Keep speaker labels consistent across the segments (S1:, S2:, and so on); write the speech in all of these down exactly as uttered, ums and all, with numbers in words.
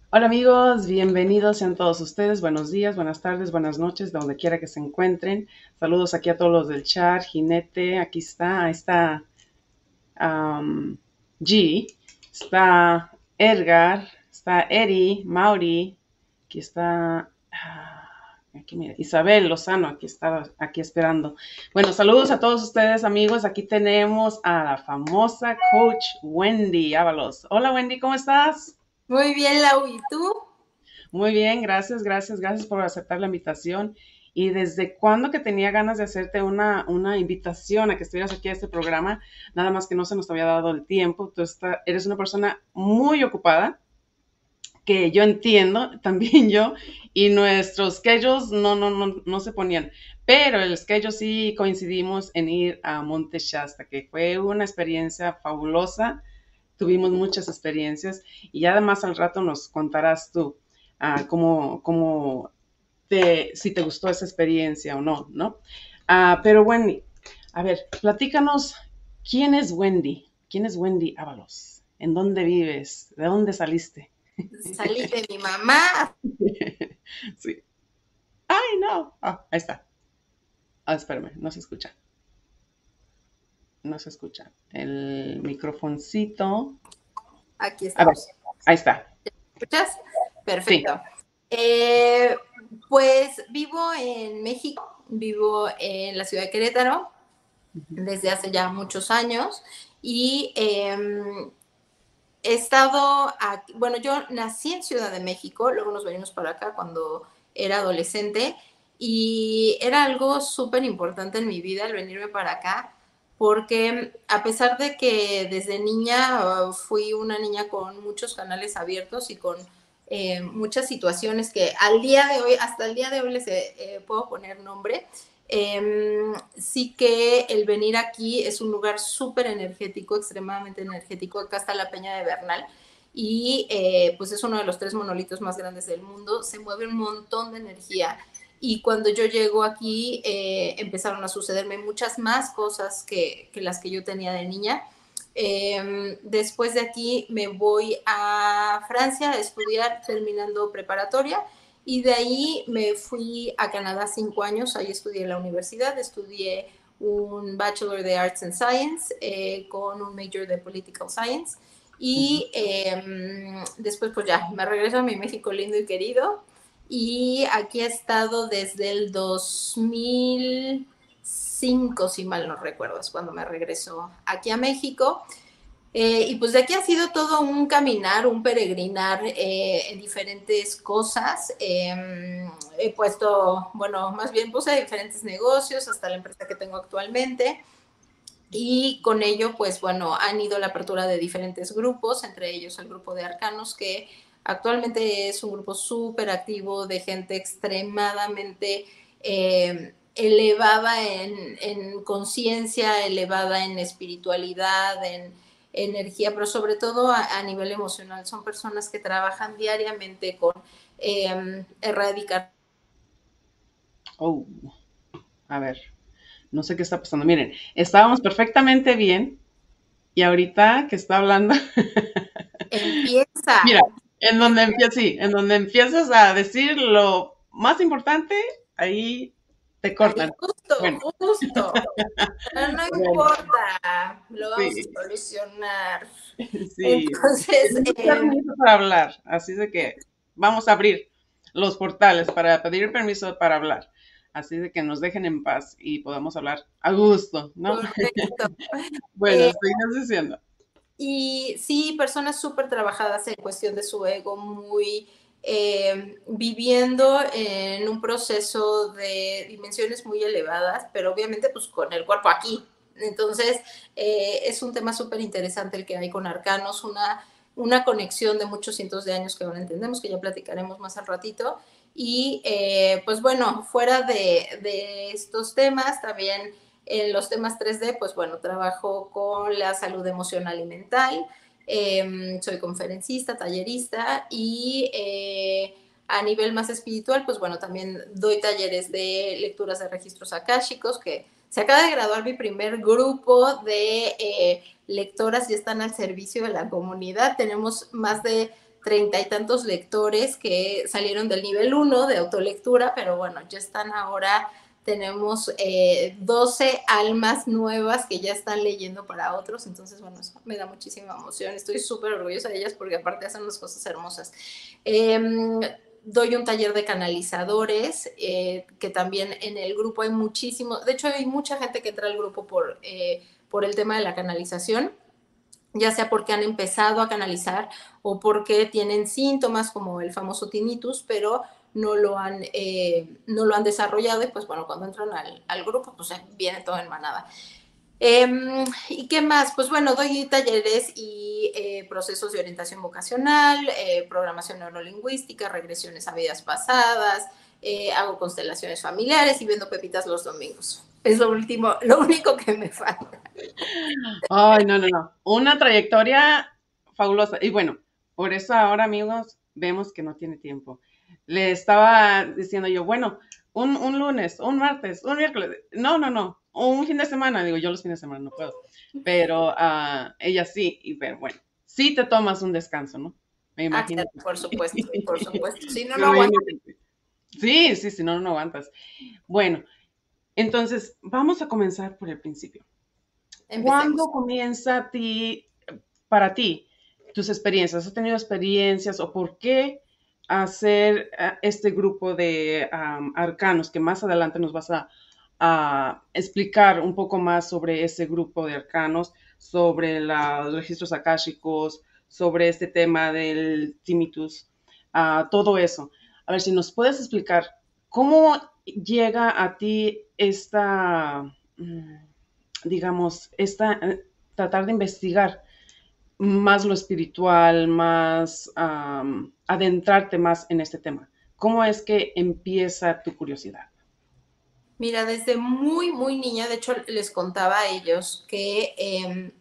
S1: Hola amigos, bienvenidos sean todos ustedes. Buenos días, buenas tardes, buenas noches, de donde quiera que se encuentren. Saludos aquí a todos los del chat. Jinete, aquí está, ahí está um, G, está Edgar, está Eri, Mauri, aquí está ah, aquí mira, Isabel Lozano, aquí está, aquí esperando. Bueno, saludos a todos ustedes amigos. Aquí tenemos a la famosa coach Wendy Ábalos. Hola Wendy, ¿cómo estás?
S2: Muy bien, Lau, ¿y tú?
S1: Muy bien, gracias, gracias, gracias por aceptar la invitación. ¿Y desde cuándo que tenía ganas de hacerte una, una invitación a que estuvieras aquí a este programa? Nada más que no se nos había dado el tiempo. Tú está- eres una persona muy ocupada, que yo entiendo, también yo, y nuestros schedules no, no, no, no se ponían. Pero el schedule sí coincidimos en ir a Monte Shasta, que fue una experiencia fabulosa. Tuvimos muchas experiencias y además al rato nos contarás tú ah, cómo, cómo te, si te gustó esa experiencia o no, ¿no? Ah, pero Wendy, a ver, platícanos, ¿quién es Wendy? ¿Quién es Wendy Ábalos? ¿En dónde vives? ¿De dónde saliste?
S2: Salí de mi mamá.
S1: Sí. Ay, no. Ah, ahí está. Ah, espérame, no se escucha. No se escucha. El microfoncito.
S2: Aquí
S1: A ver,
S2: estamos.
S1: ahí está.
S2: ¿Escuchas?
S1: Sí.
S2: Perfecto. Eh, pues vivo en México, vivo en la ciudad de Querétaro desde hace ya muchos años y eh, he estado aquí. Bueno, yo nací en Ciudad de México, luego nos venimos para acá cuando era adolescente y era algo súper importante en mi vida el venirme para acá porque a pesar de que desde niña uh, fui una niña con muchos canales abiertos y con eh, muchas situaciones que al día de hoy, hasta el día de hoy les eh, eh, puedo poner nombre, eh, sí que el venir aquí es un lugar súper energético, extremadamente energético. Acá está la Peña de Bernal y eh, pues es uno de los tres monolitos más grandes del mundo. Se mueve un montón de energía y cuando yo llego aquí eh, empezaron a sucederme muchas más cosas que, que las que yo tenía de niña. Eh, después de aquí me voy a Francia a estudiar terminando preparatoria y de ahí me fui a Canadá cinco años, ahí estudié en la universidad, estudié un Bachelor de Arts and Science eh, con un major de Political Science
S1: Ujú.
S2: y eh, después pues ya me regreso a mi México lindo y querido y aquí he estado desde el dos mil cinco, si mal no recuerdo, es cuando me regreso aquí a México. Eh, y pues de aquí ha sido todo un caminar, un peregrinar eh, en diferentes cosas. Eh, he puesto, bueno, más bien puse diferentes negocios hasta la empresa que tengo actualmente. Y con ello, pues bueno, han ido la apertura de diferentes grupos, entre ellos el grupo de Arcanos, que actualmente es un grupo súper activo de gente extremadamente eh, elevada en, en conciencia, elevada en espiritualidad, en energía, pero sobre todo a, a nivel emocional. Son personas que trabajan diariamente con eh, erradicar.
S1: Oh, a ver. No sé qué está pasando. Miren, estábamos perfectamente bien y ahorita que está hablando,
S2: Empieza,
S1: mira, en donde
S2: empieza.
S1: empiezas, sí, en donde empiezas a decir lo más importante, ahí te
S2: Ahí
S1: cortan.
S2: justo,
S1: Bueno,
S2: justo. Pero no
S1: bueno,
S2: importa, lo vamos
S1: sí,
S2: a solucionar.
S1: sí.
S2: Entonces,
S1: Tenemos
S2: eh,
S1: permiso para hablar, así de que vamos a abrir los portales para pedir permiso para hablar. Así de que nos dejen en paz y podamos hablar a gusto, ¿no?
S2: correcto.
S1: Bueno,
S2: Eh,
S1: seguimos diciendo.
S2: y sí, personas súper trabajadas en cuestión de su ego, muy eh, viviendo en un proceso de dimensiones muy elevadas, pero obviamente pues con el cuerpo aquí. Entonces, eh, es un tema súper interesante el que hay con Arcanos, una, una conexión de muchos cientos de años que ahora entendemos, que ya platicaremos más al ratito. Y eh, pues bueno, fuera de, de estos temas, también en los temas tres D, pues bueno, trabajo con la salud emocional y mental, eh, soy conferencista, tallerista y eh, a nivel más espiritual, pues bueno, también doy talleres de lecturas de registros akáshicos, que se acaba de graduar mi primer grupo de eh, lectoras y están al servicio de la comunidad. Tenemos más de treinta y tantos lectores que salieron del nivel uno de autolectura, pero bueno, ya están ahora, tenemos eh, doce almas nuevas que ya están leyendo para otros, entonces bueno, eso me da muchísima emoción, estoy súper orgullosa de ellas porque aparte hacen unas cosas hermosas. Eh, doy un taller de canalizadores, eh, que también en el grupo hay muchísimo, de hecho hay mucha gente que entra al grupo por, eh, por el tema de la canalización, ya sea porque han empezado a canalizar o porque tienen síntomas como el famoso tinnitus, pero no lo han, eh, no lo han desarrollado y pues bueno, cuando entran al, al grupo, pues viene todo en manada. Eh, ¿Y qué más? Pues bueno, doy talleres y eh, procesos de orientación vocacional, eh, programación neurolingüística, regresiones a vidas pasadas, eh, hago constelaciones familiares y vendo pepitas los domingos. Es lo último, lo único que me falta.
S1: Ay, no, no, no. Una trayectoria fabulosa. Y bueno, por eso ahora, amigos, vemos que no tiene tiempo. Le estaba diciendo yo, bueno, un, un lunes, un martes, un miércoles. No, no, no. Un fin de semana. Digo, yo los fines de semana no puedo. Pero uh, ella sí. Y pero bueno, sí te tomas un descanso, ¿no? Me
S2: Ah,
S1: imagino.
S2: claro, por supuesto, por supuesto. Si no,
S1: Me
S2: no
S1: imagino
S2: aguanto.
S1: que sí. Sí, sí, si no, no aguantas. Bueno, entonces vamos a comenzar por el principio.
S2: Empecemos.
S1: ¿Cuándo comienza a ti, para ti, tus experiencias? ¿Has tenido experiencias o por qué hacer uh, este grupo de um, arcanos que más adelante nos vas a, a, explicar un poco más sobre ese grupo de arcanos, sobre la, los registros akáshicos, sobre este tema del tinnitus, uh, todo eso? A ver si nos puedes explicar cómo llega a ti esta... Um, digamos, esta, tratar de investigar más lo espiritual, más um, adentrarte más en este tema. ¿Cómo es que empieza tu curiosidad?
S2: Mira, desde muy, muy niña, de hecho les contaba a ellos que eh,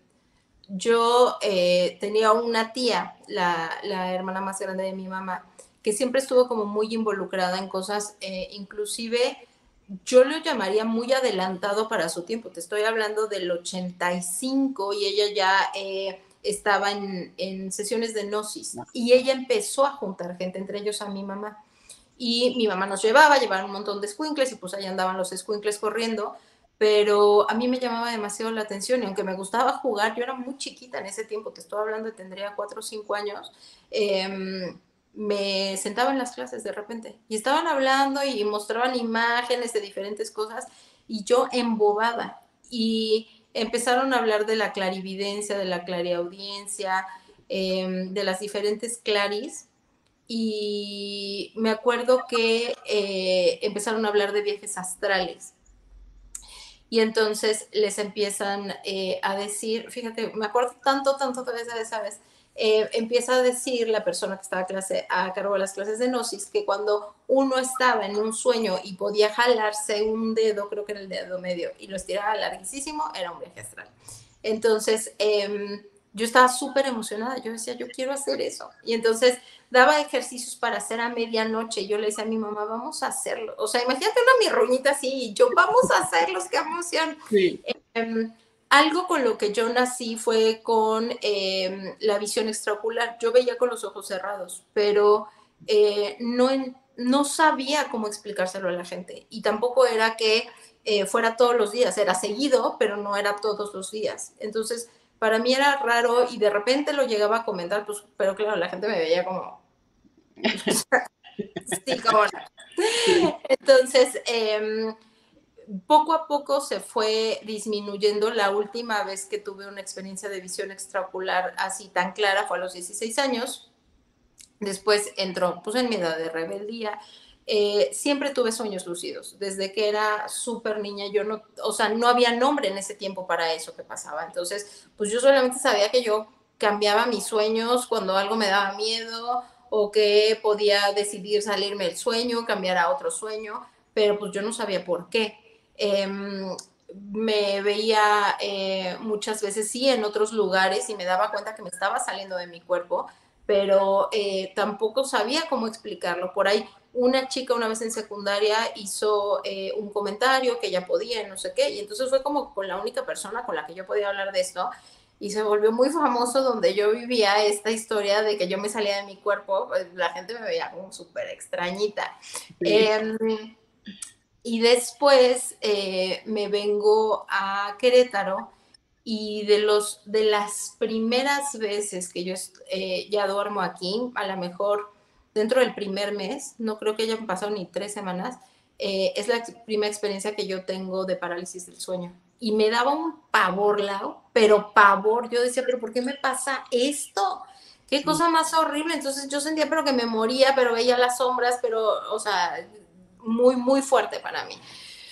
S2: yo eh, tenía una tía, la, la, hermana más grande de mi mamá, que siempre estuvo como muy involucrada en cosas, eh, inclusive yo lo llamaría muy adelantado para su tiempo. Te estoy hablando del ochenta y cinco y ella ya eh, estaba en, en sesiones de gnosis y ella empezó a juntar gente, entre ellos a mi mamá. Y mi mamá nos llevaba, llevaban un montón de escuincles y pues ahí andaban los escuincles corriendo, pero a mí me llamaba demasiado la atención y aunque me gustaba jugar, yo era muy chiquita en ese tiempo, te estoy hablando, tendría cuatro o cinco años, eh, me sentaba en las clases de repente y estaban hablando y mostraban imágenes de diferentes cosas y yo embobada y empezaron a hablar de la clarividencia, de la clariaudiencia, eh, de las diferentes claris. Y me acuerdo que eh, empezaron a hablar de viajes astrales. Y entonces les empiezan eh, a decir, fíjate, me acuerdo tanto, tanto de esa, esa vez, eh, empieza a decir la persona que estaba a, clase, a cargo de las clases de gnosis que cuando uno estaba en un sueño y podía jalarse un dedo, creo que era el dedo medio, y lo estiraba larguísimo, era un viaje astral. Entonces, eh, yo estaba súper emocionada, yo decía, yo quiero hacer eso. Y entonces daba ejercicios para hacer a medianoche. Yo le decía a mi mamá, vamos a hacerlo. O sea, imagínate una mirruñita así y yo, vamos a hacerlos, qué emoción.
S1: Sí.
S2: Eh, algo con lo que yo nací fue con eh, la visión extraocular. Yo veía con los ojos cerrados, pero eh, no, en, no sabía cómo explicárselo a la gente. Y tampoco era que eh, fuera todos los días, era seguido, pero no era todos los días. Entonces, para mí era raro y de repente lo llegaba a comentar, pues, pero claro, la gente me veía como... sí, como...
S1: Sí.
S2: Entonces, eh, poco a poco se fue disminuyendo. La última vez que tuve una experiencia de visión extraocular así tan clara fue a los dieciséis años. Después entró pues en mi edad de rebeldía. Eh, siempre tuve sueños lúcidos, desde que era súper niña, yo no, o sea, no había nombre en ese tiempo para eso que pasaba, entonces, pues yo solamente sabía que yo cambiaba mis sueños cuando algo me daba miedo, o que podía decidir salirme del sueño, cambiar a otro sueño, pero pues yo no sabía por qué. Eh, me veía eh, muchas veces, sí, en otros lugares y me daba cuenta que me estaba saliendo de mi cuerpo, pero eh, tampoco sabía cómo explicarlo. Por ahí una chica una vez en secundaria hizo eh, un comentario que ella podía, no sé qué, y entonces fue como con la única persona con la que yo podía hablar de esto, y se volvió muy famoso donde yo vivía esta historia de que yo me salía de mi cuerpo, pues la gente me veía como súper extrañita.
S1: Sí.
S2: Eh, y después eh, me vengo a Querétaro y de, los, de las primeras veces que yo eh, ya duermo aquí, a lo mejor dentro del primer mes, no creo que hayan pasado ni tres semanas, eh, es la primera experiencia que yo tengo de parálisis del sueño. Y me daba un pavor, Lau, pero pavor. Yo decía, ¿pero por qué me pasa esto? Qué
S1: Sí.
S2: cosa más horrible. Entonces yo sentía, pero que me moría, pero veía las sombras, pero, o sea, muy, muy fuerte para mí.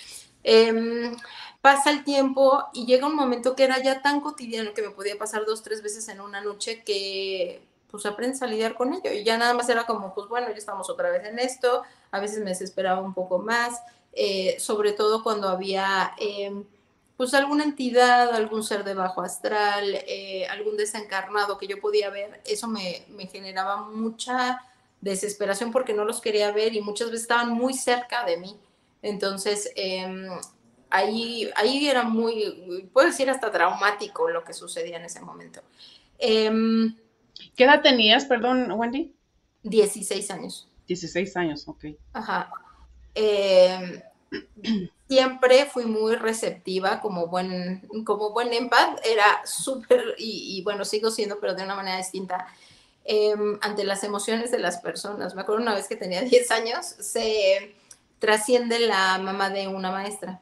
S2: Eh, pasa el tiempo y llega un momento que era ya tan cotidiano que me podía pasar dos, tres veces en una noche que pues aprendes a lidiar con ello y ya nada más era como, pues bueno, ya estamos otra vez en esto, a veces me desesperaba un poco más, eh, sobre todo cuando había eh, pues alguna entidad, algún ser de bajo astral, eh, algún desencarnado que yo podía ver, eso me, me generaba mucha desesperación porque no los quería ver y muchas veces estaban muy cerca de mí. Entonces, eh, ahí, ahí era muy, puedo decir hasta traumático lo que sucedía en ese momento. Eh,
S1: ¿Qué edad tenías, perdón, Wendy?
S2: dieciséis años.
S1: Dieciséis años, ok.
S2: Ajá. Eh, siempre fui muy receptiva como buen, como buen empath, era súper, y, y, bueno, sigo siendo, pero de una manera distinta, eh, ante las emociones de las personas. Me acuerdo una vez que tenía diez años, se trasciende la mamá de una maestra.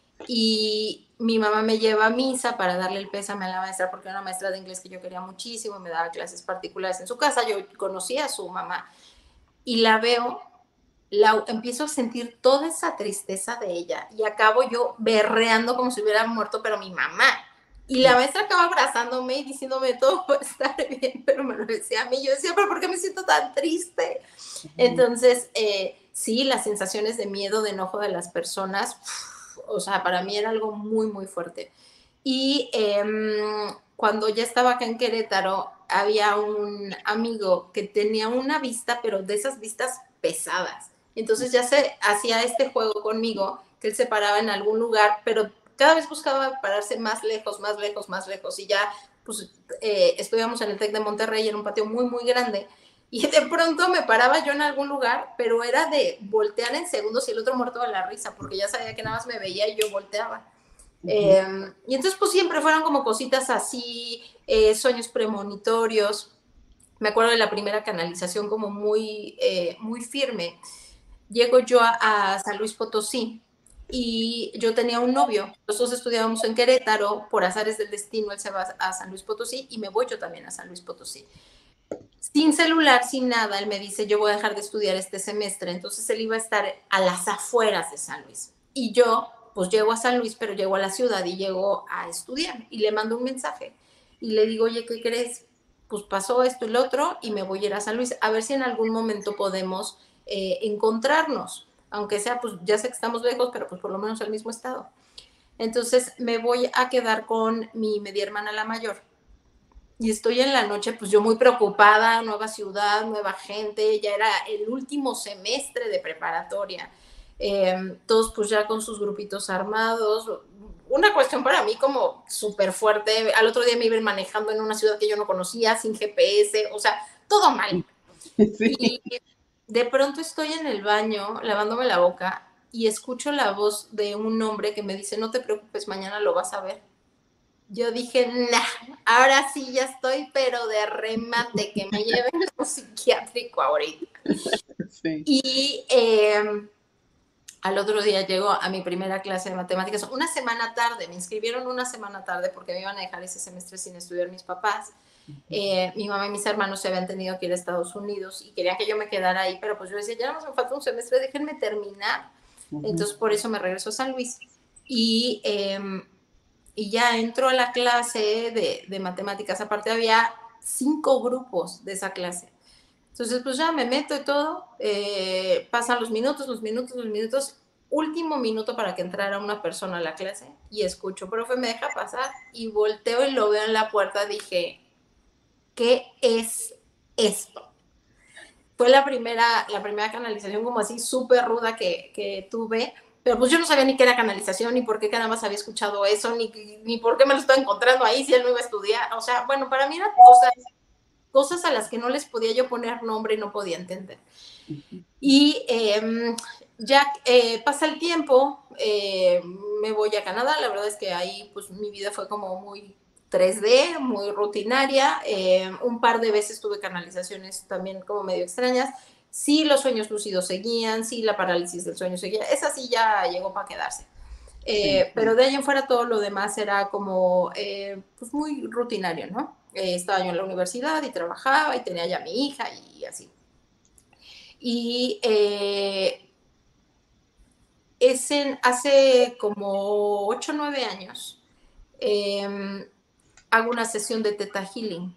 S2: Y mi mamá me lleva a misa para darle el pésame a la maestra porque era una maestra de inglés que yo quería muchísimo, me daba clases particulares en su casa, yo conocía a su mamá y la veo, la, empiezo a sentir toda esa tristeza de ella y acabo yo berreando como si hubiera muerto, pero mi mamá. Y la maestra acaba abrazándome y diciéndome todo va a estar bien, pero me lo decía a mí. Yo decía, pero ¿por qué me siento tan triste? Entonces, eh, sí, las sensaciones de miedo, de enojo de las personas, o sea, para mí era algo muy, muy fuerte. Y eh, cuando ya estaba acá en Querétaro, había un amigo que tenía una vista, pero de esas vistas pesadas. Entonces ya se hacía este juego conmigo, que él se paraba en algún lugar, pero cada vez buscaba pararse más lejos, más lejos, más lejos. Y ya, pues, eh, estuvimos en el TEC de Monterrey, en un patio muy, muy grande. Y de pronto me paraba yo en algún lugar, pero era de voltear en segundos y el otro muerto de la risa, porque ya sabía que nada más me veía y yo volteaba. Eh, y entonces pues siempre fueron como cositas así, eh, sueños premonitorios. Me acuerdo de la primera canalización como muy, eh, muy firme. Llego yo a, a San Luis Potosí y yo tenía un novio. Nosotros estudiábamos en Querétaro, por azares del destino él se va a San Luis Potosí y me voy yo también a San Luis Potosí. Sin celular, sin nada, él me dice, yo voy a dejar de estudiar este semestre. Entonces él iba a estar a las afueras de San Luis. Y yo, pues llego a San Luis, pero llego a la ciudad y llego a estudiar. Y le mando un mensaje. Y le digo, oye, ¿qué crees? Pues pasó esto y lo otro y me voy a ir a San Luis. A ver si en algún momento podemos eh, encontrarnos. Aunque sea, pues ya sé que estamos lejos, pero pues por lo menos al mismo estado. Entonces me voy a quedar con mi media hermana, la mayor. Y estoy en la noche, pues yo muy preocupada, nueva ciudad, nueva gente, ya era el último semestre de preparatoria, eh, todos pues ya con sus grupitos armados, una cuestión para mí como súper fuerte, al otro día me iban manejando en una ciudad que yo no conocía, sin G P S, o sea, todo mal.
S1: Sí.
S2: Y de pronto estoy en el baño lavándome la boca y escucho la voz de un hombre que me dice, no te preocupes, mañana lo vas a ver. Yo dije, nah, ahora sí ya estoy, pero de remate, que me lleven a un psiquiátrico ahorita.
S1: Sí.
S2: Y eh, al otro día llego a mi primera clase de matemáticas, una semana tarde, me inscribieron una semana tarde porque me iban a dejar ese semestre sin estudiar mis papás. Eh, mi mamá y mis hermanos se habían tenido que ir a Estados Unidos y querían que yo me quedara ahí, pero pues yo decía, ya no me falta un semestre, déjenme terminar. Entonces por eso me regreso a San Luis. Y... Eh, y ya entro a la clase de, de matemáticas. Aparte había cinco grupos de esa clase. Entonces, pues ya me meto y todo. Eh, pasan los minutos, los minutos, los minutos. Último minuto para que entrara una persona a la clase y escucho, profe, me deja pasar. Y volteo y lo veo en la puerta. Dije, ¿qué es esto? Fue la primera, la primera canalización como así súper ruda que, que tuve. Pero pues yo no sabía ni qué era canalización, ni por qué nada más había escuchado eso, ni, ni por qué me lo estaba encontrando ahí si él no iba a estudiar. O sea, bueno, para mí eran cosas, cosas a las que no les podía yo poner nombre y no podía entender. Y eh, ya eh, pasa el tiempo, eh, me voy a Canadá, la verdad es que ahí pues mi vida fue como muy tres D, muy rutinaria, eh, un par de veces tuve canalizaciones también como medio extrañas, sí los sueños lúcidos seguían, sí la parálisis del sueño seguía, esa sí ya llegó para quedarse. Eh, sí. Pero de ahí en fuera todo lo demás era como eh, pues muy rutinario, ¿no? Eh, estaba yo en la universidad y trabajaba y tenía ya mi hija y así. Y eh, es en, hace como ocho o nueve años eh, hago una sesión de Theta Healing.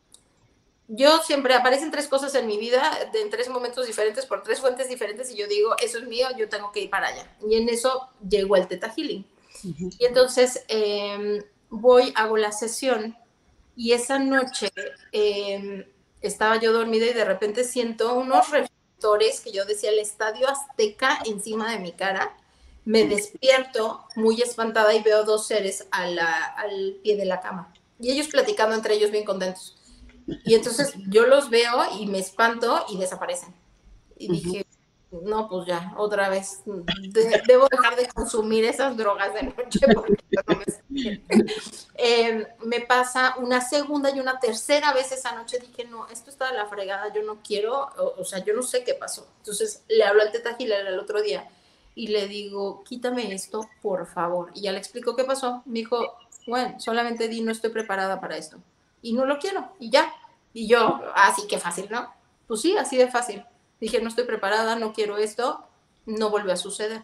S2: Yo siempre, aparecen tres cosas en mi vida, de, en tres momentos diferentes, por tres fuentes diferentes, y yo digo, eso es mío, yo tengo que ir para allá. Y en eso llegó el Theta Healing. Uh-huh. Y entonces eh, voy, hago la sesión, y esa noche eh, estaba yo dormida y de repente siento unos reflectores que yo decía, el Estadio Azteca encima de mi cara. Me despierto muy espantada y veo dos seres a la, al pie de la cama. Y ellos platicando entre ellos bien contentos. Y entonces yo los veo y me espanto y desaparecen. Y dije, uh-huh. no, pues ya, otra vez, de, debo dejar de consumir esas drogas de noche porque no me, eh, me pasa una segunda y una tercera vez esa noche. Dije, no, esto está de la fregada, yo no quiero, o, o sea, yo no sé qué pasó. Entonces le hablo al Theta Healer el otro día y le digo, quítame esto, por favor. Y ya le explico qué pasó. Me dijo, bueno, solamente di, no estoy preparada para esto. Y no lo quiero, y ya. Y yo, así que fácil, ¿no? Pues sí, así de fácil. Dije, no estoy preparada, no quiero esto, no vuelve a suceder.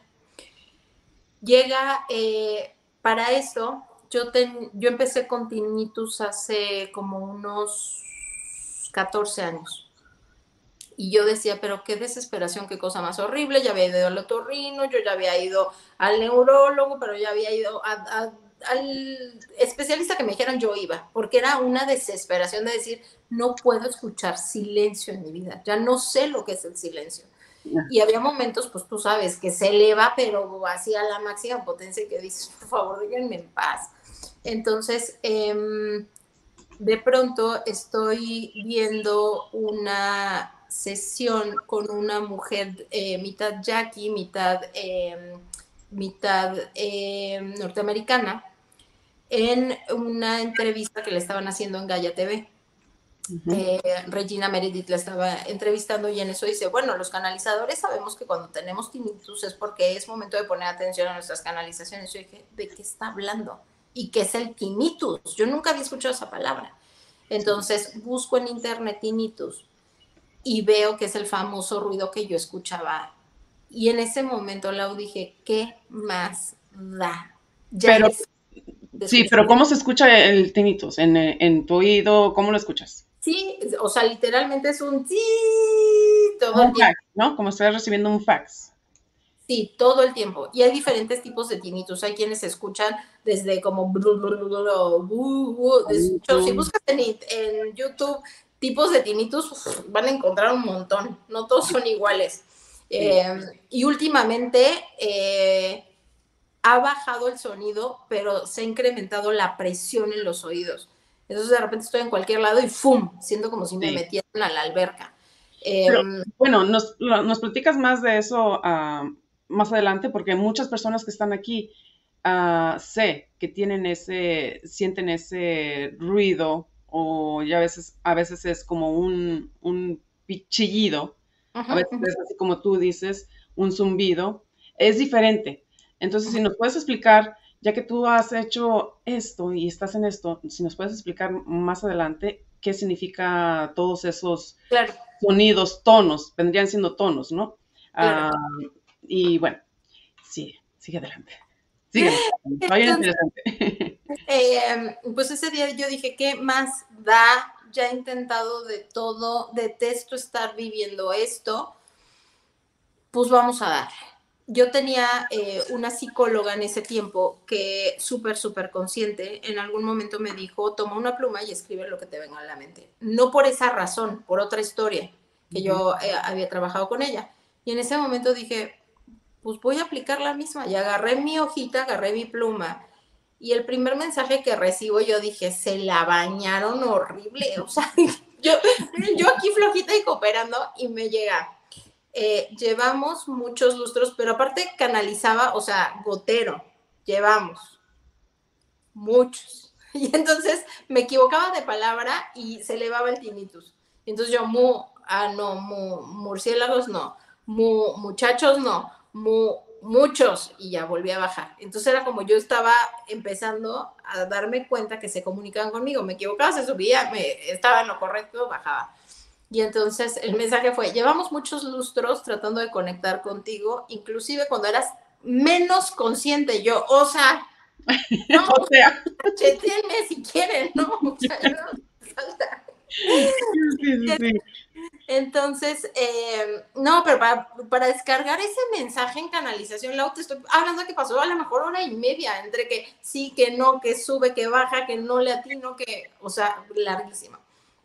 S2: Llega, eh, para esto, yo, ten, yo empecé con tinnitus hace como unos catorce años. Y yo decía, pero qué desesperación, qué cosa más horrible. Ya había ido al otorrino, yo ya había ido al neurólogo, pero ya había ido a, a al especialista que me dijeran, yo iba, porque era una desesperación de decir, no puedo escuchar silencio en mi vida, ya no sé lo que es el silencio. Yeah. Y había momentos, pues tú sabes, que se eleva, pero así a la máxima potencia, que dices, por favor, déjenme en paz. Entonces, eh, de pronto estoy viendo una sesión con una mujer, eh, mitad yaqui, mitad, eh, mitad eh, norteamericana, en una entrevista que le estaban haciendo en Gaia T V. Uh-huh. eh, Regina Meredith la estaba entrevistando y en eso dice, bueno, los canalizadores sabemos que cuando tenemos tinnitus es porque es momento de poner atención a nuestras canalizaciones. Yo dije, ¿de qué está hablando? ¿Y qué es el tinnitus? Yo nunca había escuchado esa palabra. Entonces busco en internet tinnitus y veo que es el famoso ruido que yo escuchaba. Y en ese momento, Lau, dije, ¿qué más da? Ya
S1: Pero... Sí, pero ¿cómo se escucha el tinnitus? ¿En, en tu oído? ¿Cómo lo escuchas?
S2: Sí, o sea, literalmente es un sí todo
S1: un
S2: el tiempo.
S1: Fax, ¿no? Como estás recibiendo un fax.
S2: Sí, todo el tiempo. Y hay diferentes tipos de tinnitus. Hay quienes escuchan desde como... Si buscas en, en YouTube tipos de tinnitus, uf, van a encontrar un montón. No todos son iguales. Sí. Eh, y últimamente... Eh, ha bajado el sonido, pero se ha incrementado la presión en los oídos. Entonces de repente estoy en cualquier lado y ¡fum! Siento como si me sí. metieran a la alberca.
S1: Pero, eh, bueno, nos, nos platicas más de eso uh, más adelante, porque muchas personas que están aquí uh, sé que tienen ese, sienten ese ruido, o ya a veces, a veces es como un, un chillido, uh-huh, a veces uh-huh. es así como tú dices, un zumbido. Es diferente. Entonces, si nos puedes explicar, ya que tú has hecho esto y estás en esto, si nos puedes explicar más adelante qué significa todos esos
S2: claro.
S1: sonidos, tonos, vendrían siendo tonos, ¿no?
S2: Claro.
S1: Uh, y bueno, sigue, sigue adelante. Sigue, está bien interesante.
S2: Eh, pues ese día yo dije, ¿qué más da? Ya he intentado de todo, detesto estar viviendo esto, pues vamos a darle. Yo tenía eh, una psicóloga en ese tiempo que súper, súper consciente, en algún momento me dijo, toma una pluma y escribe lo que te venga a la mente. No por esa razón, por otra historia, que uh-huh. yo eh, había trabajado con ella. Y en ese momento dije, pues voy a aplicar la misma. Y agarré mi hojita, agarré mi pluma. Y el primer mensaje que recibo, yo dije, se la bañaron horrible. O sea, yo, yo aquí flojita y cooperando, y me llega, eh, llevamos muchos lustros, pero aparte canalizaba, o sea, gotero, llevamos muchos. Y entonces me equivocaba de palabra y se elevaba el tinnitus. Entonces yo, mu, ah, no, mu, murciélagos no, mu, muchachos no, mu, muchos, y ya volví a bajar. Entonces era como yo estaba empezando a darme cuenta que se comunicaban conmigo. Me equivocaba, se subía, me, estaba en lo correcto, bajaba. Y entonces el mensaje fue, llevamos muchos lustros tratando de conectar contigo, inclusive cuando eras menos consciente. Yo, o sea, no,
S1: o sea,
S2: chetenme si quieren, ¿no? O sea, no falta.
S1: Sí, sí, sí.
S2: Entonces, eh, no, pero para, para descargar ese mensaje en canalización, Lau, te estoy hablando que pasó a lo mejor hora y media, entre que sí, que no, que sube, que baja, que no le atino, que, o sea, larguísima.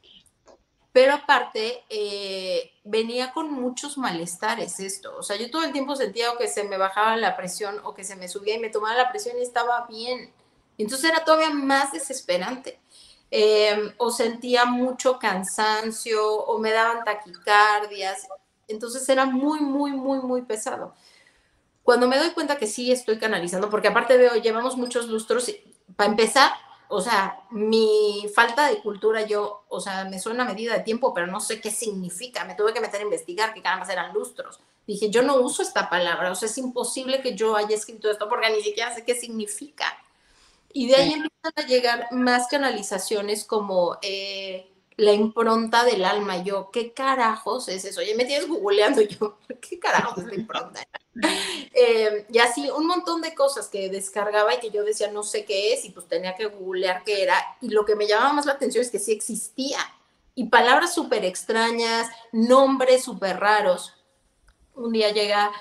S2: Pero aparte, eh, venía con muchos malestares esto. O sea, yo todo el tiempo sentía o que se me bajaba la presión o que se me subía y me tomaba la presión y estaba bien. Entonces era todavía más desesperante. Eh, o sentía mucho cansancio o me daban taquicardias. Entonces era muy, muy, muy, muy pesado. Cuando me doy cuenta que sí estoy canalizando, porque aparte veo, llevamos muchos lustros, para empezar, o sea, mi falta de cultura, yo, o sea, me suena a medida de tiempo, pero no sé qué significa. Me tuve que meter a investigar qué caramba eran lustros. Dije, yo no uso esta palabra, o sea, es imposible que yo haya escrito esto porque ni siquiera sé qué significa. Y de ahí empiezan a llegar más canalizaciones como eh, la impronta del alma. Yo, ¿qué carajos es eso? Oye, me tienes googleando yo, ¿qué carajos es la impronta? Eh, y así un montón de cosas que descargaba y que yo decía no sé qué es y pues tenía que googlear qué era, y lo que me llamaba más la atención es que sí existía, y palabras súper extrañas, nombres súper raros. Un día llega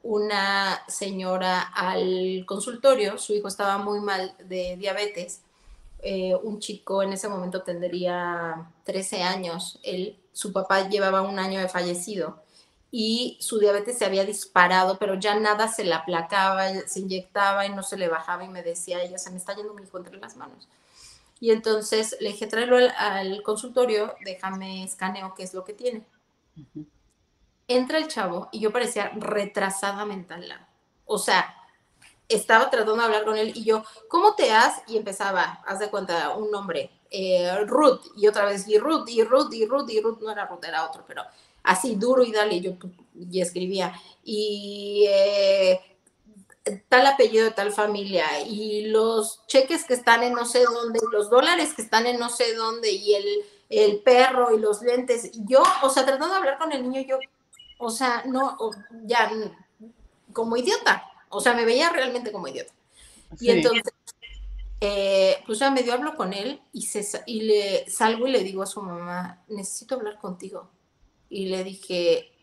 S2: una señora al consultorio, su hijo estaba muy mal de diabetes, eh, un chico en ese momento tendría trece años, él, su papá llevaba un año de fallecido y su diabetes se había disparado, pero ya nada se le aplacaba, se inyectaba y no se le bajaba, y me decía ella, se me está yendo mi hijo entre las manos. Y entonces le dije, tráelo al, al consultorio, déjame escaneo qué es lo que tiene. Uh-huh. Entra el chavo y yo parecía retrasada mental. O sea, estaba tratando de hablar con él y yo, ¿cómo te has? Y empezaba, haz de cuenta, un nombre, eh, Ruth, y otra vez, y Ruth, y Ruth, y Ruth, y Ruth, no era Ruth, era otro, pero así, duro y dale, y yo y escribía, y eh, tal apellido de tal familia, y los cheques que están en no sé dónde, los dólares que están en no sé dónde, y el, el perro, y los lentes, y yo, o sea, tratando de hablar con el niño, yo, o sea, no, ya, como idiota. O sea, me veía realmente como idiota. Sí. Y entonces, eh, pues ya medio hablo con él y, se, y le salgo y le digo a su mamá, necesito hablar contigo. Y le dije,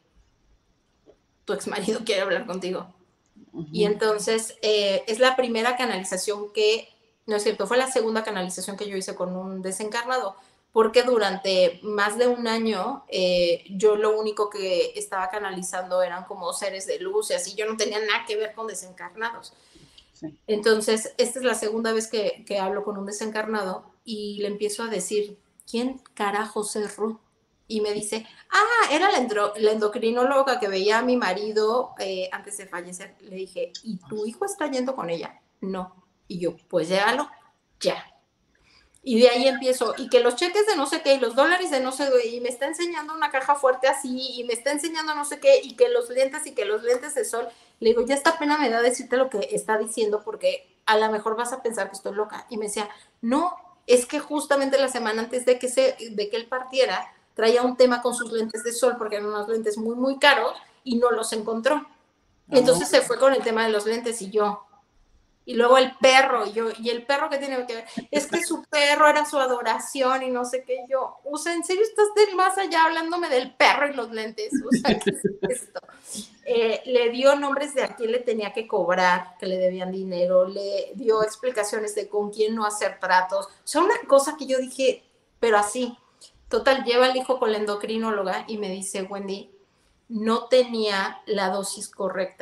S2: tu exmarido quiere hablar contigo. Uh-huh. Y entonces, eh, es la primera canalización que, no es cierto, fue la segunda canalización que yo hice con un desencarnado, porque durante más de un año eh, yo lo único que estaba canalizando eran como seres de luz y así, yo no tenía nada que ver con desencarnados. Sí. Entonces, esta es la segunda vez que, que hablo con un desencarnado y le empiezo a decir, ¿quién carajos es Ruth? Y me dice, ah, era la, endo la endocrinóloga que veía a mi marido eh, antes de fallecer. Le dije, ¿y tu hijo está yendo con ella? No. Y yo, pues llévalo, ya. Y de ahí empiezo, y que los cheques de no sé qué, y los dólares de no sé qué, y me está enseñando una caja fuerte así, y me está enseñando no sé qué, y que los lentes, y que los lentes de sol. Le digo, ya esta pena me da decirte lo que está diciendo, porque a lo mejor vas a pensar que estoy loca. Y me decía, no, es que justamente la semana antes de que, se, de que él partiera, traía un tema con sus lentes de sol, porque eran unos lentes muy, muy caros, y no los encontró. Entonces se fue con el tema de los lentes, y yo... Y luego el perro, y yo, y el perro que tiene que ver, es que su perro era su adoración y no sé qué, yo, o sea, ¿en serio estás del más allá hablándome del perro y los lentes? O sea, ¿qué es esto? Eh, le dio nombres de a quién le tenía que cobrar, que le debían dinero, le dio explicaciones de con quién no hacer tratos, o sea, una cosa que yo dije, pero así, total, lleva al hijo con la endocrinóloga y me dice, Wendy, no tenía la dosis correcta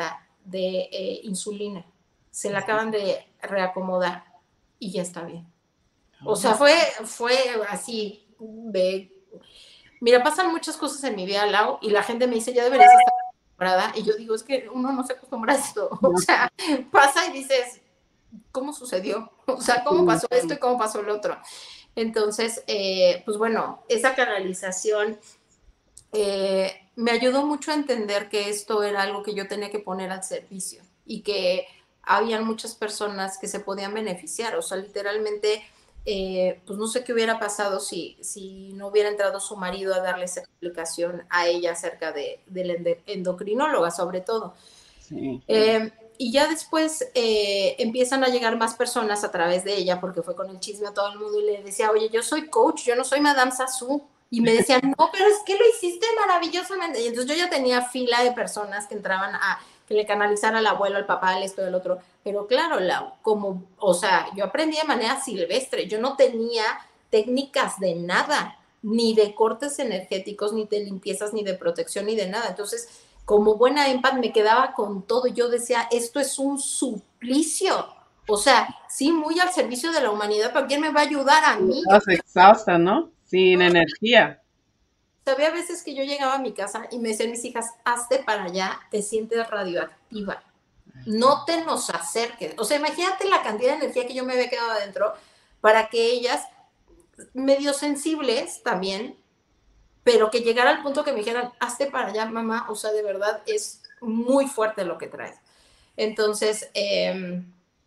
S2: de eh, insulina. Se la acaban de reacomodar y ya está bien. O sea, fue, fue así de... Mira, pasan muchas cosas en mi vida, Lau, y la gente me dice, ya deberías estar acostumbrada. Y yo digo, es que uno no se acostumbra a esto. O sea, pasa y dices, ¿cómo sucedió? O sea, ¿cómo pasó esto y cómo pasó el otro? Entonces, eh, pues bueno, esa canalización eh, me ayudó mucho a entender que esto era algo que yo tenía que poner al servicio y que habían muchas personas que se podían beneficiar. O sea, literalmente, eh, pues no sé qué hubiera pasado si, si no hubiera entrado su marido a darle esa explicación a ella acerca de, de la endocrinóloga, sobre todo.
S1: Sí.
S2: Eh, y ya después eh, empiezan a llegar más personas a través de ella, porque fue con el chisme a todo el mundo y le decía, oye, yo soy coach, yo no soy Madame Sassou. Y me decían, no, pero es que lo hiciste maravillosamente. Y entonces yo ya tenía fila de personas que entraban a que le canalizara al abuelo, al papá, al esto, al otro. Pero claro, la, como, o sea, yo aprendí de manera silvestre. Yo no tenía técnicas de nada, ni de cortes energéticos, ni de limpiezas, ni de protección, ni de nada. Entonces, como buena empath me quedaba con todo. Yo decía, esto es un suplicio. O sea, sí, muy al servicio de la humanidad, pero ¿quién me va a ayudar a mí?
S1: Estás exhausta, ¿no? Sin energía.
S2: Había veces que yo llegaba a mi casa y me decían mis hijas, hazte para allá, te sientes radioactiva. No te nos acerques. O sea, imagínate la cantidad de energía que yo me había quedado adentro para que ellas, medio sensibles también, pero que llegara al punto que me dijeran, hazte para allá, mamá. O sea, de verdad es muy fuerte lo que traes. Entonces, eh,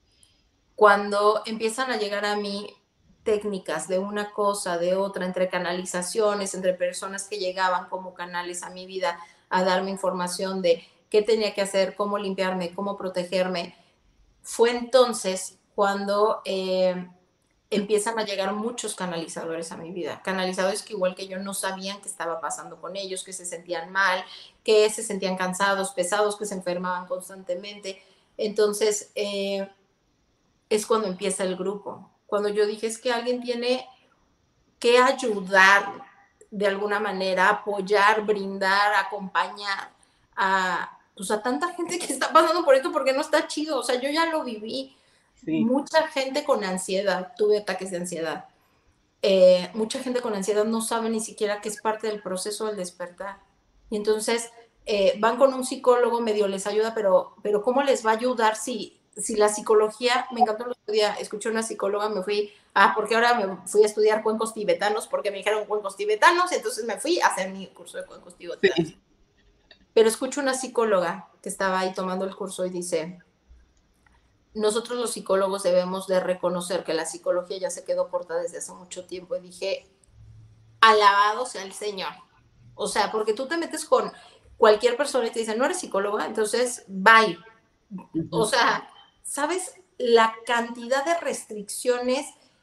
S2: cuando empiezan a llegar a mí técnicas de una cosa, de otra, entre canalizaciones, entre personas que llegaban como canales a mi vida a darme información de qué tenía que hacer, cómo limpiarme, cómo protegerme, fue entonces cuando eh, empiezan a llegar muchos canalizadores a mi vida. Canalizadores que igual que yo no sabían qué estaba pasando con ellos, que se sentían mal, que se sentían cansados, pesados, que se enfermaban constantemente. Entonces, eh, es cuando empieza el grupo. Cuando yo dije, es que alguien tiene que ayudar de alguna manera, apoyar, brindar, acompañar a, pues a tanta gente que está pasando por esto porque no está chido. O sea, yo ya lo viví. Sí. Mucha gente con ansiedad, tuve ataques de ansiedad. Eh, mucha gente con ansiedad no sabe ni siquiera que es parte del proceso del despertar. Y entonces eh, van con un psicólogo, medio les ayuda, pero, pero ¿cómo les va a ayudar si si la psicología, me encantó el otro día, escuché una psicóloga, me fui, ah, porque ahora me fui a estudiar cuencos tibetanos, porque me dijeron cuencos tibetanos, entonces me fui a hacer mi curso de cuencos tibetanos. Sí. Pero escucho una psicóloga que estaba ahí tomando el curso y dice, nosotros los psicólogos debemos de reconocer que la psicología ya se quedó corta desde hace mucho tiempo. Y dije, alabado sea el Señor. O sea, porque tú te metes con cualquier persona y te dicen, no eres psicóloga, entonces, bye. Uh-huh. O sea, ¿sabes la cantidad de restricciones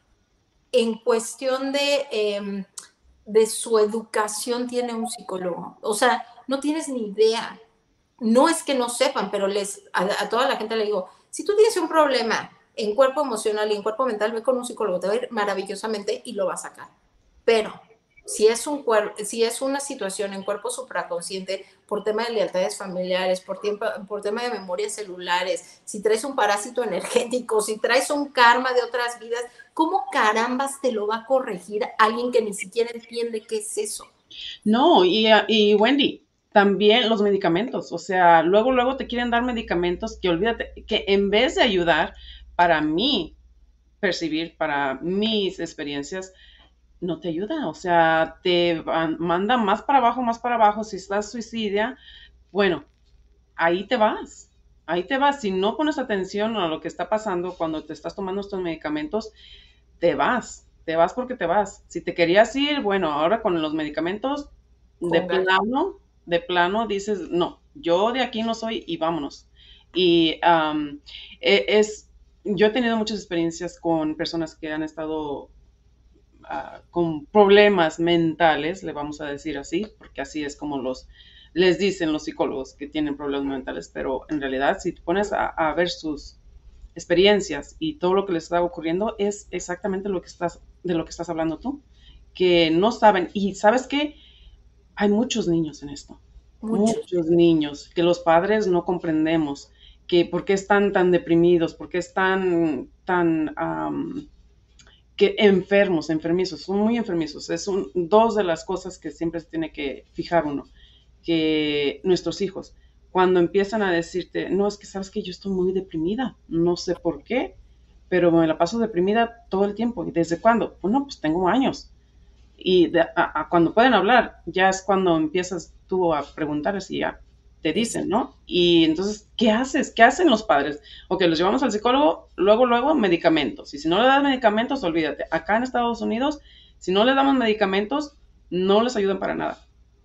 S2: en cuestión de, eh, de su educación tiene un psicólogo? O sea, no tienes ni idea. No es que no sepan, pero les, a, a toda la gente le digo, si tú tienes un problema en cuerpo emocional y en cuerpo mental, ve con un psicólogo, te va a ir maravillosamente y lo va a sacar. Pero si es, un si es una situación en cuerpo supraconsciente, por tema de lealtades familiares, por, tiempo, por tema de memorias celulares, si traes un parásito energético, si traes un karma de otras vidas, ¿cómo carambas te lo va a corregir alguien que ni siquiera entiende qué es eso?
S1: No, y, y Wendy, también los medicamentos, o sea, luego, luego te quieren dar medicamentos que olvídate, que en vez de ayudar para mí percibir, para mis experiencias, no te ayuda, o sea, te manda más para abajo, más para abajo. Si estás suicida, bueno, ahí te vas, ahí te vas. Si no pones atención a lo que está pasando cuando te estás tomando estos medicamentos, te vas, te vas porque te vas. Si te querías ir, bueno, ahora con los medicamentos, de plano, de plano dices, no, yo de aquí no soy y vámonos. Y um, es, yo he tenido muchas experiencias con personas que han estado Uh, con problemas mentales, le vamos a decir así, porque así es como los les dicen los psicólogos que tienen problemas mentales, pero en realidad si te pones a, a ver sus experiencias y todo lo que les está ocurriendo es exactamente lo que estás, de lo que estás hablando tú, que no saben. Y ¿sabes qué? Hay muchos niños en esto, muchos, muchos niños que los padres no comprendemos que por qué están tan deprimidos, por qué están tan um, que enfermos, enfermizos, son muy enfermizos. Es un, dos de las cosas que siempre se tiene que fijar uno, que nuestros hijos, cuando empiezan a decirte, no, es que sabes que yo estoy muy deprimida, no sé por qué, pero me la paso deprimida todo el tiempo. ¿Y desde cuándo? Bueno, pues tengo años. Y de, a, a cuando pueden hablar, ya es cuando empiezas tú a preguntarles y ya te dicen, ¿no? Y entonces, ¿qué haces? ¿Qué hacen los padres? Ok, los llevamos al psicólogo, luego, luego, medicamentos. Y si no le das medicamentos, olvídate. Acá en Estados Unidos, si no le damos medicamentos, no les ayudan para nada.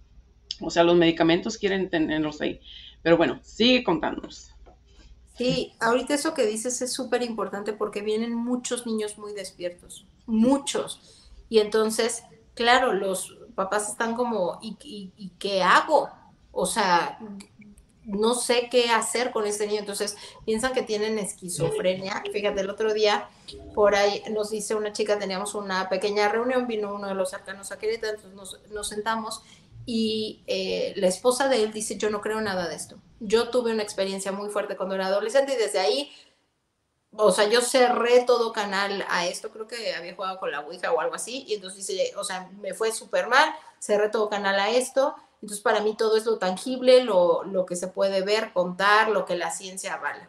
S1: O sea, los medicamentos quieren tenerlos ahí. Pero bueno, sigue contándonos.
S2: Sí, ahorita eso que dices es súper importante porque vienen muchos niños muy despiertos, muchos. Y entonces, claro, los papás están como, ¿y, y, y qué hago? O sea, no sé qué hacer con este niño. Entonces, piensan que tienen esquizofrenia. Fíjate, el otro día, por ahí nos dice una chica, teníamos una pequeña reunión, vino uno de los cercanos a Querétaro, entonces nos, nos sentamos y eh, la esposa de él dice, yo no creo nada de esto. Yo tuve una experiencia muy fuerte cuando era adolescente y desde ahí, o sea, yo cerré todo canal a esto, creo que había jugado con la Ouija o algo así, y entonces dice, o sea, me fue súper mal, cerré todo canal a esto, entonces para mí todo es lo tangible, lo, lo que se puede ver, contar, lo que la ciencia avala.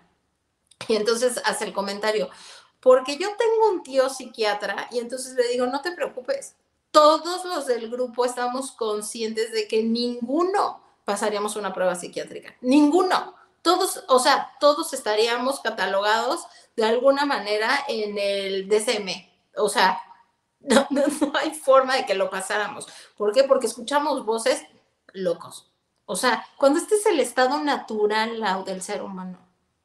S2: Y entonces hace el comentario, porque yo tengo un tío psiquiatra y entonces le digo, no te preocupes, todos los del grupo estamos conscientes de que ninguno pasaríamos una prueba psiquiátrica, ninguno. Todos, o sea, todos estaríamos catalogados de alguna manera en el D S M. O sea, no, no, no hay forma de que lo pasáramos. ¿Por qué? Porque escuchamos voces locos. O sea, cuando este es el estado natural del ser humano.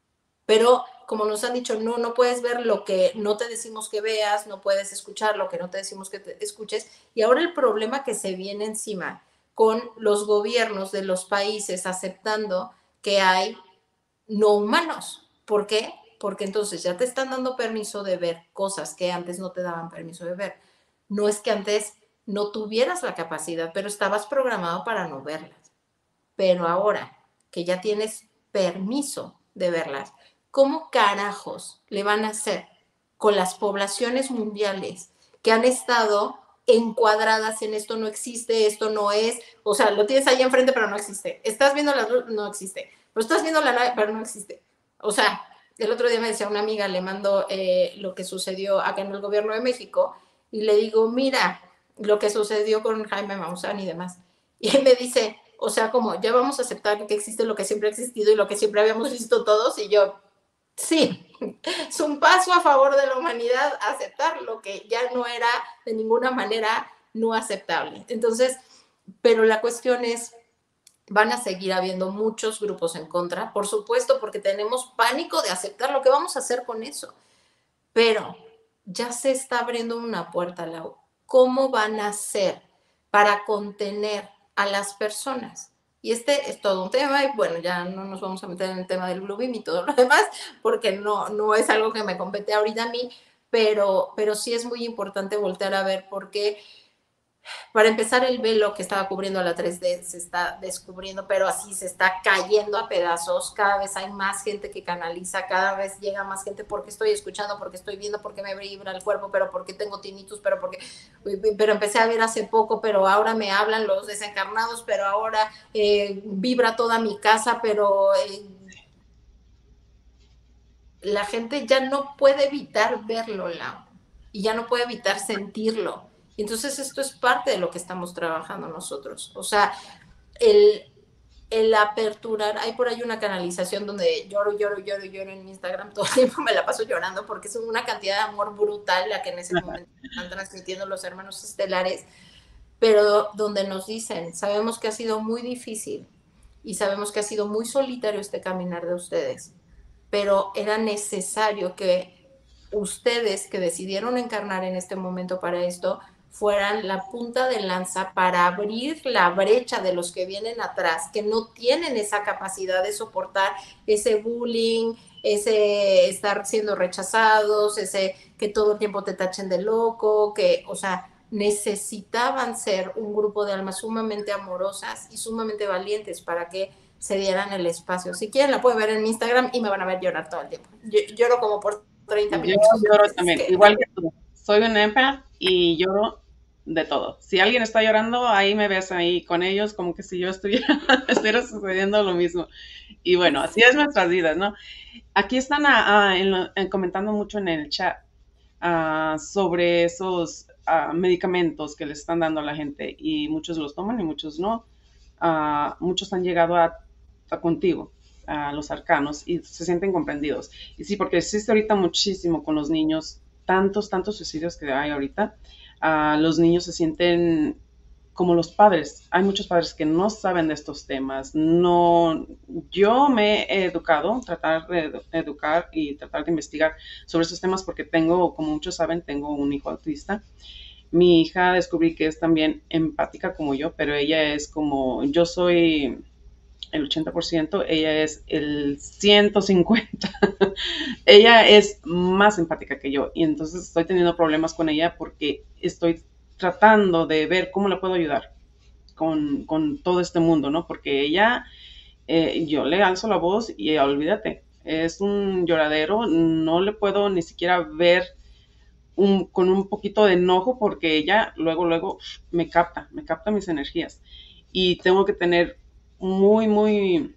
S2: Pero como nos han dicho, no, no puedes ver lo que no te decimos que veas, no puedes escuchar lo que no te decimos que te escuches. Y ahora el problema que se viene encima con los gobiernos de los países aceptando que hay no humanos. ¿Por qué? Porque entonces ya te están dando permiso de ver cosas que antes no te daban permiso de ver. No es que antes no tuvieras la capacidad, pero estabas programado para no verlas. Pero ahora que ya tienes permiso de verlas, ¿cómo carajos le van a hacer con las poblaciones mundiales que han estado encuadradas en esto no existe, esto no es? O sea, lo tienes ahí enfrente, pero no existe. Estás viendo la luz, no existe. Pero estás viendo la nave, pero no existe. O sea, el otro día me decía una amiga, le mando eh, lo que sucedió acá en el gobierno de México y le digo, mira, lo que sucedió con Jaime Maussan y demás. Y él me dice, o sea, como ya vamos a aceptar que existe lo que siempre ha existido y lo que siempre habíamos visto todos, y yo, sí, es un paso a favor de la humanidad aceptar lo que ya no era de ninguna manera no aceptable. Entonces, pero la cuestión es, van a seguir habiendo muchos grupos en contra, por supuesto, porque tenemos pánico de aceptar lo que vamos a hacer con eso. Pero ya se está abriendo una puerta, Lau. ¿Cómo van a hacer para contener a las personas? Y este es todo un tema y bueno, ya no nos vamos a meter en el tema del Bluebeam y todo lo demás, porque no, no es algo que me compete ahorita a mí, pero, pero sí es muy importante voltear a ver porque para empezar, el velo que estaba cubriendo a la tres D se está descubriendo, pero así se está cayendo a pedazos. Cada vez hay más gente que canaliza, cada vez llega más gente porque estoy escuchando, porque estoy viendo, porque me vibra el cuerpo, pero porque tengo tinnitus, pero porque... Pero empecé a ver hace poco, pero ahora me hablan los desencarnados, pero ahora eh, vibra toda mi casa, pero... Eh, la gente ya no puede evitar verlo, Lau, y ya no puede evitar sentirlo. Y entonces esto es parte de lo que estamos trabajando nosotros. O sea, el, el aperturar, hay por ahí una canalización donde lloro, lloro, lloro, lloro en mi Instagram, todo el tiempo me la paso llorando porque es una cantidad de amor brutal la que en ese momento están transmitiendo los hermanos estelares, pero donde nos dicen, sabemos que ha sido muy difícil y sabemos que ha sido muy solitario este caminar de ustedes, pero era necesario que ustedes que decidieron encarnar en este momento para esto, fueran la punta de lanza para abrir la brecha de los que vienen atrás, que no tienen esa capacidad de soportar ese bullying, ese estar siendo rechazados, ese que todo el tiempo te tachen de loco, que, o sea, necesitaban ser un grupo de almas sumamente amorosas y sumamente valientes para que se dieran el espacio. Si quieren la pueden ver en mi Instagram y me van a ver llorar todo el tiempo. Yo, lloro como por treinta
S1: Yo
S2: minutos.
S1: lloro
S2: Es
S1: también,
S2: que,
S1: igual que tú. Soy un empath y lloro de todo. Si alguien está llorando, ahí me ves ahí con ellos, como que si yo estuviera, estuviera sucediendo lo mismo. Y bueno, así es nuestras vidas, ¿no? Aquí están a- a- en lo- en comentando mucho en el chat ah, sobre esos ah, medicamentos que le están dando a la gente y muchos los toman y muchos no. Ah, muchos han llegado a, a contigo, a los arcanos, y se sienten comprendidos. Y sí, porque existe ahorita muchísimo con los niños, tantos, tantos suicidios que hay ahorita. Ah, los niños se sienten como los padres. Hay muchos padres que no saben de estos temas. No, yo me he educado, tratar de educar y tratar de investigar sobre estos temas porque tengo, como muchos saben, tengo un hijo autista. Mi hija descubrí que es también empática como yo, pero ella es como, yo soy el ochenta por ciento, ella es el ciento cincuenta. Ella es más empática que yo y entonces estoy teniendo problemas con ella porque estoy tratando de ver cómo la puedo ayudar con, con todo este mundo, ¿no? Porque ella, eh, yo le alzo la voz y eh, olvídate, es un lloradero, no le puedo ni siquiera ver un, con un poquito de enojo porque ella luego, luego me capta, me capta mis energías. Y tengo que tener muy, muy,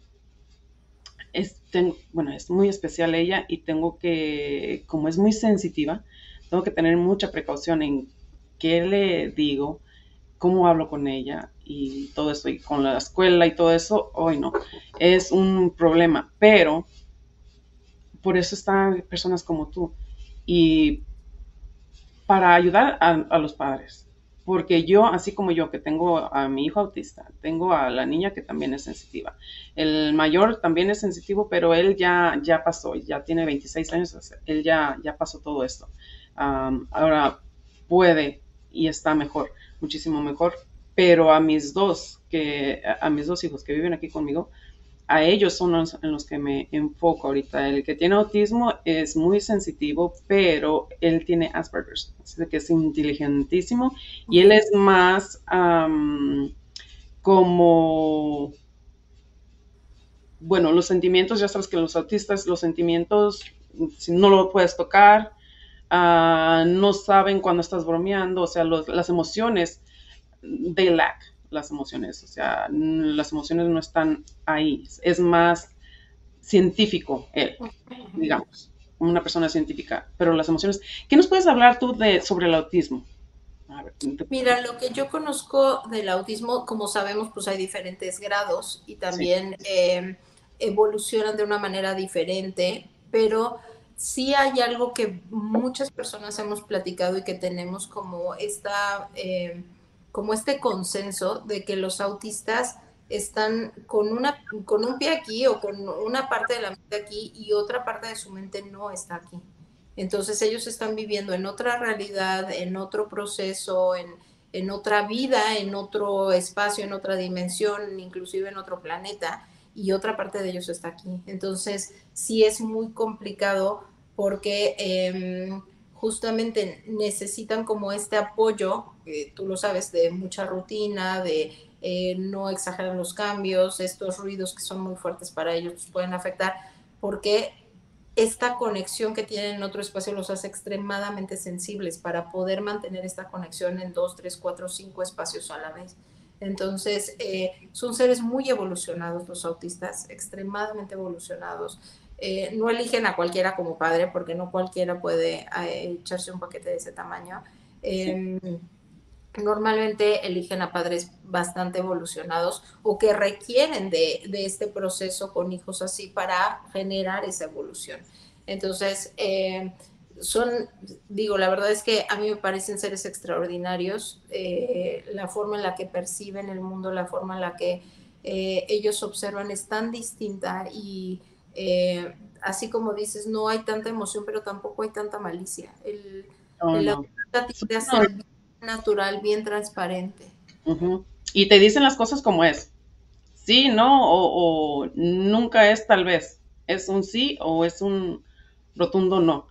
S1: es, ten, bueno, es muy especial ella y tengo que, como es muy sensitiva, tengo que tener mucha precaución en qué le digo, cómo hablo con ella y todo eso, y con la escuela y todo eso, hoy no, es un problema, pero por eso están personas como tú. Y para ayudar a, a, los padres. Porque yo, así como yo, que tengo a mi hijo autista, tengo a la niña que también es sensitiva. El mayor también es sensitivo, pero él ya, ya pasó, ya tiene veintiséis años, él ya, ya pasó todo esto. Um, ahora puede y está mejor, muchísimo mejor. Pero a mis dos, que, a mis dos hijos que viven aquí conmigo, a ellos son los en los que me enfoco ahorita. El que tiene autismo es muy sensitivo, pero él tiene Asperger's, así que es inteligentísimo y él es más um, como, bueno, los sentimientos, ya sabes que los autistas, los sentimientos, si no lo puedes tocar, uh, no saben cuando estás bromeando, o sea, los, las emociones, they lack las emociones, o sea, las emociones no están ahí, es más científico él, digamos, una persona científica, pero las emociones. ¿Qué nos puedes hablar tú de, sobre el autismo? A ver, te...
S2: Mira, lo que yo conozco del autismo, como sabemos, pues hay diferentes grados y también sí. eh, evolucionan de una manera diferente, pero sí hay algo que muchas personas hemos platicado y que tenemos como esta, eh, como este consenso de que los autistas están con, una, con un pie aquí o con una parte de la mente aquí y otra parte de su mente no está aquí. Entonces ellos están viviendo en otra realidad, en otro proceso, en, en otra vida, en otro espacio, en otra dimensión, inclusive en otro planeta, y otra parte de ellos está aquí. Entonces sí es muy complicado porque eh, justamente necesitan como este apoyo, eh, tú lo sabes, de mucha rutina, de eh, no exageran los cambios, estos ruidos que son muy fuertes para ellos pues pueden afectar, porque esta conexión que tienen en otro espacio los hace extremadamente sensibles para poder mantener esta conexión en dos, tres, cuatro, cinco espacios a la vez. Entonces, eh, son seres muy evolucionados los autistas, extremadamente evolucionados. Eh, no eligen a cualquiera como padre porque no cualquiera puede eh, echarse un paquete de ese tamaño. Eh, sí. Normalmente eligen a padres bastante evolucionados o que requieren de, de este proceso con hijos así para generar esa evolución. Entonces, eh, son, digo, la verdad es que a mí me parecen seres extraordinarios, eh, la forma en la que perciben el mundo, la forma en la que eh, ellos observan es tan distinta y eh, así como dices, no hay tanta emoción, pero tampoco hay tanta malicia. El,
S1: oh,
S2: el
S1: no.
S2: autista tiende a ser natural, bien transparente.
S1: Uh-huh. Y te dicen las cosas como es. Sí, no, o, o nunca es tal vez. Es un sí o es un rotundo no.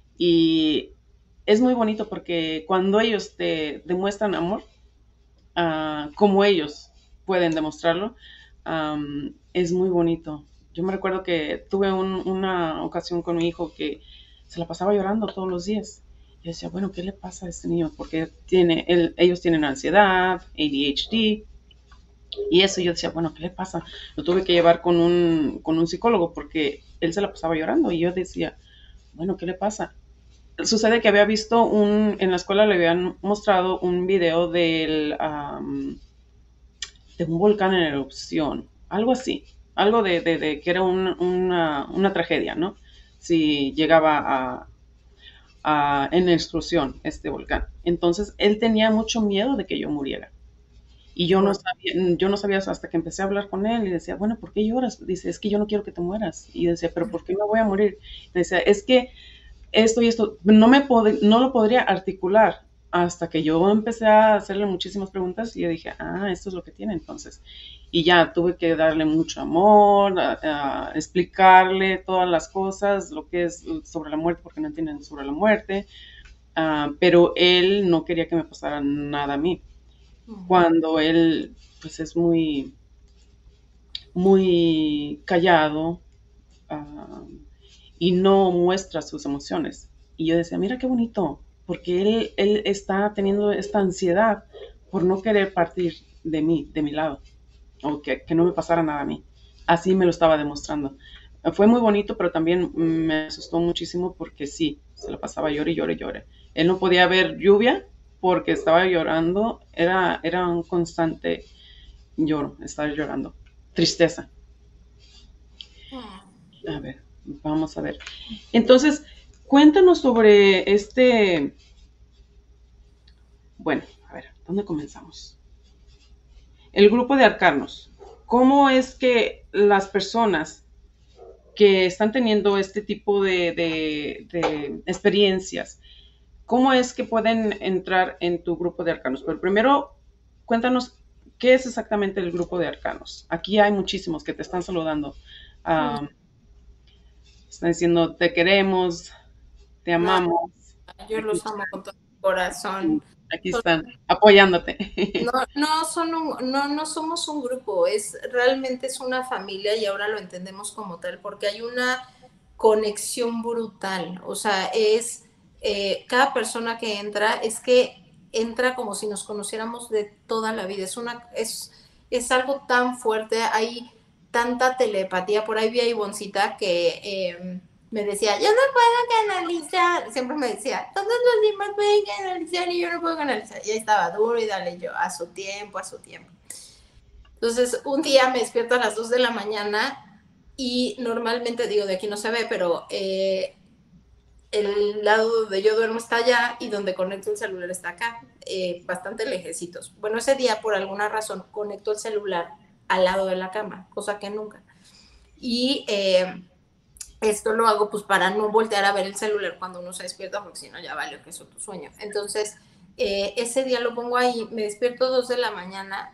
S1: Y es muy bonito porque cuando ellos te demuestran amor, uh, como ellos pueden demostrarlo, um, es muy bonito. Yo me recuerdo que tuve un, una ocasión con mi hijo que se la pasaba llorando todos los días. Yo decía, bueno, ¿qué le pasa a este niño? Porque tiene, él, ellos tienen ansiedad, A D H D, y eso. Yo decía, bueno, ¿qué le pasa? Lo tuve que llevar con un, con un psicólogo porque él se la pasaba llorando. Y yo decía, bueno, ¿qué le pasa? Sucede que había visto un, en la escuela le habían mostrado un video del, um, de un volcán en erupción, algo así, algo de, de, de que era un, una, una tragedia, ¿no? Si llegaba a, a, en explosión este volcán. Entonces él tenía mucho miedo de que yo muriera. Y yo no
S2: Bueno,
S1: sabía, yo no sabía eso hasta que empecé a hablar con él y decía, bueno, ¿por qué lloras? Dice, es que yo no quiero que te mueras. Y yo decía, pero ¿por qué me voy a morir? Y decía, es que esto y esto, no, me pod no lo podría articular hasta que yo empecé a hacerle muchísimas preguntas y yo dije, ah, esto es lo que tiene entonces. Y ya tuve que darle mucho amor, a, a explicarle todas las cosas, lo que es sobre la muerte, porque no entienden sobre la muerte, uh, pero él no quería que me pasara nada a mí. Cuando él, pues es muy, muy callado, uh, y no muestra sus emociones. Y yo decía, mira qué bonito, porque él, él está teniendo esta ansiedad por no querer partir de mí, de mi lado, o que, que no me pasara nada a mí. Así me lo estaba demostrando. Fue muy bonito, pero también me asustó muchísimo porque sí, se lo pasaba llore, llore, llore. Él no podía ver lluvia porque estaba llorando, era, era un constante lloro, estaba llorando, tristeza. A ver, vamos a ver. Entonces, cuéntanos sobre este, bueno, a ver, ¿dónde comenzamos? El grupo de arcanos. ¿Cómo es que las personas que están teniendo este tipo de, de, de experiencias, cómo es que pueden entrar en tu grupo de arcanos? Pero primero, cuéntanos qué es exactamente el grupo de arcanos. Aquí hay muchísimos que te están saludando. Um, están diciendo, te queremos, te
S2: no,
S1: amamos.
S2: yo
S1: Aquí,
S2: los amo con todo mi corazón.
S1: aquí están apoyándote.
S2: No, no, son un- no, no somos un grupo, es realmente es una familia y ahora lo entendemos como tal, porque hay una conexión brutal. O sea, es eh, cada persona que entra, es que entra como si nos conociéramos de toda la vida. Es una, es, es algo tan fuerte, hay tanta telepatía. Por ahí vi a Ivoncita que eh, me decía, yo no puedo canalizar, siempre me decía, todos los demás pueden canalizar y yo no puedo canalizar. Y ahí estaba duro y dale yo, a su tiempo, a su tiempo. Entonces, un día me despierto a las dos de la mañana y normalmente, digo, de aquí no se ve, pero eh, el lado donde yo duermo está allá y donde conecto el celular está acá, eh, bastante lejecitos. Bueno, ese día, por alguna razón, conecto el celular al lado de la cama, cosa que nunca. Y eh, esto lo hago pues para no voltear a ver el celular cuando uno se despierta, porque si no ya vale que es otro sueño. Entonces, eh, ese día lo pongo ahí, me despierto dos de la mañana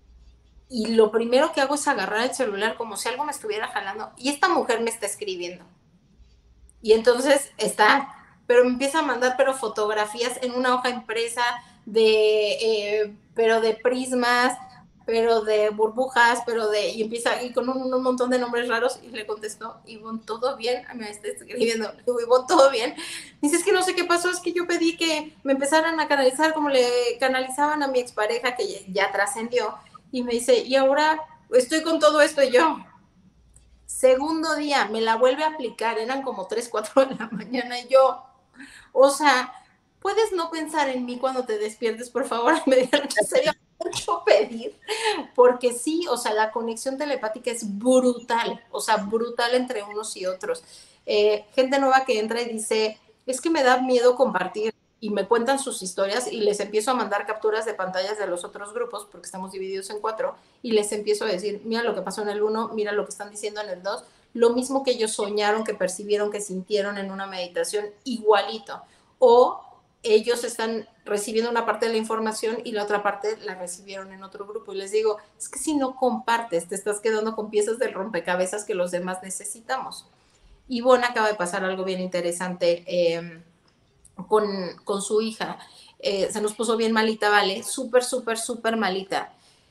S2: y lo primero que hago es agarrar el celular como si algo me estuviera jalando y esta mujer me está escribiendo. Y entonces está, pero me empieza a mandar pero fotografías en una hoja impresa de, eh, pero de prismas, pero de burbujas, pero de, y empieza, y con un, un montón de nombres raros, y le contesto, Ivonne, ¿todo bien? Me está escribiendo, Ivonne, ¿todo bien? Dice, es que no sé qué pasó, es que yo pedí que me empezaran a canalizar como le canalizaban a mi expareja, que ya, ya trascendió, y me dice, y ahora estoy con todo esto, y yo, segundo día, me la vuelve a aplicar, eran como tres, cuatro de la mañana, y yo, o sea, ¿puedes no pensar en mí cuando te despiertes, por favor? A medianoche sería mucho pedir, porque sí, o sea, la conexión telepática es brutal, o sea, brutal entre unos y otros. Eh, gente nueva que entra y dice, es que me da miedo compartir, y me cuentan sus historias y les empiezo a mandar capturas de pantallas de los otros grupos, porque estamos divididos en cuatro, y les empiezo a decir, mira lo que pasó en el uno, mira lo que están diciendo en el dos, lo mismo que ellos soñaron, que percibieron, que sintieron en una meditación, igualito. O ellos están recibiendo una parte de la información y la otra parte la recibieron en otro grupo. Y les digo, es que si no compartes, te estás quedando con piezas del rompecabezas que los demás necesitamos. Y Ivonne acaba de pasar algo bien interesante eh, con, con su hija. Eh, se nos puso bien malita, ¿vale? Súper, súper, súper malita.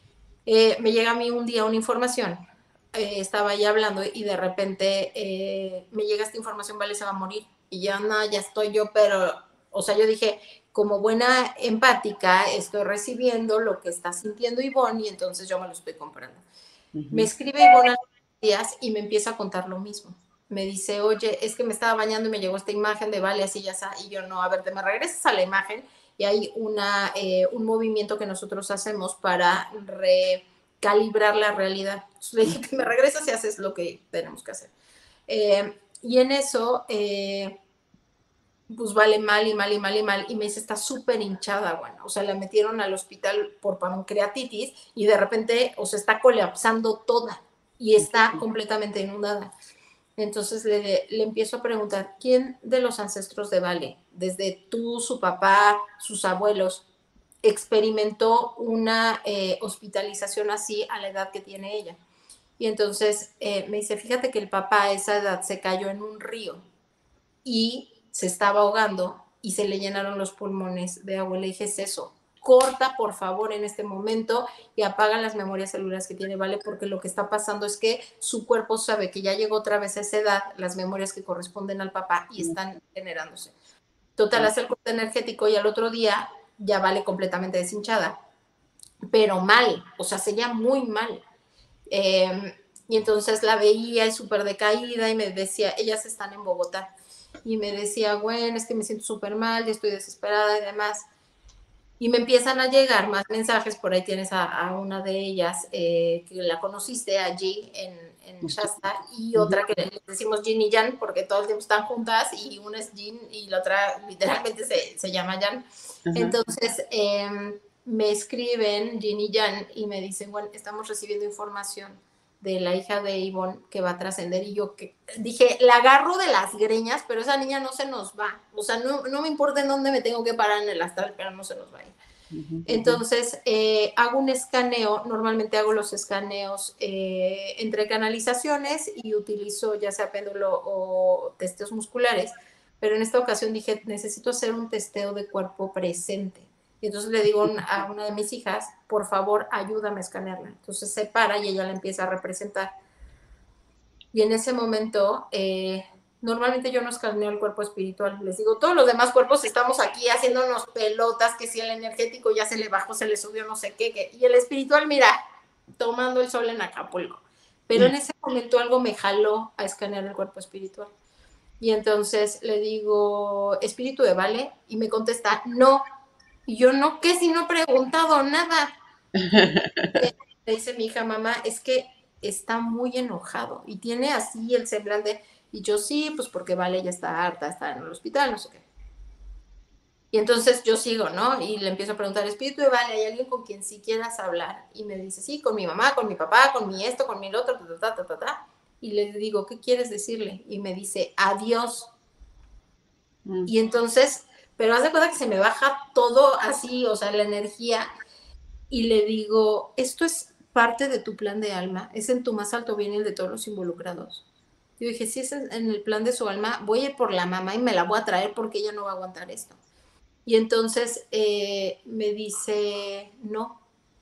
S2: Eh, me llega a mí un día una información, eh, estaba ya hablando y de repente eh, me llega esta información, Vale se va a morir. Y ya no, ya estoy yo, pero, o sea, yo dije, como buena empática, estoy recibiendo lo que está sintiendo Ivonne y entonces yo me lo estoy comprando. Uh-huh. Me escribe Ivonne a los días y me empieza a contar lo mismo. Me dice, oye, es que me estaba bañando y me llegó esta imagen de Vale, así ya está. Y yo, no, a ver, te me regresas a la imagen y hay una, eh, un movimiento que nosotros hacemos para recalibrar la realidad. Entonces le dije, que me regresas y haces lo que tenemos que hacer. Eh, y en eso, eh, pues Vale mal y mal y mal y mal. Y me dice, está súper hinchada, bueno. O sea, la metieron al hospital por pancreatitis y de repente, o sea, está colapsando toda y está completamente inundada. Entonces le, le empiezo a preguntar, ¿quién de los ancestros de Vale, desde tú, su papá, sus abuelos, experimentó una eh, hospitalización así a la edad que tiene ella? Y entonces eh, me dice, fíjate que el papá a esa edad se cayó en un río y se estaba ahogando y se le llenaron los pulmones de agua. Le dije, es eso, corta por favor en este momento y apaga las memorias celulares que tiene Vale, porque lo que está pasando es que su cuerpo sabe que ya llegó otra vez a esa edad, las memorias que corresponden al papá y están generándose. Total, hace el corte energético y al otro día ya Vale completamente deshinchada, pero mal, o sea, seguía muy mal. Eh, y entonces la veía súper decaída y me decía, ellas están en Bogotá, y me decía, bueno, es que me siento súper mal, ya estoy desesperada y demás. Y me empiezan a llegar más mensajes, por ahí tienes a, a una de ellas, eh, que la conociste allí en, en Shasta, y otra que le decimos Jin y Jan, porque todo el tiempo están juntas, y una es Jin y la otra literalmente se, se llama Jan. Uh-huh. Entonces eh, me escriben Jin y Jan y me dicen, bueno, estamos recibiendo información de la hija de Ivonne que va a trascender, y yo que dije, la agarro de las greñas, pero esa niña no se nos va, o sea, no, no me importa en dónde me tengo que parar en el astral, pero no se nos va a ir. Uh-huh. Entonces, eh, hago un escaneo, normalmente hago los escaneos eh, entre canalizaciones y utilizo ya sea péndulo o testeos musculares, pero en esta ocasión dije, necesito hacer un testeo de cuerpo presente. Y entonces le digo a una de mis hijas, por favor, ayúdame a escanearla. Entonces se para y ella la empieza a representar. Y en ese momento, eh, normalmente yo no escaneo el cuerpo espiritual. Les digo, todos los demás cuerpos estamos aquí haciéndonos pelotas, que si el energético ya se le bajó, se le subió, no sé qué. qué. Y el espiritual, mira, tomando el sol en Acapulco. Pero en ese momento algo me jaló a escanear el cuerpo espiritual. Y entonces le digo, ¿espíritu de Vale? Y me contesta, no. Y yo, no, ¿qué? Si no he preguntado nada. Le dice mi hija, mamá, es que está muy enojado y tiene así el semblante. Y yo, sí, pues porque Vale ya está harta, está en el hospital, no sé qué. Y entonces yo sigo, ¿no? Y le empiezo a preguntar, espíritu de Vale, ¿hay alguien con quien sí quieras hablar? Y me dice, sí, con mi mamá, con mi papá, con mi esto, con mi otro, ta, ta, ta, ta, ta. Y le digo, ¿qué quieres decirle? Y me dice, adiós. Mm. Y entonces, pero haz de cuenta que se me baja todo así, o sea, la energía. Y le digo, esto es parte de tu plan de alma, es en tu más alto bien el de todos los involucrados. Yo dije, si es en el plan de su alma, voy a ir por la mamá y me la voy a traer porque ella no va a aguantar esto. Y entonces eh, me dice, no.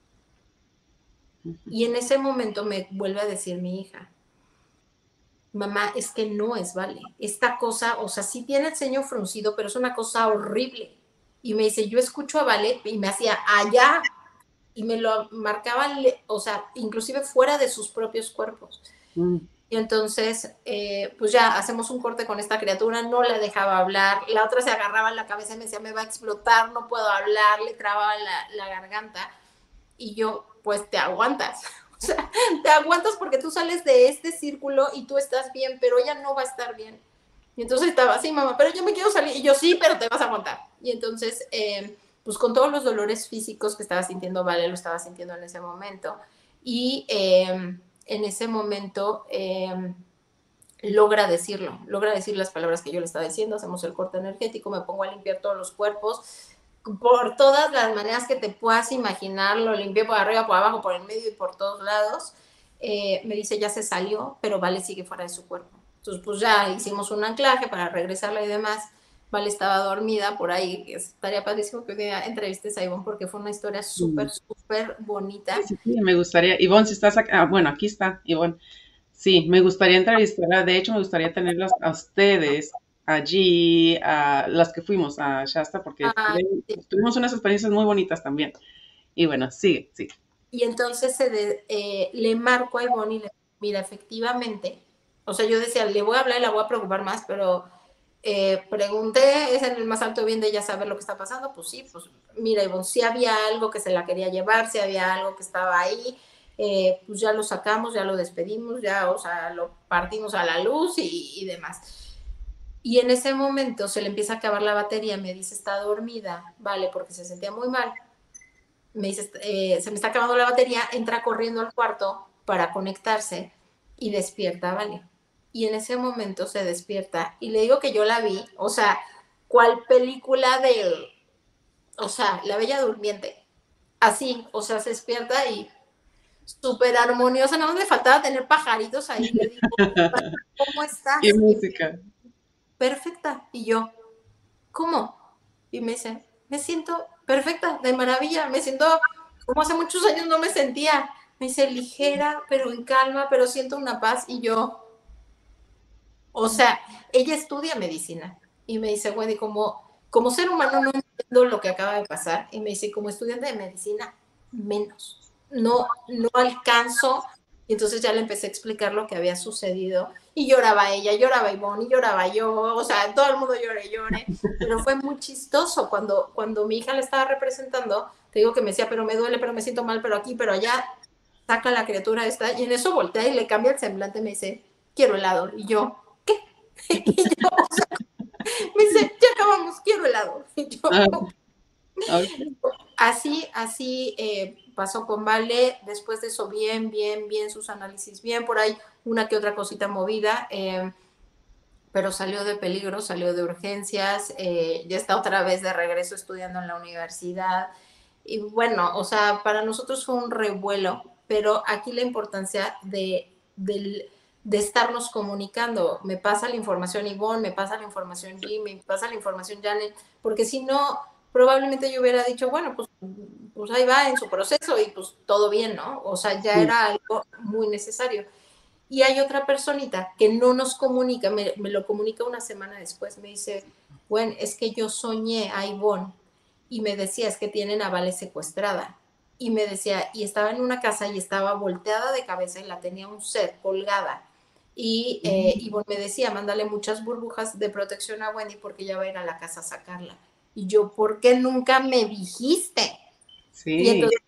S2: Y en ese momento me vuelve a decir mi hija, mamá, es que no es Vale. Esta cosa, o sea, sí tiene el ceño fruncido, pero es una cosa horrible. Y me dice, yo escucho a Vale, y me hacía, allá, y me lo marcaban, o sea, inclusive fuera de sus propios cuerpos. Mm. Y entonces, eh, pues ya hacemos un corte con esta criatura, no la dejaba hablar, la otra se agarraba en la cabeza y me decía, me va a explotar, no puedo hablar, le trababa la, la garganta. Y yo, pues te aguantas, o sea, te aguantas porque tú sales de este círculo y tú estás bien, pero ella no va a estar bien. Y entonces estaba así, mamá, pero yo me quiero salir. Y yo, sí, pero te vas a aguantar. Y entonces, eh, pues con todos los dolores físicos que estaba sintiendo Vale, lo estaba sintiendo en ese momento. Y eh, en ese momento eh, logra decirlo, logra decir las palabras que yo le estaba diciendo, hacemos el corte energético, me pongo a limpiar todos los cuerpos, por todas las maneras que te puedas imaginar, lo limpié por arriba, por abajo, por el medio y por todos lados. Eh, me dice, ya se salió, pero Vale sigue fuera de su cuerpo. Entonces, pues ya hicimos un anclaje para regresarla y demás. Vale estaba dormida por ahí. Estaría padrísimo que un día entrevistes a Ivonne porque fue una historia súper,
S1: Mm.
S2: súper bonita.
S1: Sí, sí, sí, me gustaría. Ivonne, si estás acá, ah, bueno, aquí está, Ivonne. Sí, me gustaría entrevistarla. De hecho, me gustaría tenerlas a ustedes allí, a las que fuimos a Shasta, porque
S2: Ah,
S1: tuve-
S2: sí.
S1: tuvimos unas experiencias muy bonitas también. Y bueno, sigue, sí.
S2: Y entonces se de, eh, le marco a Ivonne y le digo, mira, efectivamente, o sea, yo decía, le voy a hablar y la voy a preocupar más, pero eh, pregunté, es en el más alto bien de ella saber lo que está pasando, pues sí, pues mira, Ivonne, si había algo que se la quería llevar, si había algo que estaba ahí, eh, pues ya lo sacamos, ya lo despedimos, ya, o sea, lo partimos a la luz y, y demás. Y en ese momento se le empieza a acabar la batería, me dice, está dormida, vale, porque se sentía muy mal. Me dice, eh, se me está acabando la batería, entra corriendo al cuarto para conectarse y despierta, ¿vale? Y en ese momento se despierta y le digo que yo la vi, o sea, ¿cuál película de, o sea, La Bella Durmiente? Así, o sea, se despierta y súper armoniosa, nada más le faltaba tener pajaritos ahí, le digo, ¿cómo
S1: Y
S2: estás? Y
S1: música.
S2: perfecta. Y yo, ¿cómo? Y me dice, me siento perfecta, de maravilla, me siento como hace muchos años no me sentía. Me dice, ligera, pero en calma, pero siento una paz. Y yo, o sea, ella estudia medicina. Y me dice, Wendy, como, como ser humano no entiendo lo que acaba de pasar. Y me dice, como estudiante de medicina, menos. No, no alcanzo. Y entonces ya le empecé a explicar lo que había sucedido. Y lloraba ella, lloraba Ivonne, y lloraba yo. O sea, todo el mundo lloré, lloré. Pero fue muy chistoso cuando, cuando mi hija le estaba representando. Te digo que me decía, pero me duele, pero me siento mal, pero aquí, pero allá. Saca la criatura esta. Y en eso voltea y le cambia el semblante. Me dice, quiero helado. Y yo, y yo, o sea, me dice, ya acabamos, quiero helado. Y yo,
S1: Ah, ok.
S2: así, así eh, pasó con Vale. Después de eso, bien, bien, bien, sus análisis, bien, por ahí una que otra cosita movida, eh, pero salió de peligro, salió de urgencias, eh, ya está otra vez de regreso estudiando en la universidad. Y bueno, o sea, para nosotros fue un revuelo, pero aquí la importancia de, del de estarnos comunicando. Me pasa la información Ivonne, me pasa la información Jimmy, me pasa la información Janet, porque si no, probablemente yo hubiera dicho, bueno, pues, pues ahí va en su proceso y pues todo bien, ¿no? O sea, ya
S1: Sí.
S2: era algo muy necesario. Y hay otra personita que no nos comunica, me, me lo comunica una semana después, me dice, bueno, es que yo soñé a Ivonne y me decía, es que tienen a Vale secuestrada. Y me decía, y estaba en una casa y estaba volteada de cabeza y la tenía un set colgada. Y eh, Ivonne me decía, mándale muchas burbujas de protección a Wendy porque ella va a ir a la casa a sacarla. Y yo, ¿por qué nunca me dijiste? Y
S1: Sí.
S2: entonces,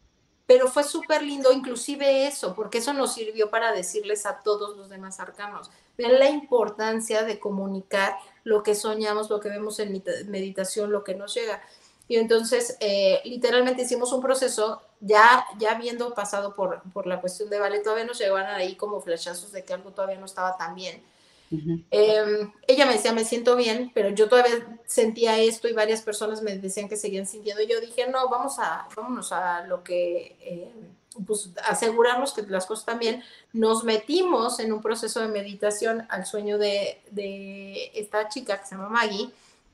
S2: pero fue súper lindo, inclusive eso, porque eso nos sirvió para decirles a todos los demás arcanos. Vean la importancia de comunicar lo que soñamos, lo que vemos en meditación, lo que nos llega. Y entonces, eh, literalmente hicimos un proceso, ya, ya habiendo pasado por, por la cuestión de Vale, todavía nos llegaban ahí como flashazos de que algo todavía no estaba tan bien.
S1: Ujú.
S2: Eh, ella me decía, me siento bien, pero yo todavía sentía esto y varias personas me decían que seguían sintiendo. Y yo dije, no, vamos a, vámonos a lo que, eh, pues asegurarnos que las cosas están bien. Nos metimos en un proceso de meditación al sueño de, de esta chica que se llama Maggie,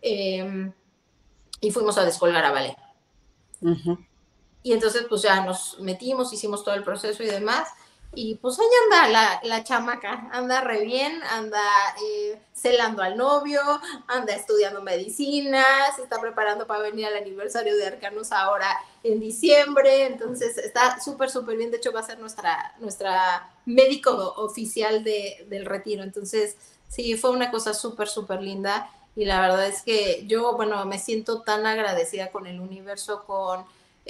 S2: eh, y fuimos a descolgar a Vale.
S1: Ujú.
S2: Y entonces pues ya nos metimos, hicimos todo el proceso y demás. Y pues ahí anda la, la chamaca, anda re bien, anda eh, celando al novio, anda estudiando medicina, se está preparando para venir al aniversario de Arcanos ahora en diciembre, entonces está súper, súper bien, de hecho va a ser nuestra, nuestra médico oficial de, del retiro, entonces sí, fue una cosa súper, súper linda y la verdad es que yo, bueno, me siento tan agradecida con el universo, con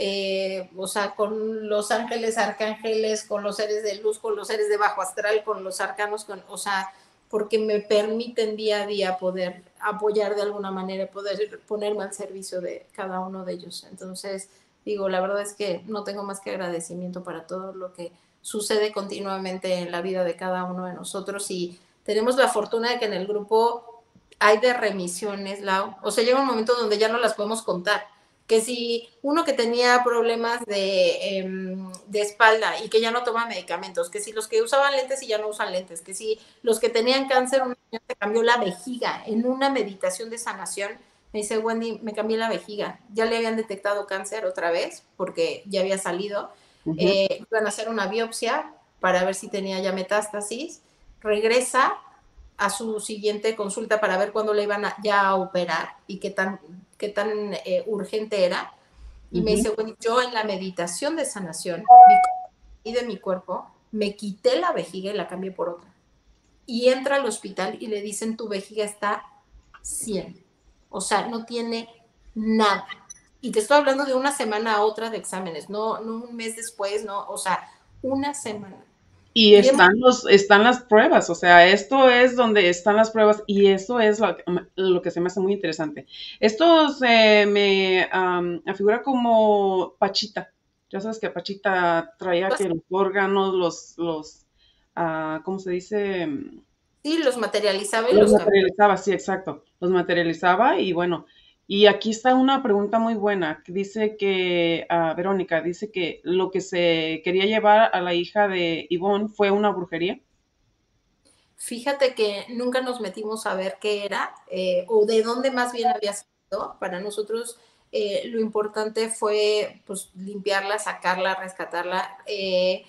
S2: eh, o sea, con los ángeles, arcángeles, con los seres de luz, con los seres de bajo astral, con los arcanos, con, o sea, porque me permiten día a día poder apoyar de alguna manera, poder ponerme al servicio de cada uno de ellos. Entonces, digo, la verdad es que no tengo más que agradecimiento para todo lo que sucede continuamente en la vida de cada uno de nosotros y tenemos la fortuna de que en el grupo hay de remisiones, Lau. O sea, llega un momento donde ya no las podemos contar que si uno que tenía problemas de, em, de espalda y que ya no toma medicamentos, que si los que usaban lentes y ya no usan lentes, que si los que tenían cáncer, un año se cambió la vejiga en una meditación de sanación. Me dice, Wendy, me cambié la vejiga. Ya le habían detectado cáncer otra vez porque ya había salido.
S1: Ujú.
S2: Eh, iban a hacer una biopsia para ver si tenía ya metástasis. Regresa a su siguiente consulta para ver cuándo le iban a, ya a operar y qué tan, qué tan eh, urgente era. Y me
S1: Ujú.
S2: dice, bueno, yo en la meditación de sanación y de mi cuerpo, me quité la vejiga y la cambié por otra. Y entra al hospital y le dicen, tu vejiga está cien. O sea, no tiene nada. Y te estoy hablando de una semana a otra de exámenes, no, no un mes después, no, o sea, una semana.
S1: Y
S2: Y hemos,
S1: están los, están las pruebas, o sea, esto es donde están las pruebas y eso es lo, que- lo que se me hace muy interesante. Esto se me am, afigura como Pachita. Ya sabes que Pachita traía
S2: pues,
S1: que los órganos, los, los, ah, ¿cómo se dice?
S2: sí, los materializaba y
S1: Los
S2: los cambiaba.
S1: materializaba, sí, exacto. Los materializaba y bueno, y aquí está una pregunta muy buena, que dice que, ah, Verónica, dice que lo que se quería llevar a la hija de Ivonne fue una brujería.
S2: Fíjate que nunca nos metimos a ver qué era eh, o de dónde más bien había salido. Para nosotros eh, lo importante fue pues, limpiarla, sacarla, rescatarla. Eh,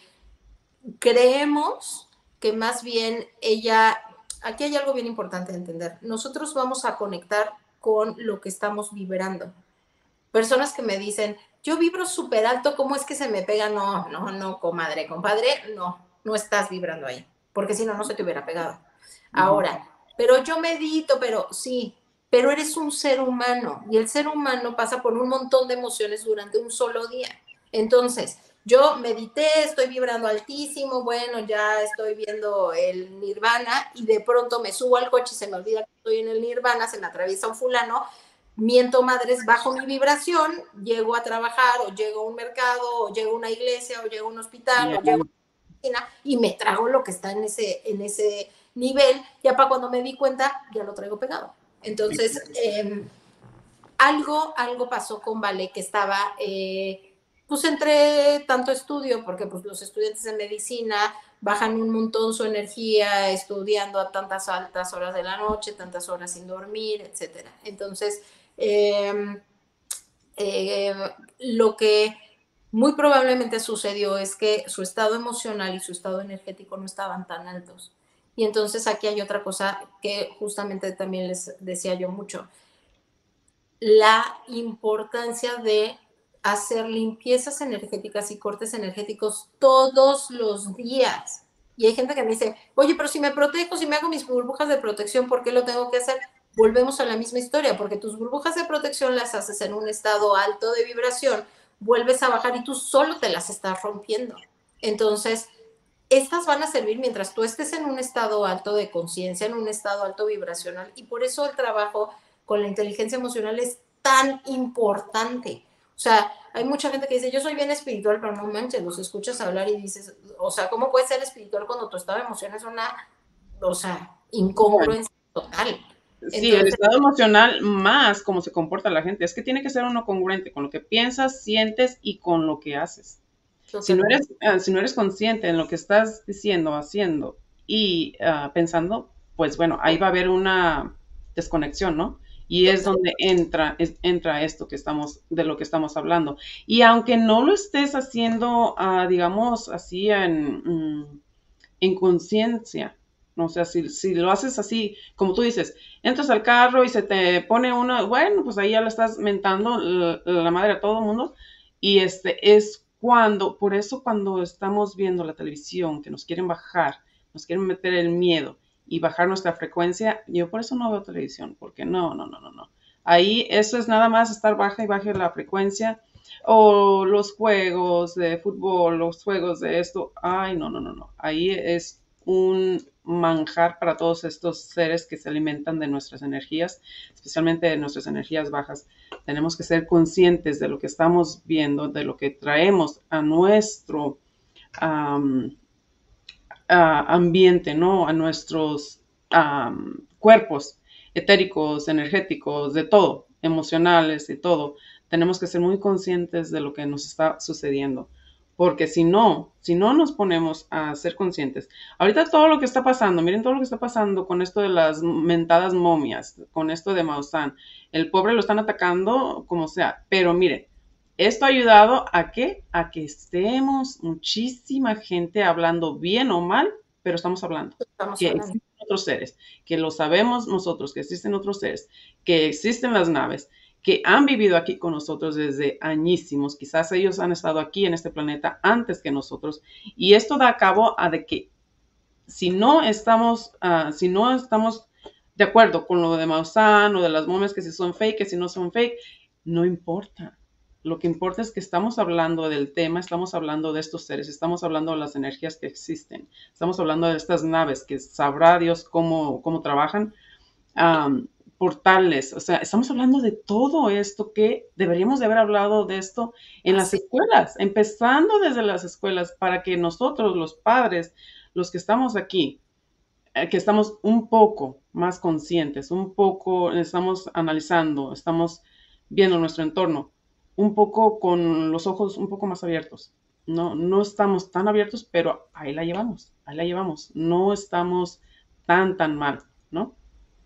S2: creemos que más bien ella, aquí hay algo bien importante de entender. Nosotros vamos a conectar con lo que estamos vibrando. Personas que me dicen, yo vibro súper alto, ¿cómo es que se me pega? No, no, no, comadre, compadre, no, no estás vibrando ahí, porque si no, no se te hubiera pegado.
S1: Ujú.
S2: Ahora, pero yo medito, pero sí, pero eres un ser humano y el ser humano pasa por un montón de emociones durante un solo día. Entonces, yo medité, estoy vibrando altísimo, bueno, ya estoy viendo el nirvana y de pronto me subo al coche y se me olvida que estoy en el nirvana, se me atraviesa un fulano, miento madres, bajo mi vibración, llego a trabajar o llego a un mercado o llego a una iglesia o llego a un hospital
S1: Ya.
S2: o llego a una oficina y me trago lo que está en ese, en ese nivel, ya para cuando me di cuenta ya lo traigo pegado. Entonces, eh, algo, algo pasó con Vale que estaba, eh, pues entre tanto estudio, porque pues los estudiantes de medicina bajan un montón su energía estudiando a tantas altas horas de la noche, tantas horas sin dormir, etcétera. Entonces, eh, eh, lo que muy probablemente sucedió es que su estado emocional y su estado energético no estaban tan altos. Y entonces aquí hay otra cosa que justamente también les decía yo mucho, la importancia de hacer limpiezas energéticas y cortes energéticos todos los días. Y hay gente que me dice, oye, pero si me protejo, si me hago mis burbujas de protección, ¿por qué lo tengo que hacer? Volvemos a la misma historia, porque tus burbujas de protección las haces en un estado alto de vibración, vuelves a bajar y tú solo te las estás rompiendo. Entonces, estas van a servir mientras tú estés en un estado alto de conciencia, en un estado alto vibracional, y por eso el trabajo con la inteligencia emocional es tan importante. O sea, hay mucha gente que dice, yo soy bien espiritual, pero no manches, los escuchas hablar y dices, o sea, ¿cómo puedes ser espiritual cuando tu estado de emoción es una, o sea,
S1: Bueno,
S2: incongruencia total?
S1: sí, el
S2: Entonces,
S1: estado emocional más cómo se comporta la gente. Es que tiene que ser uno congruente con lo que piensas, sientes y con lo que haces. Si no
S2: totalmente.
S1: eres, eh, si no eres consciente en lo que estás diciendo, haciendo y ah, pensando, pues bueno, ahí va a haber una desconexión, ¿no? Y es
S2: Total.
S1: donde entra, es- entra esto que estamos, de lo que estamos hablando. Y aunque no lo estés haciendo, ah, digamos, así en, mm, en conciencia, ¿no? O sea, si, si lo haces así, como tú dices, entras al carro y se te pone uno, bueno, pues ahí ya le estás mentando la, la madre a todo el mundo. Y este es cuando, por eso cuando estamos viendo la televisión, que nos quieren bajar, nos quieren meter el miedo y bajar nuestra frecuencia, yo por eso no veo televisión, porque no, no, no, no, no. Ahí eso es nada más estar baja y baje la frecuencia o los juegos de fútbol, los juegos de esto. Ay, no, no, no, no. Ahí es un manjar para todos estos seres que se alimentan de nuestras energías, especialmente de nuestras energías bajas. Tenemos que ser conscientes de lo que estamos viendo, de lo que traemos a nuestro um, uh, ambiente, ¿no? A nuestros um, cuerpos etéricos, energéticos, de todo, emocionales, de todo. tenemos que ser muy conscientes de lo que nos está sucediendo. Porque si no, si no nos ponemos a ser conscientes, ahorita todo lo que está pasando, miren todo lo que está pasando con esto de las mentadas momias, con esto de Maussan, el pobre lo están atacando como sea, pero miren, esto ha ayudado a qué, a que estemos muchísima gente hablando bien o mal, pero estamos hablando,
S2: Estamos
S1: que
S2: hablando.
S1: existen otros seres, que lo sabemos nosotros, que existen otros seres, que existen las naves, que han vivido aquí con nosotros desde añísimos, quizás ellos han estado aquí en este planeta antes que nosotros, y esto da a cabo a de que si no estamos, uh, si no estamos de acuerdo con lo de Maussan o de las momias, que si son fake, que si no son fake, no importa. Lo que importa es que estamos hablando del tema, estamos hablando de estos seres, estamos hablando de las energías que existen, estamos hablando de estas naves que sabrá Dios cómo, cómo trabajan. Um, portales, o sea, estamos hablando de todo esto que deberíamos de haber hablado de esto en las
S2: Así.
S1: escuelas, empezando desde las escuelas, para que nosotros, los padres, los que estamos aquí, eh, que estamos un poco más conscientes, un poco, estamos analizando, estamos viendo nuestro entorno, un poco con los ojos un poco más abiertos. No, no estamos tan abiertos, pero ahí la llevamos, ahí la llevamos. No estamos tan, tan mal, ¿no?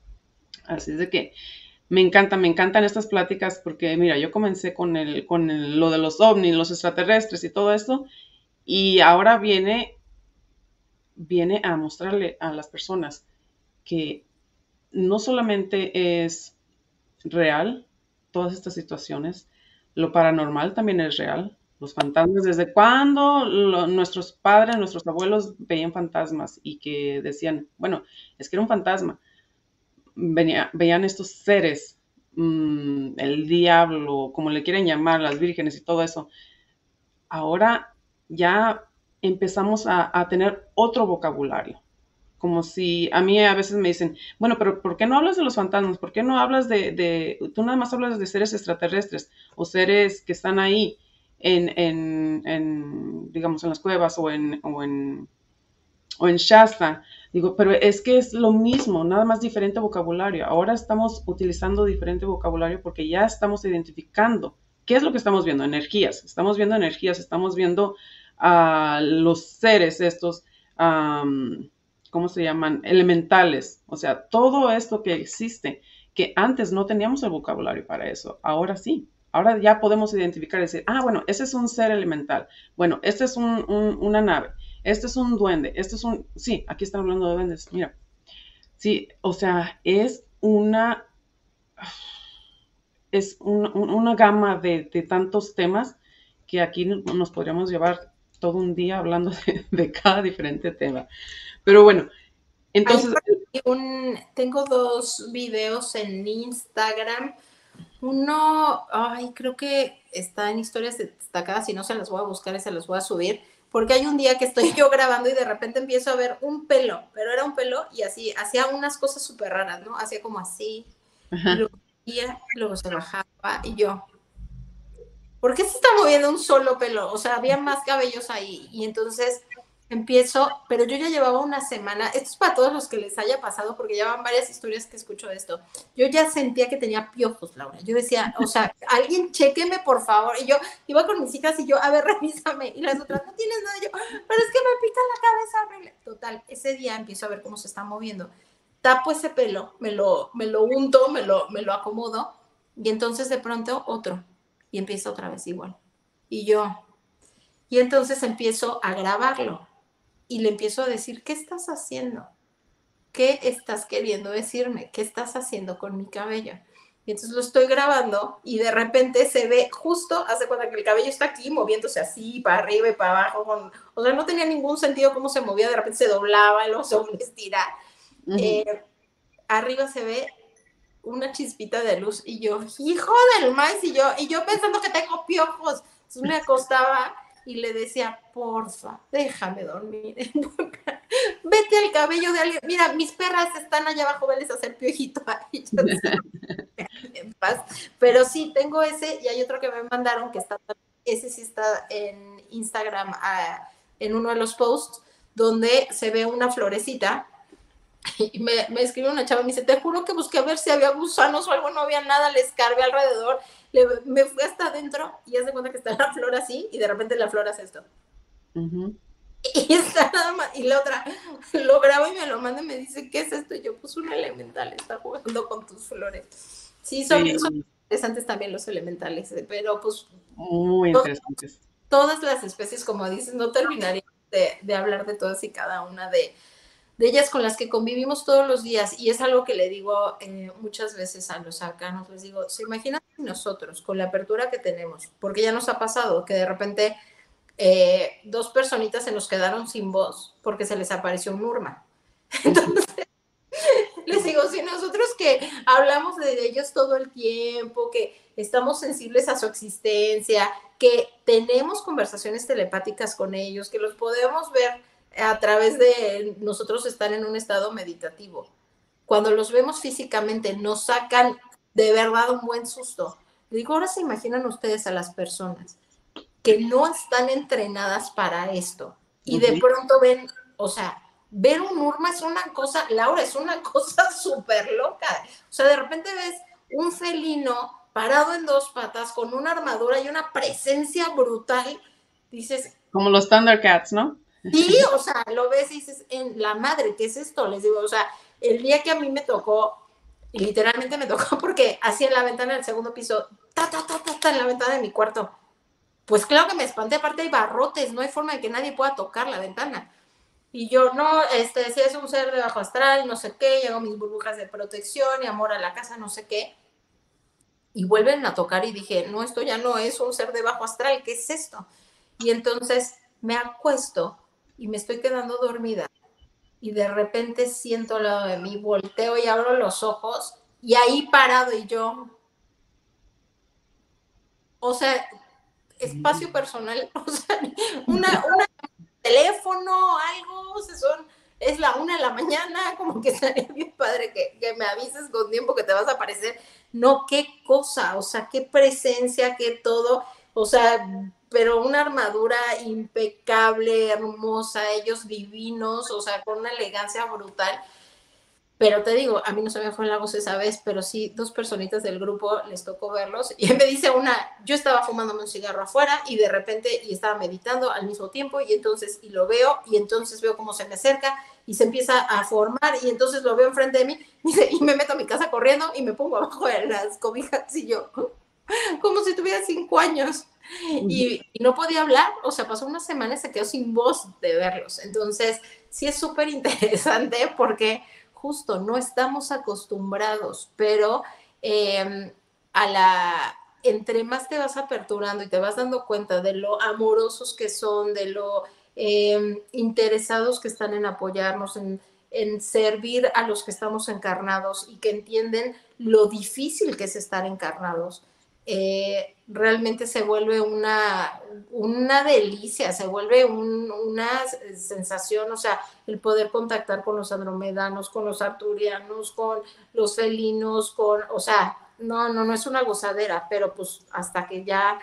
S1: Así es de que me encanta, me encantan estas pláticas porque, mira, yo comencé con, el, con el, lo de los ovnis, los extraterrestres y todo esto, y ahora viene, viene a mostrarle a las personas que no solamente es real todas estas situaciones, lo paranormal también es real. Los fantasmas, ¿desde cuándo lo, nuestros padres, nuestros abuelos veían fantasmas y que decían, bueno, es que era un fantasma? Venía, veían estos seres, mmm, el diablo, como le quieren llamar, las vírgenes y todo eso. Ahora ya empezamos a, a tener otro vocabulario. Como si a mí a veces me dicen, bueno, pero ¿por qué no hablas de los fantasmas? ¿Por qué no hablas de, de tú nada más hablas de seres extraterrestres o seres que están ahí en, en, en digamos, en las cuevas o en, o en o en Shasta? Digo, pero es que es lo mismo, nada más diferente vocabulario. Ahora estamos utilizando diferente vocabulario porque ya estamos identificando. ¿Qué es lo que estamos viendo? Energías. Estamos viendo energías, estamos viendo a uh, los seres estos, um, ¿cómo se llaman? Elementales. O sea, todo esto que existe, que antes no teníamos el vocabulario para eso. Ahora sí. Ahora ya podemos identificar y decir, ah, bueno, ese es un ser elemental. Bueno, este es un, un, una nave. Este es un duende, este es un, sí, aquí están hablando de duendes, mira, sí, o sea, es una, es un, un, una gama de, de, tantos temas que aquí nos podríamos llevar todo un día hablando de, de cada diferente tema, pero bueno, entonces...
S2: Un, tengo dos videos en Instagram. Uno, ay, creo que está en historias destacadas, si no se las voy a buscar y se las voy a subir, porque hay un día que estoy yo grabando y de repente empiezo a ver un pelo, pero era un pelo y así, hacía unas cosas súper raras, ¿no? Hacía como así, y luego, y luego se bajaba y yo, ¿por qué se está moviendo un solo pelo? O sea, había más cabellos ahí y entonces empiezo, pero yo ya llevaba una semana, esto es para todos los que les haya pasado, porque ya van varias historias que escucho de esto, yo ya sentía que tenía piojos, Laura, yo decía, o sea, alguien chéqueme por favor, y yo iba con mis hijas y yo, a ver, revísame, y las otras, no tienes nada, y yo, pero es que me pica la cabeza horrible. Total, ese día empiezo a ver cómo se está moviendo, tapo ese pelo, me lo, me lo unto, me lo, me lo acomodo, y entonces de pronto otro, y empieza otra vez igual, y yo, y entonces empiezo a grabarlo, y le empiezo a decir, ¿qué estás haciendo? ¿Qué estás queriendo decirme? ¿Qué estás haciendo con mi cabello? Y entonces lo estoy grabando y de repente se ve justo, hace cuenta que el cabello está aquí moviéndose así, para arriba y para abajo. Con, o sea, no tenía ningún sentido cómo se movía, de repente se doblaba, luego se volvía a estirar. Uh-huh. eh, arriba se ve una chispita de luz y yo, hijo del maíz, y yo, y yo pensando que tengo piojos. Entonces me acostaba y le decía, porfa, déjame dormir. Vete al cabello de alguien. Mira, mis perras están allá abajo, veles a hacer piojito a ellos. En paz. Pero sí, tengo ese y hay otro que me mandaron que está, ese sí está en Instagram, uh, en uno de los posts, donde se ve una florecita Y me, me escribe una chava, me dice, te juro que busqué a ver si había gusanos o algo, no había nada, le escarbé alrededor, le, me fui hasta adentro y haz de cuenta que está la flor así y de repente la flor hace esto.
S1: Ujú.
S2: Y está nada más, y la otra lo grabo y me lo manda y me dice, ¿qué es esto? Y yo, pues un elemental está jugando con tus flores. Sí, son, son
S1: Sí,
S2: interesantes también los elementales, eh, pero pues
S1: muy
S2: to-
S1: interesantes.
S2: todas las especies, como dices, no terminaría de, de hablar de todas y cada una de, de ellas con las que convivimos todos los días. Y es algo que le digo eh, muchas veces a los arcanos, les digo, ¿se imaginan si nosotros, con la apertura que tenemos, porque ya nos ha pasado que de repente eh, dos personitas se nos quedaron sin voz porque se les apareció un Nurma?
S1: Ujú.
S2: Les digo, si nosotros que hablamos de ellos todo el tiempo, que estamos sensibles a su existencia, que tenemos conversaciones telepáticas con ellos, que los podemos ver a través de nosotros estar en un estado meditativo. Cuando los vemos físicamente, nos sacan de verdad un buen susto. Le digo, ahora se imaginan ustedes a las personas que no están entrenadas para esto y de
S1: Ujú.
S2: pronto ven, o sea, ver un Urma es una cosa, Laura, es una cosa súper loca. O sea, de repente ves un felino parado en dos patas con una armadura y una presencia brutal. Dices,
S1: Como los Thundercats, ¿no?
S2: sí, o sea, lo ves y dices, en la madre, ¿qué es esto? Les digo, o sea, el día que a mí me tocó, y literalmente me tocó porque así en la ventana del segundo piso, ta, ta, ta, ta, ta, en la ventana de mi cuarto. Pues claro que me espanté, aparte hay barrotes, no hay forma de que nadie pueda tocar la ventana. Y yo, no, este, si es un ser de bajo astral, no sé qué, llego mis burbujas de protección y amor a la casa, no sé qué. Y vuelven a tocar y dije, no, esto ya no es un ser de bajo astral, ¿qué es esto? Y entonces me acuesto y me estoy quedando dormida y de repente siento al lado de mí, volteo y abro los ojos y ahí parado y yo, o sea, espacio personal, o sea, una, una teléfono, algo, o sea, son, es la una de la mañana, como que estaría bien padre que, que me avises con tiempo que te vas a aparecer. No, qué cosa, o sea, qué presencia, qué todo, o sea, pero una armadura impecable, hermosa, ellos divinos, o sea, con una elegancia brutal. Pero te digo, a mí no se me fue la voz esa vez, pero sí, dos personitas del grupo les tocó verlos. Y me dice una, yo estaba fumándome un cigarro afuera y de repente, y estaba meditando al mismo tiempo, y entonces, y lo veo, y entonces veo cómo se me acerca y se empieza a formar, y entonces lo veo enfrente de mí, y, y me meto a mi casa corriendo y me pongo abajo de las cobijas y yo, como si tuviera cinco años.
S1: Ujú.
S2: Y, y no podía hablar, o sea, pasó una semana y se quedó sin voz de verlos. Entonces, sí es súper interesante porque justo no estamos acostumbrados, pero eh, a la, entre más te vas aperturando y te vas dando cuenta de lo amorosos que son, de lo eh, interesados que están en apoyarnos, en, en servir a los que estamos encarnados y que entienden lo difícil que es estar encarnados. Eh, realmente se vuelve una, una delicia, se vuelve un, una sensación, o sea, el poder contactar con los andromedanos, con los arturianos, con los felinos, con, o sea, no, no, no es una gozadera, pero pues hasta que ya,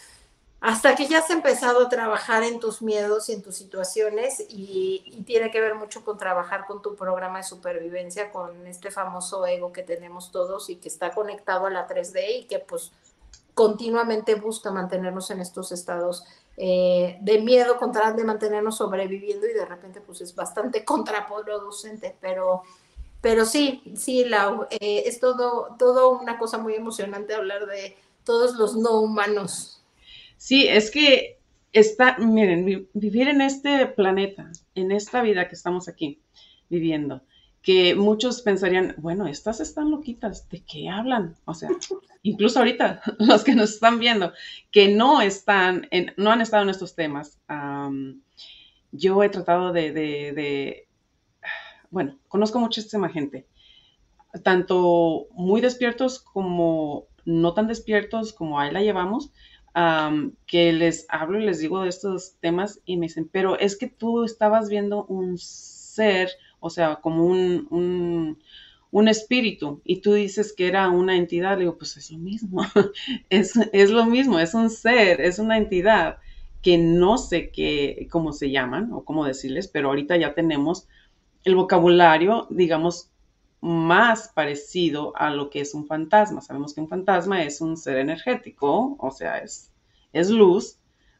S2: hasta que ya has empezado a trabajar en tus miedos y en tus situaciones y, y tiene que ver mucho con trabajar con tu programa de supervivencia, con este famoso ego que tenemos todos y que está conectado a la tres D y que pues continuamente busca mantenernos en estos estados eh, de miedo, contra de mantenernos sobreviviendo y de repente pues es bastante contraproducente, pero, pero sí, sí, Lau, eh, es todo, todo una cosa muy emocionante hablar de todos los no humanos.
S1: Sí, es que está, miren, vi- vivir en este planeta, en esta vida que estamos aquí viviendo, que muchos pensarían, bueno, estas están loquitas, ¿de qué hablan? O sea, incluso ahorita, los que nos están viendo, que no están, en, no han estado en estos temas. am, yo he tratado de, de, de, bueno, conozco muchísima gente, tanto muy despiertos como no tan despiertos, como ahí la llevamos, um, que les hablo y les digo de estos temas y me dicen, pero es que tú estabas viendo un ser, o sea, como un, un, un espíritu, y tú dices que era una entidad. Le digo, pues es lo mismo, es, es lo mismo, es un ser, es una entidad que no sé qué, cómo se llaman o cómo decirles, pero ahorita ya tenemos el vocabulario, digamos, más parecido a lo que es un fantasma. Sabemos que un fantasma es un ser energético, o sea, es, es luz.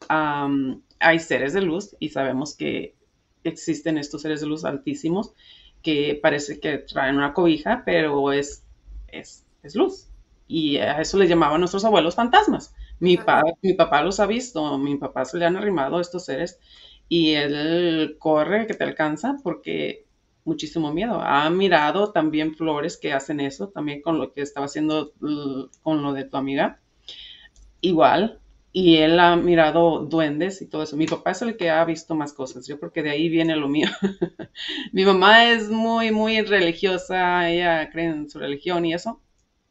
S1: Um, hay seres de luz y sabemos que existen estos seres de luz altísimos que parece que traen una cobija, pero es, es, es luz. Y a eso le llamaban nuestros abuelos fantasmas. Mi, pa, mi papá los ha visto, mi papá se le han arrimado a estos seres y él corre que te alcanza porque muchísimo miedo. Ha mirado también flores que hacen eso, también con lo que estaba haciendo con lo de tu amiga. Igual, y él ha mirado duendes y todo eso. Mi papá es el que ha visto más cosas, yo creo que de ahí viene lo mío. Mi mamá es muy, muy religiosa, ella cree en su religión y eso,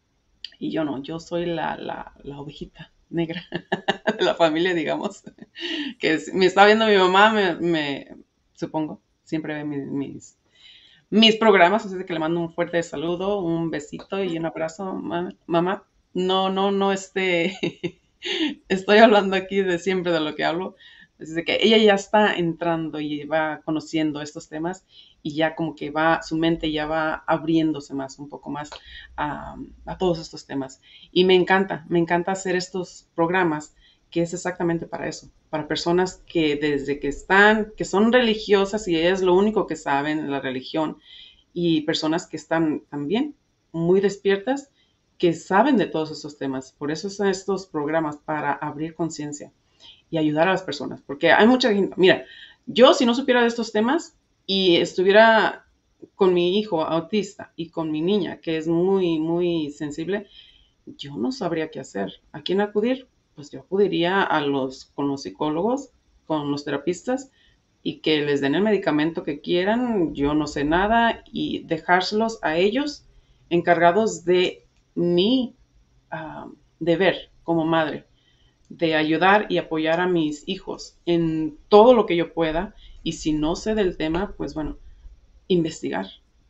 S1: y yo no, yo soy la, la, la ovejita negra de la familia, digamos, que es, me está viendo mi mamá, me, me supongo, siempre ve mis, mis, mis programas, así que le mando un fuerte saludo, un besito y un abrazo, ma, mamá. No, no, no, este, estoy hablando aquí de siempre de lo que hablo. Así que ella ya está entrando y va conociendo estos temas y ya como que va, su mente ya va abriéndose más, un poco más a, a todos estos temas. Y me encanta, me encanta hacer estos programas que es exactamente para eso, para personas que desde que están, que son religiosas y es lo único que saben, la religión, y personas que están también muy despiertas, que saben de todos estos temas. Por eso son estos programas para abrir conciencia y ayudar a las personas, porque hay mucha gente, mira, yo si no supiera de estos temas y estuviera con mi hijo autista y con mi niña, que es muy, muy sensible, yo no sabría qué hacer. ¿A quién acudir? Pues yo acudiría a los, con los psicólogos, con los terapistas y que les den el medicamento que quieran, yo no sé nada y dejárselos a ellos encargados de mi uh, deber como madre, de ayudar y apoyar a mis hijos en todo lo que yo pueda y si no sé del tema, pues bueno, investigar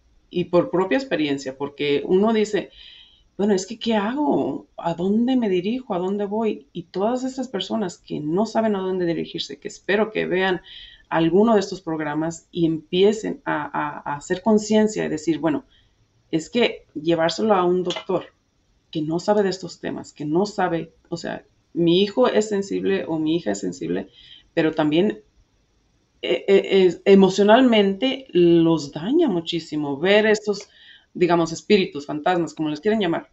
S1: y por propia experiencia, porque uno dice, bueno, es que ¿qué hago? ¿A dónde me dirijo? ¿A dónde voy? Y todas estas personas que no saben a dónde dirigirse, que espero que vean alguno de estos programas y empiecen a, a, a hacer conciencia y decir, bueno, es que llevárselo a un doctor que no sabe de estos temas, que no sabe, o sea, mi hijo es sensible o mi hija es sensible, pero también eh, eh, emocionalmente los daña muchísimo ver estos, digamos, espíritus, fantasmas, como les quieren llamar,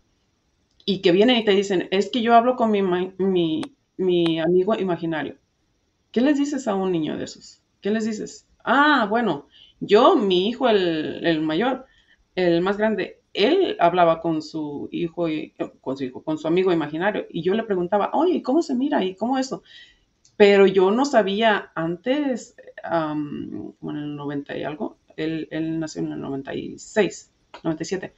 S1: y que vienen y te dicen, es que yo hablo con mi, mi, mi amigo imaginario. ¿Qué les dices a un niño de esos? ¿Qué les dices? Ah, bueno, yo, mi hijo, el, el mayor, el más grande, él hablaba con su hijo, y, con su hijo, con su amigo imaginario, y yo le preguntaba, oye, ¿cómo se mira? ¿Y cómo eso? Pero yo no sabía antes, um, como en el noventa y algo, él, él nació en el noventa y seis, noventa y siete,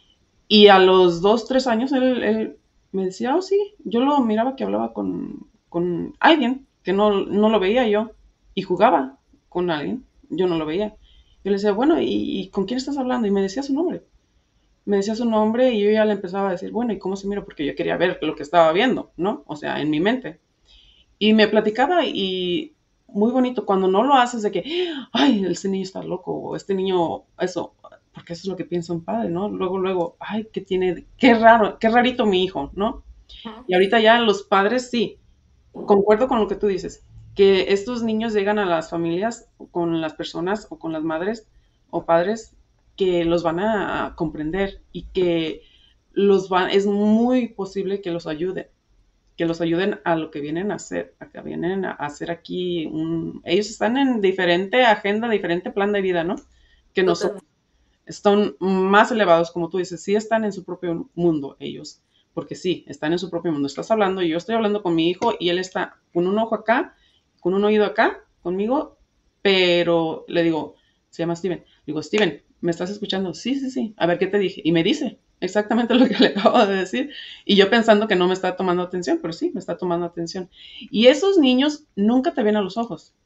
S1: y a los dos, tres años él, él me decía, oh sí, yo lo miraba que hablaba con, con alguien, que no, no lo veía yo, y jugaba con alguien, yo no lo veía. Yo le decía, bueno, ¿y, ¿y con quién estás hablando? Y me decía su nombre. Me decía su nombre y yo ya le empezaba a decir, bueno, ¿y cómo se mira? Porque yo quería ver lo que estaba viendo, ¿no? O sea, en mi mente. Y me platicaba y muy bonito cuando no lo haces de que, ay, ese niño está loco, o este niño, eso, porque eso es lo que piensa un padre, ¿no? Luego, luego, ay, qué tiene, qué raro, qué rarito mi hijo, ¿no? Y ahorita ya los padres sí, concuerdo con lo que tú dices, que estos niños llegan a las familias con las personas o con las madres o padres que los van a comprender y que los van, es muy posible que los ayuden, que los ayuden a lo que vienen a hacer, a que vienen a hacer aquí un, ellos están en diferente agenda, diferente plan de vida, ¿no? Que nosotros están más elevados, como tú dices, sí están en su propio mundo ellos, porque sí, están en su propio mundo. Estás hablando y yo estoy hablando con mi hijo y él está con un ojo acá, con un oído acá, conmigo, pero le digo, se llama Steven, le digo, Steven, ¿me estás escuchando? Sí, sí, sí, a ver qué te dije. Y me dice exactamente lo que le acabo de decir. Y yo pensando que no me está tomando atención, pero sí, me está tomando atención. Y esos niños nunca te ven a los ojos.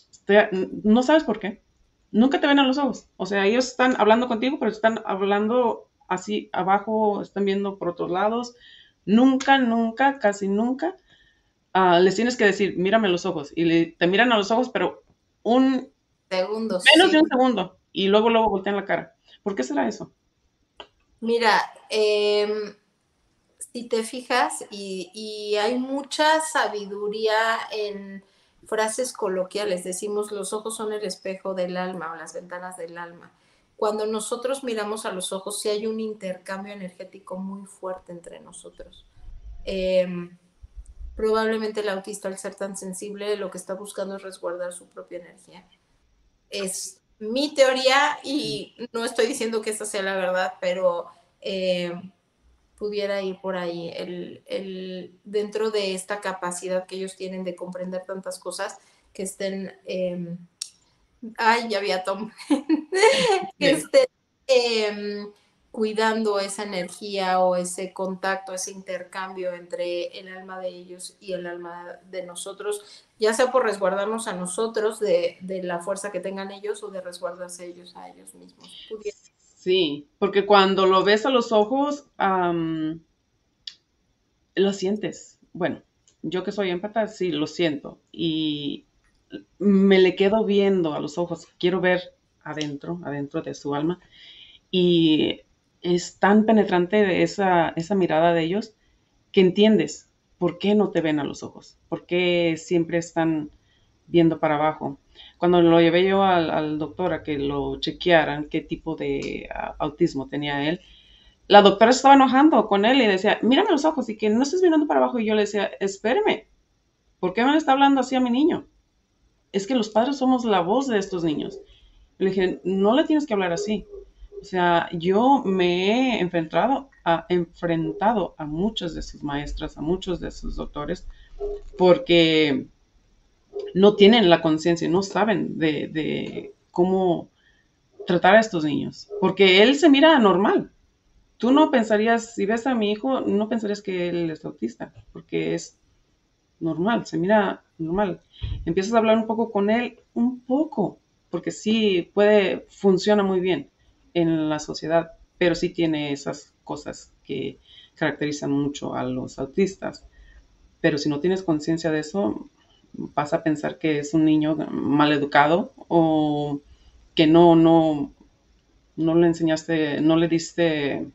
S1: No sabes por qué. Nunca te ven a los ojos. O sea, ellos están hablando contigo, pero están hablando así abajo, están viendo por otros lados. Nunca, nunca, casi nunca uh, les tienes que decir, mírame a los ojos. Y le, te miran a los ojos, pero un
S2: segundos.
S1: menos
S2: Sí.
S1: de un segundo. y luego, luego voltean la cara. ¿Por qué será eso?
S2: Mira, eh, si te fijas, y, y hay mucha sabiduría en frases coloquiales, decimos los ojos son el espejo del alma o las ventanas del alma. Cuando nosotros miramos a los ojos, sí hay un intercambio energético muy fuerte entre nosotros. Eh, Probablemente el autista, al ser tan sensible, lo que está buscando es resguardar su propia energía. Es mi teoría y no estoy diciendo que esta sea la verdad, pero eh, pudiera ir por ahí. El, el, dentro de esta capacidad que ellos tienen de comprender tantas cosas, que estén... Eh, ay, ya había Tom. que
S1: Sí.
S2: estén eh, cuidando esa energía o ese contacto, ese intercambio entre el alma de ellos y el alma de nosotros, ya sea por resguardarnos a nosotros de, de la fuerza que tengan ellos o de resguardarse ellos a ellos mismos. Pudiera.
S1: Sí, porque cuando lo ves a los ojos, am, lo sientes. Bueno, yo que soy empata, sí, lo siento. Y me le quedo viendo a los ojos. Quiero ver adentro, adentro de su alma. Y es tan penetrante esa, esa mirada de ellos que entiendes por qué no te ven a los ojos, por qué siempre están viendo para abajo. Cuando lo llevé yo al, al doctor a que lo chequearan qué tipo de uh, autismo tenía él, la doctora estaba enojando con él y decía, mírame los ojos y que no estés mirando para abajo. Y yo le decía, espéreme, ¿por qué me está hablando así a mi niño? Es que los padres somos la voz de estos niños. Le dije, no le tienes que hablar así. O sea, yo me he enfrentado a, enfrentado a muchas de sus maestras, a muchos de sus doctores, porque no tienen la conciencia, no saben de, de cómo tratar a estos niños. Porque él se mira normal. Tú no pensarías, si ves a mi hijo, no pensarías que él es autista, porque es normal, se mira normal. Empiezas a hablar un poco con él, un poco, porque sí puede, funciona muy bien en la sociedad, pero sí tiene esas cosas que caracterizan mucho a los autistas. Pero si no tienes conciencia de eso, vas a pensar que es un niño mal educado o que no, no, no le enseñaste, no le diste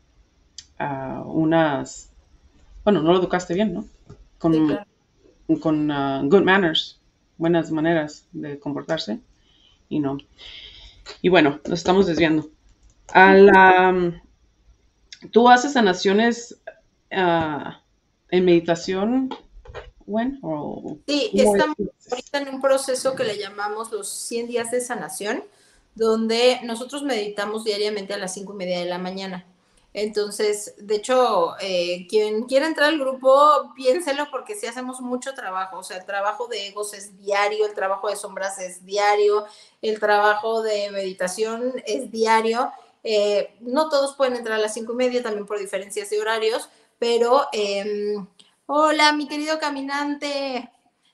S1: uh, unas, bueno, no lo educaste bien, ¿no?
S2: Sí,
S1: Con,
S2: claro.
S1: con uh, good manners, buenas maneras de comportarse, y no. Y bueno, nos estamos desviando. A la, ¿Tú haces sanaciones uh, en meditación, Gwen? ¿O
S2: Sí,
S1: cómo
S2: estamos
S1: es?
S2: ahorita en un proceso que le llamamos los cien días de sanación, donde nosotros meditamos diariamente a las cinco y media de la mañana. Entonces, de hecho, eh, quien quiera entrar al grupo, piénselo porque sí hacemos mucho trabajo. O sea, el trabajo de egos es diario, el trabajo de sombras es diario, el trabajo de meditación es diario. Eh, no todos pueden entrar a las cinco y media, también por diferencias de horarios, pero eh, hola, mi querido caminante.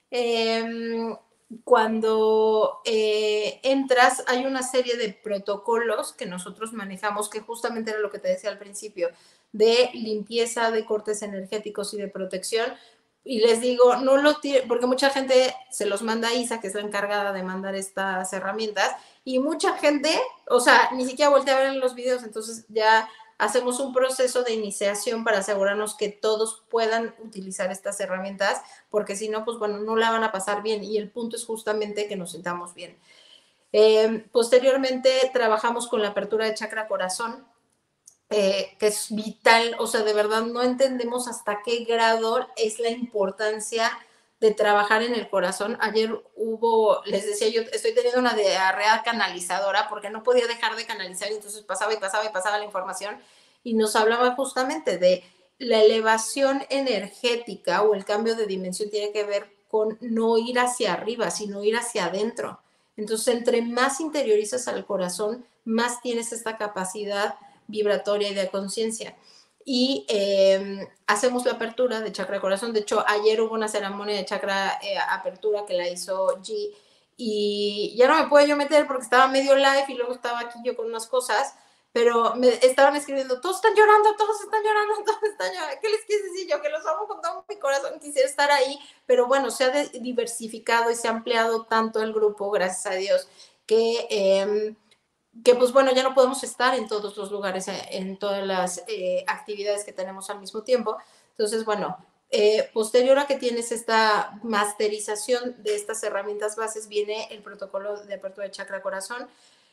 S2: Eh, Cuando eh, entras, hay una serie de protocolos que nosotros manejamos, que justamente era lo que te decía al principio, de limpieza, de cortes energéticos y de protección. Y les digo, no lo tiren, porque mucha gente se los manda a Isa, que es la encargada de mandar estas herramientas, y mucha gente, o sea, ni siquiera voltea a ver los videos, entonces ya hacemos un proceso de iniciación para asegurarnos que todos puedan utilizar estas herramientas, porque si no, pues bueno, no la van a pasar bien y el punto es justamente que nos sintamos bien. Eh, posteriormente trabajamos con la apertura de chakra corazón, eh, que es vital, o sea, de verdad no entendemos hasta qué grado es la importancia de trabajar en el corazón. Ayer hubo, les decía yo, estoy teniendo una diarrea canalizadora porque no podía dejar de canalizar, entonces pasaba y pasaba y pasaba la información y nos hablaba justamente de la elevación energética o el cambio de dimensión tiene que ver con no ir hacia arriba, sino ir hacia adentro. Entonces, entre más interiorizas al corazón, más tienes esta capacidad vibratoria y de conciencia. Y eh, hacemos la apertura de chakra corazón. De hecho, ayer hubo una ceremonia de chakra eh, apertura que la hizo G. Y ya no me puedo yo meter porque estaba medio live y luego estaba aquí yo con unas cosas. Pero me estaban escribiendo, todos están llorando, todos están llorando, todos están llorando. ¿Qué les quise decir yo? Que los amo con todo mi corazón, quisiera estar ahí. Pero bueno, se ha diversificado y se ha ampliado tanto el grupo, gracias a Dios, que... Eh, que pues bueno, ya no podemos estar en todos los lugares, eh, en todas las eh, actividades que tenemos al mismo tiempo. Entonces, bueno, eh, posterior a que tienes esta masterización de estas herramientas bases, viene el protocolo de apertura de chakra corazón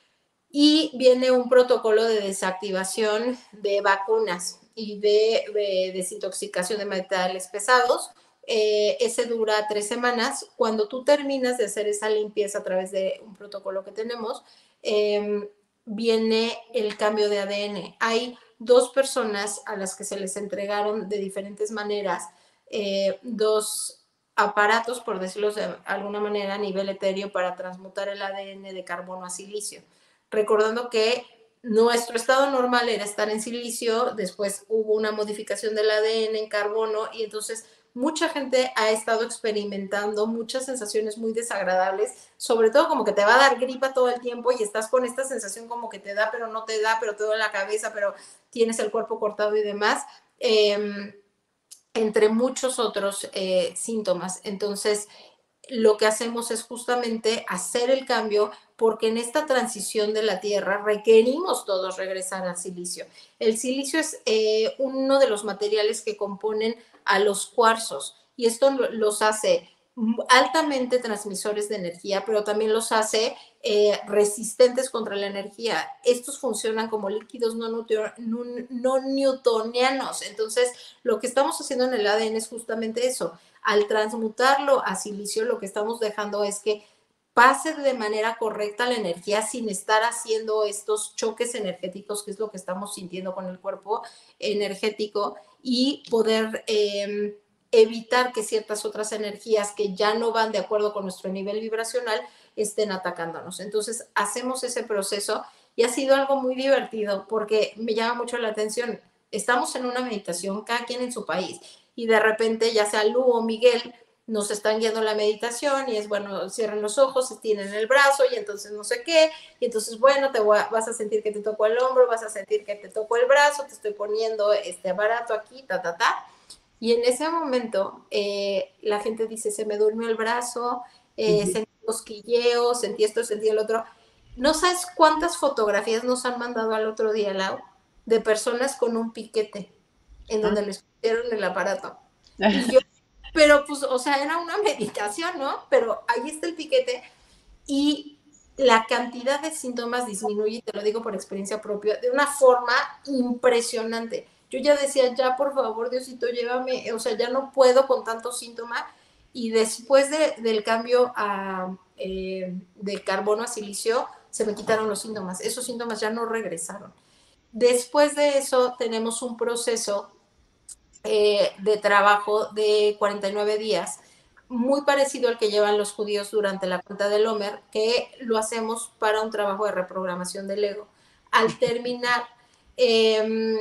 S2: y viene un protocolo de desactivación de vacunas y de, de desintoxicación de metales pesados. Eh, ese dura tres semanas. Cuando tú terminas de hacer esa limpieza a través de un protocolo que tenemos, eh, viene el cambio de A D N. Hay dos personas a las que se les entregaron de diferentes maneras eh, dos aparatos, por decirlo de alguna manera, a nivel etéreo para transmutar el A D N de carbono a silicio. Recordando que nuestro estado normal era estar en silicio, después hubo una modificación del A D N en carbono y entonces mucha gente ha estado experimentando muchas sensaciones muy desagradables, sobre todo como que te va a dar gripa todo el tiempo y estás con esta sensación como que te da, pero no te da, pero te duele la cabeza, pero tienes el cuerpo cortado y demás, eh, entre muchos otros eh, síntomas. Entonces, lo que hacemos es justamente hacer el cambio porque en esta transición de la Tierra requerimos todos regresar al silicio. El silicio es eh, uno de los materiales que componen a los cuarzos y esto los hace altamente transmisores de energía, pero también los hace eh, resistentes contra la energía. Estos funcionan como líquidos no, no newtonianos. Entonces, lo que estamos haciendo en el A D N es justamente eso. Al transmutarlo a silicio, lo que estamos dejando es que pase de manera correcta la energía sin estar haciendo estos choques energéticos, que es lo que estamos sintiendo con el cuerpo energético, y poder eh, evitar que ciertas otras energías que ya no van de acuerdo con nuestro nivel vibracional estén atacándonos. Entonces, hacemos ese proceso y ha sido algo muy divertido porque me llama mucho la atención. Estamos en una meditación, cada quien en su país, y de repente ya sea Lu o Miguel nos están guiando la meditación y es bueno, cierren los ojos, tienen el brazo y entonces no sé qué, y entonces bueno, te voy a, vas a sentir que te toco el hombro, vas a sentir que te toco el brazo, te estoy poniendo este aparato aquí, ta, ta, ta. Y en ese momento eh, la gente dice, se me durmió el brazo, eh, uh-huh. Sentí cosquilleos, sentí esto, sentí el otro. No sabes cuántas fotografías nos han mandado al otro día, Lau, de personas con un piquete en donde ah. les pusieron el aparato. Y yo, pero pues, o sea, era una meditación, ¿no? Pero ahí está el piquete y la cantidad de síntomas disminuye, te lo digo por experiencia propia, de una forma impresionante. Yo ya decía, ya por favor, Diosito, llévame, o sea, ya no puedo con tanto síntoma. Y después de, del cambio a, eh, de carbono a silicio, se me quitaron los síntomas. Esos síntomas ya no regresaron. Después de eso, tenemos un proceso eh, de trabajo de cuarenta y nueve días, muy parecido al que llevan los judíos durante la cuenta del Homer, que lo hacemos para un trabajo de reprogramación del ego. Al terminar, eh,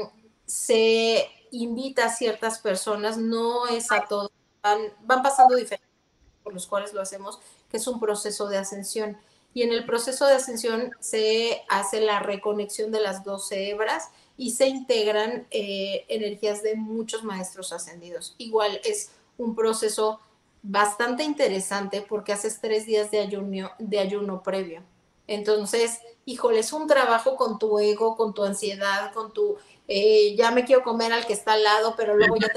S2: se invita a ciertas personas, no es a todos, van, van pasando diferentes por los cuales lo hacemos, que es un proceso de ascensión. Y en el proceso de ascensión se hace la reconexión de las doce hebras y se integran eh, energías de muchos maestros ascendidos. Igual es un proceso bastante interesante porque haces tres días de ayuno, de ayuno previo. Entonces, híjole, es un trabajo con tu ego, con tu ansiedad, con tu, eh, ya me quiero comer al que está al lado, pero luego ya te...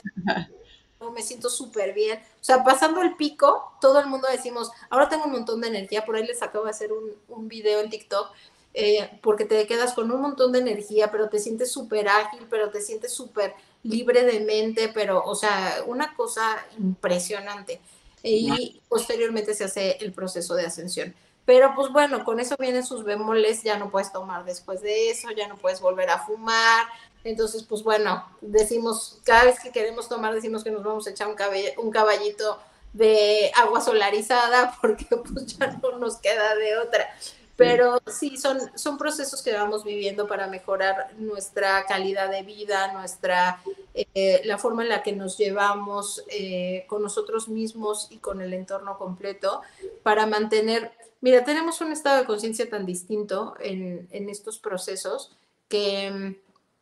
S2: me siento súper bien. O sea, pasando el pico, todo el mundo decimos, ahora tengo un montón de energía, por ahí les acabo de hacer un, un video en TikTok, eh, porque te quedas con un montón de energía, pero te sientes súper ágil, pero te sientes súper libre de mente, pero, o sea, una cosa impresionante. Y posteriormente se hace el proceso de ascensión. Pero pues bueno, con eso vienen sus bemoles, ya no puedes tomar después de eso, ya no puedes volver a fumar. Entonces, pues bueno, decimos, cada vez que queremos tomar, decimos que nos vamos a echar un, caball un caballito de agua solarizada porque pues ya no nos queda de otra. Pero sí, son, son procesos que vamos viviendo para mejorar nuestra calidad de vida, nuestra, eh, la forma en la que nos llevamos eh, con nosotros mismos y con el entorno completo, para mantener, mira, tenemos un estado de conciencia tan distinto en, en estos procesos que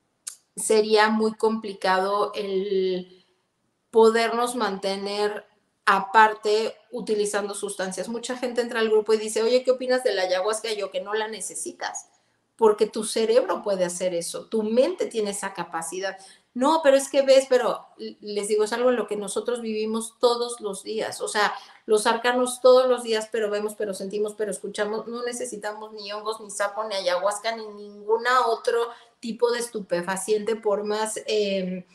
S2: sería muy complicado el podernos mantener aparte utilizando sustancias. Mucha gente entra al grupo y dice, oye, ¿qué opinas de la ayahuasca? Y yo, que no la necesitas. porque tu cerebro puede hacer eso, tu mente tiene esa capacidad. No, pero es que ves, pero les digo, es algo en lo que nosotros vivimos todos los días, o sea, los arcanos todos los días, pero vemos, pero sentimos, pero escuchamos, no necesitamos ni hongos, ni sapo, ni ayahuasca, ni ninguna otro tipo de estupefaciente, por más eh,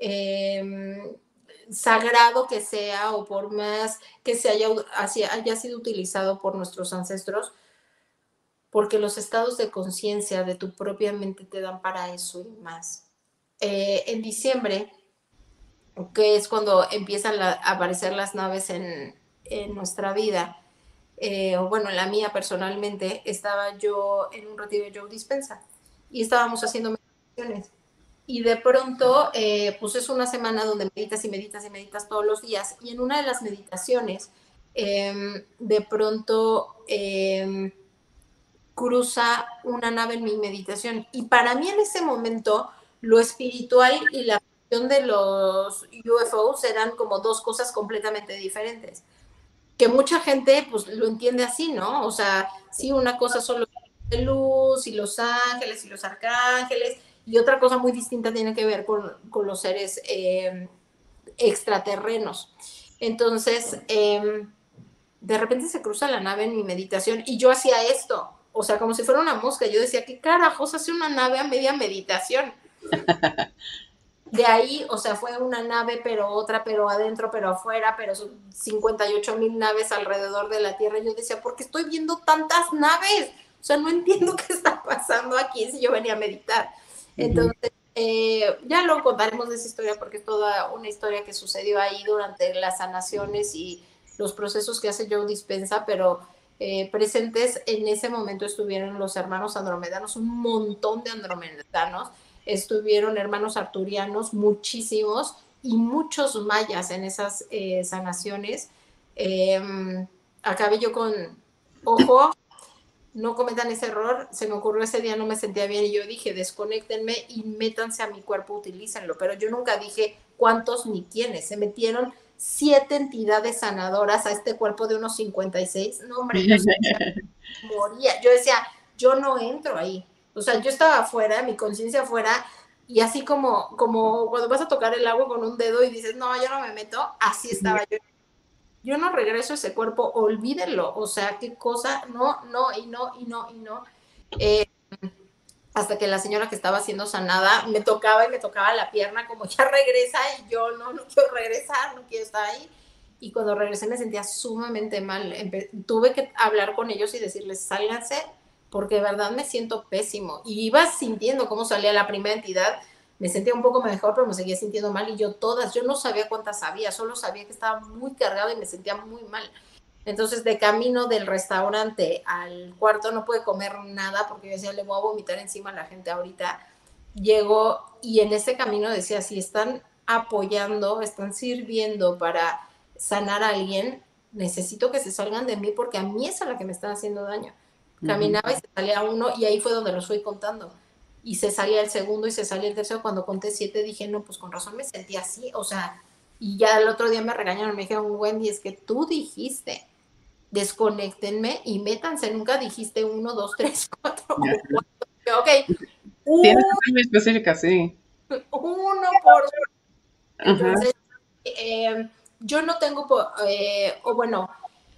S2: eh, sagrado que sea o por más que se haya, haya sido utilizado por nuestros ancestros, porque los estados de conciencia de tu propia mente te dan para eso y más. Eh, en diciembre, que es cuando empiezan la, a aparecer las naves en, en nuestra vida, eh, o bueno, en la mía personalmente, estaba yo en un retiro de Joe Dispenza y estábamos haciendo meditaciones. Y de pronto, eh, pues es una semana donde meditas y meditas y meditas todos los días. Y en una de las meditaciones, eh, de pronto eh, cruza una nave en mi meditación. Y para mí en ese momento, lo espiritual y la cuestión de los U F Os eran como dos cosas completamente diferentes. Que mucha gente pues lo entiende así, ¿no? O sea, sí, una cosa son los de luz y los ángeles y los arcángeles, y otra cosa muy distinta tiene que ver con, con los seres eh, extraterrenos. Entonces, eh, de repente se cruza la nave en mi meditación y yo hacía esto, o sea, como si fuera una mosca. Yo decía, ¿qué carajos hace una nave a media meditación? De ahí, o sea, fue una nave, pero otra, pero adentro, pero afuera, pero son cincuenta y ocho mil naves alrededor de la Tierra. Yo decía, ¿por qué estoy viendo tantas naves? O sea, no entiendo qué está pasando aquí si yo venía a meditar. Entonces, eh, ya lo contaremos de esa historia porque es toda una historia que sucedió ahí durante las sanaciones y los procesos que hace Joe Dispenza, pero eh, presentes en ese momento estuvieron los hermanos andromedanos, un montón de andromedanos, estuvieron hermanos arturianos, muchísimos, y muchos mayas en esas eh, sanaciones. Eh, acabé yo con, ojo, no cometan ese error, se me ocurrió ese día, no me sentía bien, y yo dije, desconéctenme y métanse a mi cuerpo, utilícenlo, pero yo nunca dije cuántos ni quiénes, se metieron siete entidades sanadoras a este cuerpo de unos cincuenta y seis, no hombre, yo moría, yo decía, yo no entro ahí, o sea, yo estaba afuera, mi conciencia afuera, y así como, como cuando vas a tocar el agua con un dedo y dices, no, yo no me meto, así estaba yo. Yo no regreso a ese cuerpo, olvídenlo, o sea, qué cosa, no, no, y no, y no, y no. Eh, hasta que la señora que estaba siendo sanada me tocaba y me tocaba la pierna como ya regresa, y yo no, no quiero regresar, no quiero estar ahí. Y cuando regresé me sentía sumamente mal. Empe tuve que hablar con ellos y decirles, sálganse, porque de verdad me siento pésimo. Y iba sintiendo cómo salía la primera entidad, me sentía un poco mejor, pero me seguía sintiendo mal, y yo todas, yo no sabía cuántas había, solo sabía que estaba muy cargada y me sentía muy mal. Entonces, de camino del restaurante al cuarto no pude comer nada porque yo decía, le voy a vomitar encima a la gente ahorita. Llego y en ese camino decía, si están apoyando, están sirviendo para sanar a alguien, necesito que se salgan de mí porque a mí es a la que me están haciendo daño. Caminaba y se salía uno, y ahí fue donde los fui contando. Y se salía el segundo y se salía el tercero. Cuando conté siete dije, no, pues con razón me sentí así, o sea, y ya el otro día me regañaron, me dijeron, Wendy, es que tú dijiste, desconéctenme y métanse, nunca dijiste uno, dos, tres, cuatro, cuatro. Ok,
S1: tienes que ser muy específica, sí.
S2: Uno por entonces, eh, yo no tengo, eh, o bueno,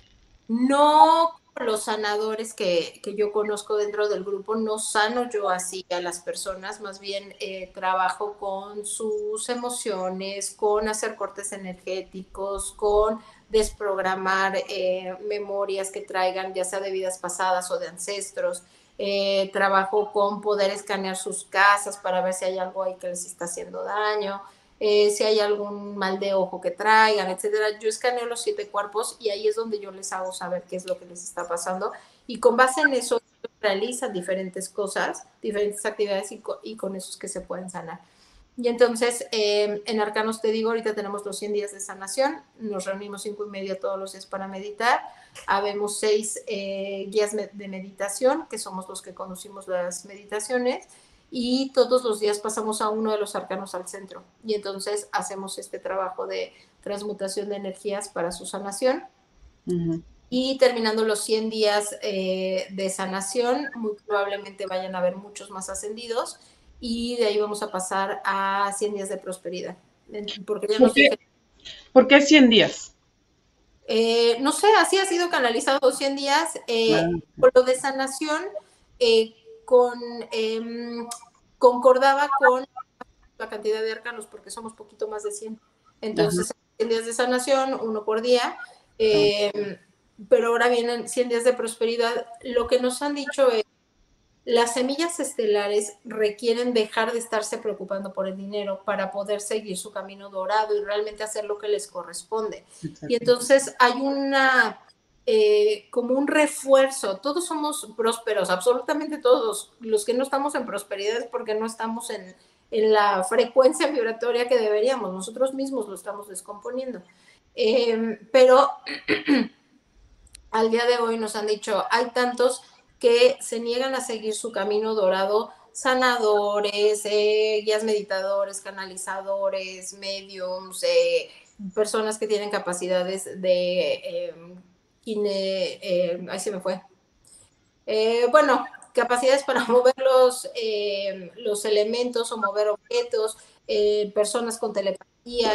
S2: no los sanadores que, que yo conozco dentro del grupo, no sano yo así a las personas, más bien eh, trabajo con sus emociones, con hacer cortes energéticos, con desprogramar eh, memorias que traigan, ya sea de vidas pasadas o de ancestros. Eh, trabajo con poder escanear sus casas para ver si hay algo ahí que les está haciendo daño. Eh, si hay algún mal de ojo que traigan, etcétera. Yo escaneo los siete cuerpos y ahí es donde yo les hago saber qué es lo que les está pasando, y con base en eso realizan diferentes cosas, diferentes actividades, y con, y con esos que se pueden sanar. Y entonces, eh, en Arcanos te digo, ahorita tenemos los cien días de sanación, nos reunimos cinco y media todos los días para meditar, habemos seis eh, guías de meditación, que somos los que conducimos las meditaciones, y todos los días pasamos a uno de los arcanos al centro, y entonces hacemos este trabajo de transmutación de energías para su sanación. Uh-huh. Y terminando los cien días eh, de sanación, muy probablemente vayan a haber muchos más ascendidos y de ahí vamos a pasar a cien días de prosperidad. Porque ya
S1: ¿Por
S2: nos
S1: qué,
S2: dije,
S1: por qué cien días?
S2: eh, no sé, así ha sido canalizado cien días.
S1: Ah,
S2: Eh, por lo de sanación, eh, con, eh, concordaba con la cantidad de arcanos, porque somos poquito más de cien.
S1: ajá,
S2: Entonces, cien días de sanación, uno por día.
S1: ah,
S2: Eh, pero ahora vienen cien días de prosperidad. Lo que nos han dicho es, las semillas estelares requieren dejar de estarse preocupando por el dinero para poder seguir su camino dorado y realmente hacer lo que les corresponde. Y
S1: exacto.
S2: entonces hay una, eh, como un refuerzo. Todos somos prósperos, absolutamente todos. Los que no estamos en prosperidad es porque no estamos en, en la frecuencia vibratoria que deberíamos. Nosotros mismos lo estamos descomponiendo. Eh, pero al día de hoy nos han dicho, hay tantos que se niegan a seguir su camino dorado, sanadores, eh, guías meditadores, canalizadores, mediums, eh, personas que tienen capacidades de, eh, kine, eh, ahí se me fue, eh, bueno, capacidades para mover los, eh, los elementos o mover objetos, eh, personas con telepatía,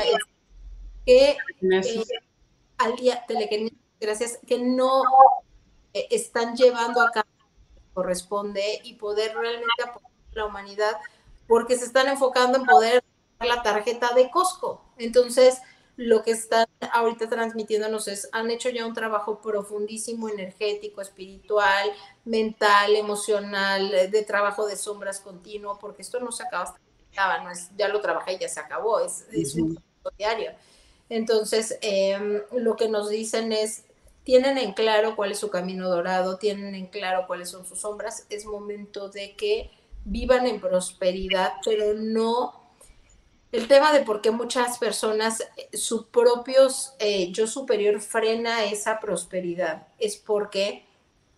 S2: que eh,
S1: Meses.
S2: al día, telequinesis, gracias, que no eh, están llevando a cabo lo que corresponde y poder realmente apoyar a la humanidad porque se están enfocando en poder la tarjeta de Costco. Entonces, lo que están ahorita transmitiéndonos es, han hecho ya un trabajo profundísimo, energético, espiritual, mental, emocional, de trabajo de sombras continuo, porque esto no se acaba hasta que se acaba, no es, ya lo trabajé y ya se acabó, es, es un
S1: Ujú.
S2: proceso diario. Entonces, eh, lo que nos dicen es, tienen en claro cuál es su camino dorado, tienen en claro cuáles son sus sombras, es momento de que vivan en prosperidad, pero no el tema de por qué muchas personas, eh, su propio eh, yo superior frena esa prosperidad, es porque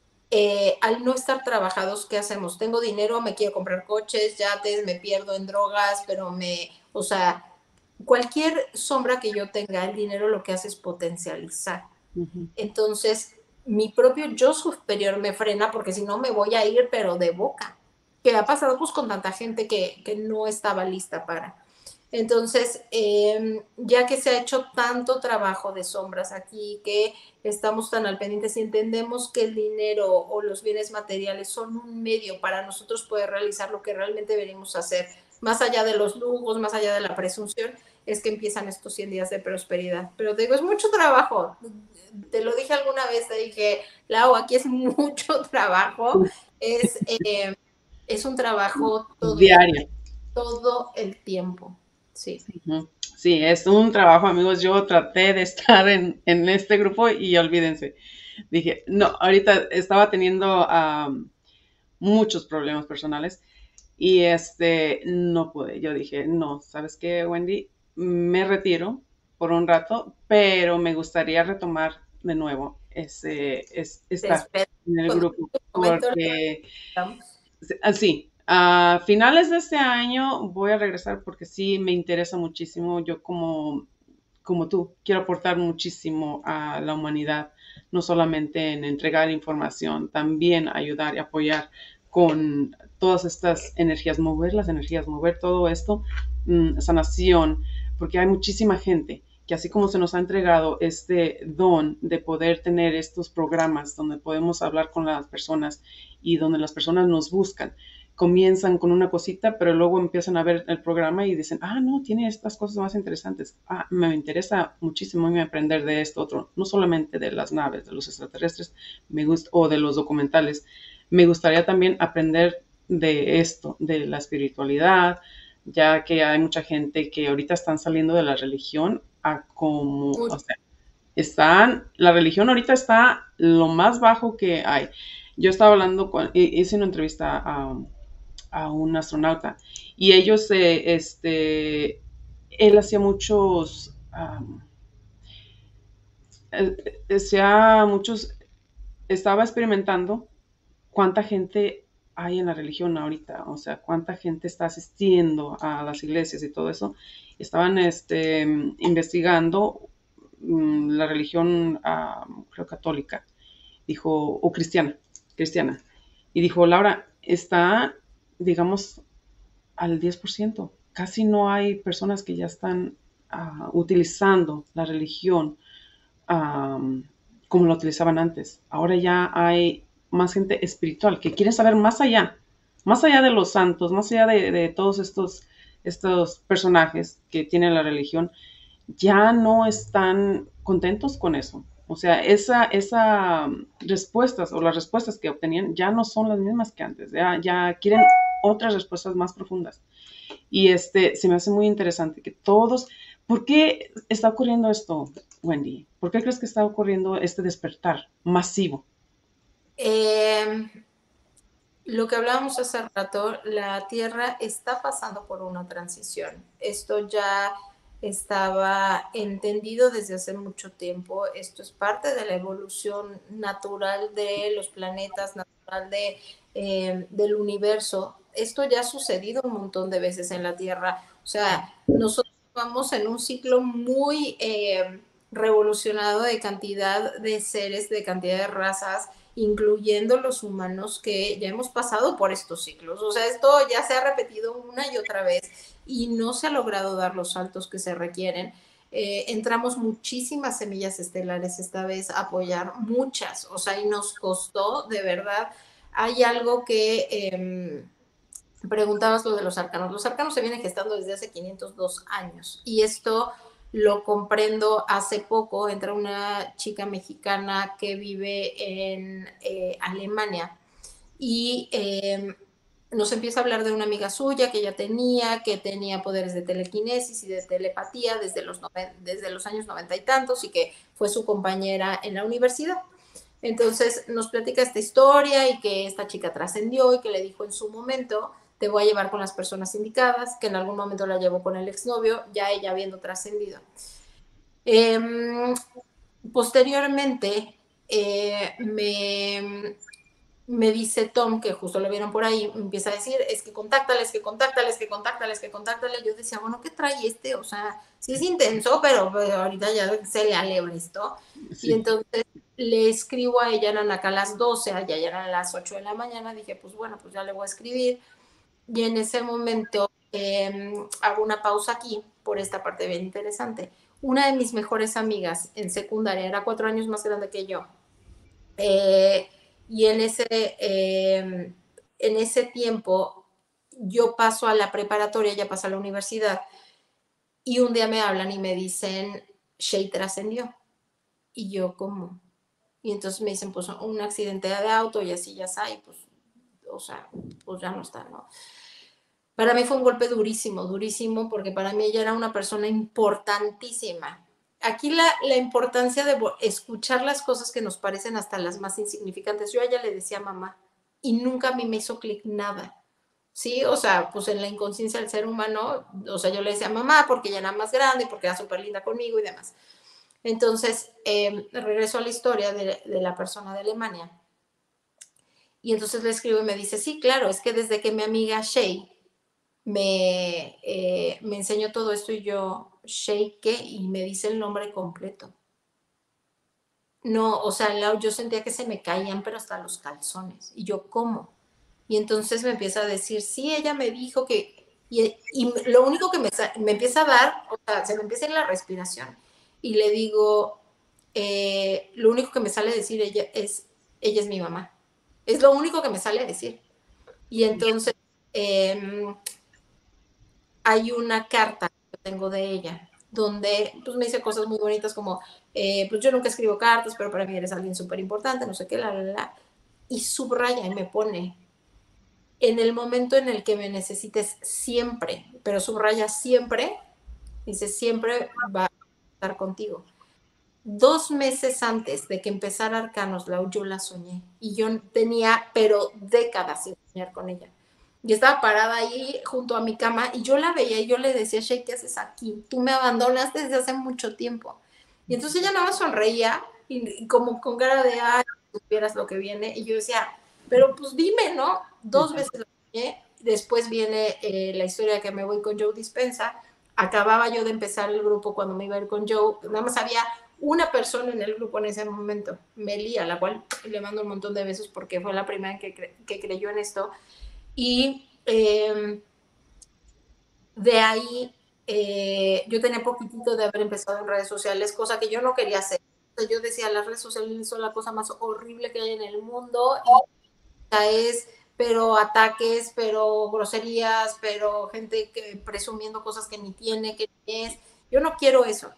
S2: eh, al no estar trabajados, ¿qué hacemos? Tengo dinero, me quiero comprar coches, yates, me pierdo en drogas, pero me, o sea, cualquier sombra que yo tenga, el dinero lo que hace es potencializar.
S1: Ujú.
S2: Entonces, mi propio yo superior me frena porque si no me voy a ir, pero de boca. Que ha pasado pues con tanta gente que, que no estaba lista para. Entonces, eh, ya que se ha hecho tanto trabajo de sombras aquí, que estamos tan al pendiente, si entendemos que el dinero o los bienes materiales son un medio para nosotros poder realizar lo que realmente venimos a hacer, más allá de los lujos, más allá de la presunción, es que empiezan estos cien días de prosperidad. Pero te digo, es mucho trabajo. Te lo dije alguna vez, te dije, Lau, aquí es mucho trabajo. Es, eh, es un trabajo todo el,
S1: Diario.
S2: todo el tiempo. Sí.
S1: Ujú. Sí, es un trabajo, amigos. Yo traté de estar en, en este grupo y olvídense. Dije, no, ahorita estaba teniendo um, muchos problemas personales y este, no pude. Yo dije, no, ¿sabes qué, Wendy? Me retiro por un rato, pero me gustaría retomar de nuevo ese, es,
S2: Te
S1: estar
S2: espero.
S1: en el
S2: Cuando
S1: grupo,
S2: en un momento lo
S1: porque
S2: damos.
S1: así, a finales de este año voy a regresar porque sí me interesa muchísimo. Yo como, como tú, quiero aportar muchísimo a la humanidad, no solamente en entregar información, también ayudar y apoyar con todas estas energías, mover las energías, mover todo esto, mm, sanación, porque hay muchísima gente que así como se nos ha entregado este don de poder tener estos programas donde podemos hablar con las personas y donde las personas nos buscan, comienzan con una cosita, pero luego empiezan a ver el programa y dicen, ah, no, tiene estas cosas más interesantes. Ah, me interesa muchísimo aprender de esto otro, no solamente de las naves, de los extraterrestres, me gusta, o de los documentales. Me gustaría también aprender de esto, de la espiritualidad, ya que hay mucha gente que ahorita están saliendo de la religión a como, o
S2: Mucho.
S1: sea, están, la religión ahorita está lo más bajo que hay. Yo estaba hablando con, hice una entrevista a, a un astronauta y ellos, eh, este, él hacía muchos, um, hacía muchos, estaba experimentando cuánta gente hay en la religión ahorita, o sea, cuánta gente está asistiendo a las iglesias y todo eso. Estaban este, investigando mm, la religión, uh, creo, católica, dijo, o cristiana, cristiana, y dijo, Laura, está, digamos, al diez por ciento. Casi no hay personas que ya están uh, utilizando la religión um, como lo utilizaban antes. Ahora ya hay más gente espiritual que quiere saber más allá, más allá de los santos, más allá de, de todos estos, estos personajes que tiene la religión, ya no están contentos con eso. O sea, esa, esa respuestas o las respuestas que obtenían ya no son las mismas que antes. Ya, ya quieren otras respuestas más profundas. Y este, se me hace muy interesante que todos, ¿por qué está ocurriendo esto, Wendy? ¿Por qué crees que está ocurriendo este despertar masivo?
S2: Eh, lo que hablábamos hace rato, la Tierra está pasando por una transición. Esto ya estaba entendido desde hace mucho tiempo. Esto es parte de la evolución natural de los planetas, natural de, eh, del universo. Esto ya ha sucedido un montón de veces en la Tierra. O sea, nosotros vamos en un ciclo muy eh, revolucionado de cantidad de seres, de cantidad de razas, incluyendo los humanos que ya hemos pasado por estos ciclos. O sea, esto ya se ha repetido una y otra vez y no se ha logrado dar los saltos que se requieren. Eh, entramos muchísimas semillas estelares esta vez a apoyar, muchas, o sea, y nos costó, de verdad. Hay algo que eh, preguntabas, lo de los arcanos. Los arcanos se vienen gestando desde hace quinientos dos años y esto lo comprendo hace poco. Entra una chica mexicana que vive en eh, Alemania y eh, nos empieza a hablar de una amiga suya que ella tenía, que tenía poderes de telequinesis y de telepatía desde los, desde los años noventa y tantos y que fue su compañera en la universidad. Entonces nos platica esta historia y que esta chica trascendió y que le dijo en su momento, te voy a llevar con las personas indicadas, que en algún momento la llevó con el exnovio, ya ella habiendo trascendido. Eh, posteriormente, eh, me, me dice Tom, que justo lo vieron por ahí, me empieza a decir, es que contáctales, que contáctales, que contáctales, que contáctales. Yo decía, bueno, ¿qué trae este? O sea, sí es intenso, pero, pero ahorita ya se le alegra esto. Sí. Y entonces le escribo a ella, eran acá a las doce, ya eran las ocho de la mañana, dije, pues bueno, pues ya le voy a escribir. Y en ese momento eh, hago una pausa aquí, por esta parte bien interesante. Una de mis mejores amigas en secundaria, era cuatro años más grande que yo, eh, y en ese, eh, en ese tiempo yo paso a la preparatoria, ella pasa a la universidad, y un día me hablan y me dicen, Shay trascendió. Y yo, ¿cómo? Y entonces me dicen, pues un accidente de auto y así ya está, y pues, o sea, pues ya no está, ¿no? Para mí fue un golpe durísimo, durísimo, porque para mí ella era una persona importantísima. Aquí la, la importancia de escuchar las cosas que nos parecen hasta las más insignificantes. Yo a ella le decía mamá y nunca a mí me hizo clic nada. Sí, o sea, pues en la inconsciencia del ser humano, o sea, yo le decía mamá porque ella era más grande, porque era súper linda conmigo y demás. Entonces, eh, regreso a la historia de, de la persona de Alemania. Y entonces le escribo y me dice, sí, claro, es que desde que mi amiga Shay me, eh, me enseñó todo esto y yo, Shay, ¿qué? Y me dice el nombre completo. No, o sea, yo sentía que se me caían, pero hasta los calzones. Y yo, ¿cómo? Y entonces me empieza a decir, sí, ella me dijo que... Y, y lo único que me, me empieza a dar, o sea, se me empieza en la respiración. Y le digo, eh, lo único que me sale a decir ella es, ella es mi mamá. Es lo único que me sale a decir. Y entonces... Eh, hay una carta que tengo de ella, donde pues, me dice cosas muy bonitas como, eh, pues yo nunca escribo cartas, pero para mí eres alguien súper importante, no sé qué, la, la, la, y subraya y me pone, en el momento en el que me necesites siempre, pero subraya siempre, dice, siempre va a estar contigo. Dos meses antes de que empezara Arcanos, la, yo la soñé, y yo tenía, pero décadas sin soñar con ella. Y estaba parada ahí junto a mi cama y yo la veía y yo le decía, Shay, ¿qué haces aquí? Tú me abandonaste desde hace mucho tiempo. Y entonces ella nada más sonreía y, y como con cara de, ay, si supieras lo que viene. Y yo decía, pero pues dime, ¿no? Dos veces la soñé. Después viene eh, la historia que me voy con Joe Dispenza. Acababa yo de empezar el grupo cuando me iba a ir con Joe. Nada más había una persona en el grupo en ese momento, Meli, a la cual le mando un montón de besos porque fue la primera que, cre que creyó en esto. Y eh, de ahí eh, yo tenía poquitito de haber empezado en redes sociales, cosa que yo no quería hacer. Yo decía, las redes sociales son la cosa más horrible que hay en el mundo y es, pero ataques, pero groserías, pero gente que presumiendo cosas que ni tiene, que ni es. Yo no quiero eso.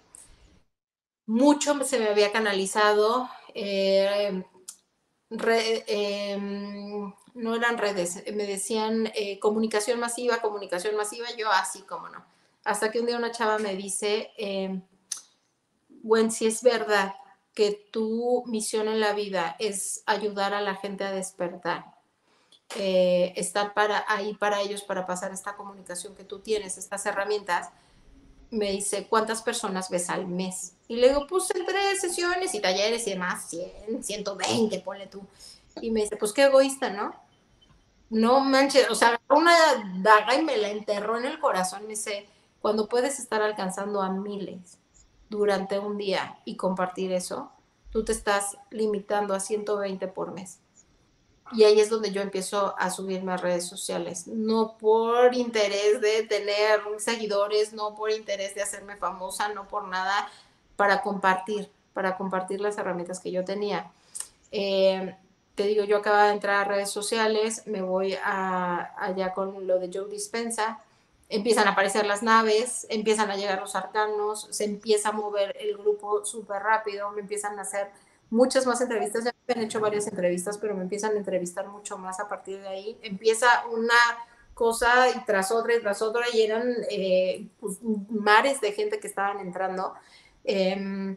S2: Mucho se me había canalizado, eh, re, eh, no eran redes, me decían eh, comunicación masiva, comunicación masiva, yo así como no. Hasta que un día una chava me dice, eh, Gwen, si es verdad que tu misión en la vida es ayudar a la gente a despertar, eh, estar para, ahí para ellos, para pasar esta comunicación que tú tienes, estas herramientas, me dice, ¿cuántas personas ves al mes? Y le digo, pues entre sesiones y talleres y demás, cien, ciento veinte, ponle tú. Y me dice, pues qué egoísta, ¿no? No manches, o sea, una daga y me la enterró en el corazón. Me dice, cuando puedes estar alcanzando a miles durante un día y compartir eso, tú te estás limitando a ciento veinte por mes. Y ahí es donde yo empiezo a subirme a redes sociales, no por interés de tener seguidores, no por interés de hacerme famosa, no por nada, para compartir, para compartir las herramientas que yo tenía. Eh, te digo, yo acababa de entrar a redes sociales, me voy a, allá con lo de Joe Dispenza, empiezan a aparecer las naves, empiezan a llegar los arcanos, se empieza a mover el grupo súper rápido, me empiezan a hacer muchas más entrevistas, ya me han hecho varias entrevistas, pero me empiezan a entrevistar mucho más a partir de ahí. Empieza una cosa y tras otra y tras otra y eran eh, pues, mares de gente que estaban entrando. Eh,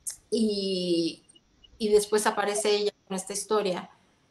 S2: y, y después aparece ella con esta historia.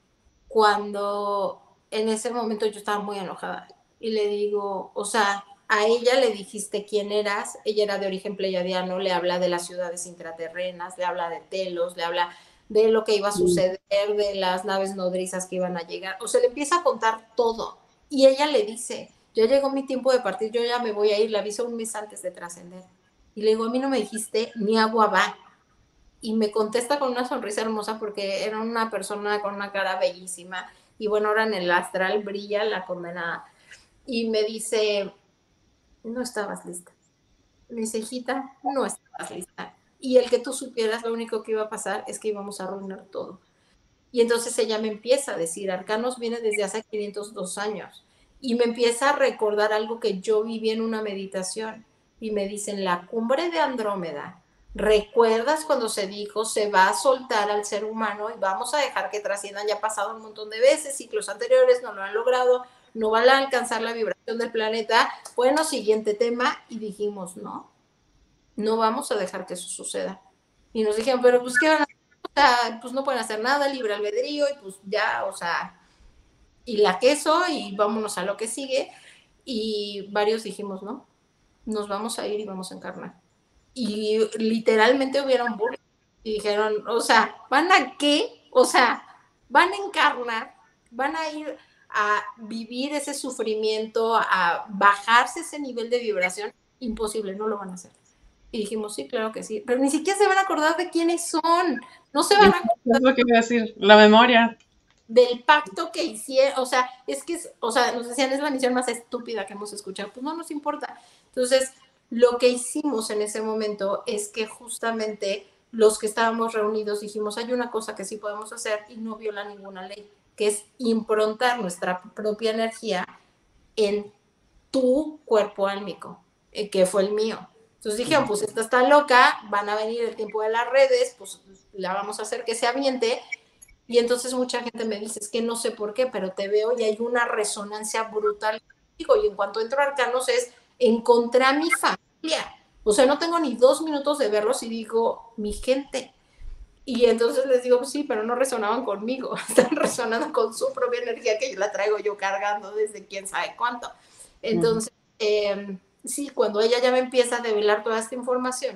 S2: Cuando en ese momento yo estaba muy enojada y le digo, o sea, a ella le dijiste quién eras, ella era de origen pleyadiano, le habla de las ciudades intraterrenas, le habla de Telos, le habla de lo que iba a suceder, de las naves nodrizas que iban a llegar, o sea, le empieza a contar todo y ella le dice, ya llegó mi tiempo de partir, yo ya me voy a ir, le aviso un mes antes de trascender. Y le digo, a mí no me dijiste ni agua va. Y me contesta con una sonrisa hermosa porque era una persona con una cara bellísima y bueno, ahora en el astral brilla la condenada. Y me dice, no estabas lista. Me dice, hijita, no estabas lista. Y el que tú supieras, lo único que iba a pasar es que íbamos a arruinar todo. Y entonces ella me empieza a decir, Arcanos viene desde hace quinientos dos años. Y me empieza a recordar algo que yo viví en una meditación. Y me dicen, la cumbre de Andrómeda, ¿recuerdas cuando se dijo, se va a soltar al ser humano y vamos a dejar que trasciendan? Ya ha pasado un montón de veces, ciclos anteriores no lo han logrado, no van a alcanzar la vibración del planeta. Bueno, siguiente tema. Y dijimos, no, no vamos a dejar que eso suceda. Y nos dijeron, pero pues, ¿qué van a hacer? O sea, pues no pueden hacer nada, libre albedrío, y pues ya, o sea, y la queso, y vámonos a lo que sigue. Y varios dijimos, no, nos vamos a ir y vamos a encarnar. Y literalmente hubieron burlas. Y dijeron, o sea, ¿van a qué? O sea, van a encarnar, van a ir a vivir ese sufrimiento, a bajarse ese nivel de vibración. Imposible, no lo van a hacer. Y dijimos, sí, claro que sí, pero ni siquiera se van a acordar de quiénes son, no se van a acordar.
S1: Es lo que iba a decir, la memoria.
S2: Del pacto que hicieron, o sea, es que, es, o sea, nos decían, es la misión más estúpida que hemos escuchado, pues no nos importa. Entonces, lo que hicimos en ese momento es que justamente los que estábamos reunidos dijimos, hay una cosa que sí podemos hacer y no viola ninguna ley, que es improntar nuestra propia energía en tu cuerpo álmico, eh, que fue el mío. Entonces dijeron, pues esta está loca, van a venir el tiempo de las redes, pues la vamos a hacer que se aviente. Y entonces mucha gente me dice, es que no sé por qué, pero te veo y hay una resonancia brutal. Y en cuanto entro a Arcanos es, encontré a mi familia. O sea, no tengo ni dos minutos de verlos y digo, mi gente. Y entonces les digo, sí, pero no resonaban conmigo, están resonando con su propia energía que yo la traigo yo cargando desde quién sabe cuánto. Entonces, eh, sí, cuando ella ya me empieza a develar toda esta información,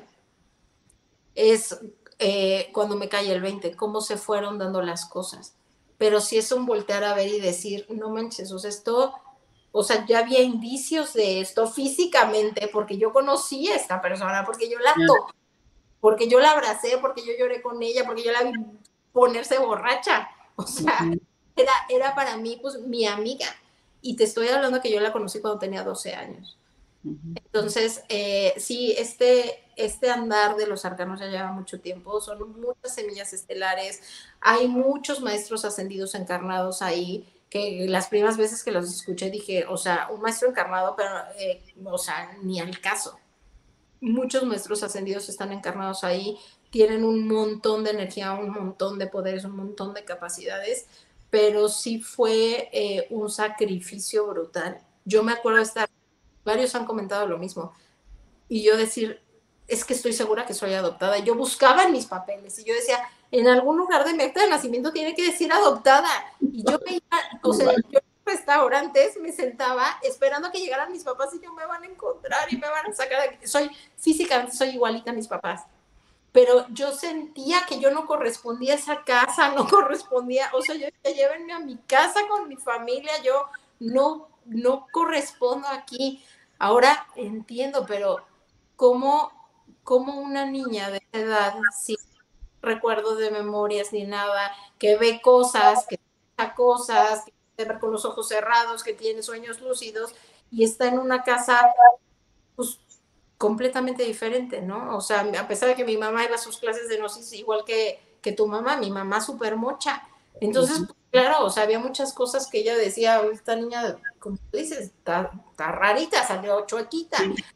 S2: es eh, cuando me cae el veinte, cómo se fueron dando las cosas. Pero sí es un voltear a ver y decir, no manches, o sea, esto, o sea, ya había indicios de esto físicamente, porque yo conocí a esta persona, porque yo la toqué, porque yo la abracé, porque yo lloré con ella, porque yo la vi ponerse borracha. O sea,
S1: Ujú.
S2: era, era para mí, pues, mi amiga. Y te estoy hablando que yo la conocí cuando tenía doce años.
S1: Ujú.
S2: Entonces, eh, sí, este, este andar de los arcanos ya lleva mucho tiempo, son muchas semillas estelares, hay muchos maestros ascendidos encarnados ahí, que las primeras veces que los escuché dije, o sea, un maestro encarnado, pero, eh, o sea, ni al caso. Muchos maestros ascendidos están encarnados ahí, tienen un montón de energía, un montón de poderes, un montón de capacidades, pero sí fue eh, un sacrificio brutal. Yo me acuerdo de estar, varios han comentado lo mismo, y yo decir, es que estoy segura que soy adoptada. Yo buscaba en mis papeles y yo decía, en algún lugar de mi acta de nacimiento tiene que decir adoptada. Y yo me iba, o sea,
S1: Igual.
S2: yo en restaurantes me sentaba esperando a que llegaran mis papás y yo me van a encontrar y me van a sacar de aquí. Soy, físicamente soy igualita a mis papás. Pero yo sentía que yo no correspondía a esa casa, no correspondía, o sea, yo decía, llévenme a mi casa con mi familia, yo no, no correspondo aquí. Ahora entiendo, pero ¿cómo, cómo una niña de esa edad, sin recuerdos de memorias ni nada, que ve cosas, que piensa cosas, que puede ver con los ojos cerrados, que tiene sueños lúcidos y está en una casa, pues, completamente diferente, ¿no? O sea, a pesar de que mi mamá iba a sus clases de gnosis igual que, que tu mamá, mi mamá súper mocha. Entonces,
S1: Ujú.
S2: pues, claro, o sea, había muchas cosas que ella decía, esta niña, como tú dices, está, está rarita, salió chuequita.
S1: Sí.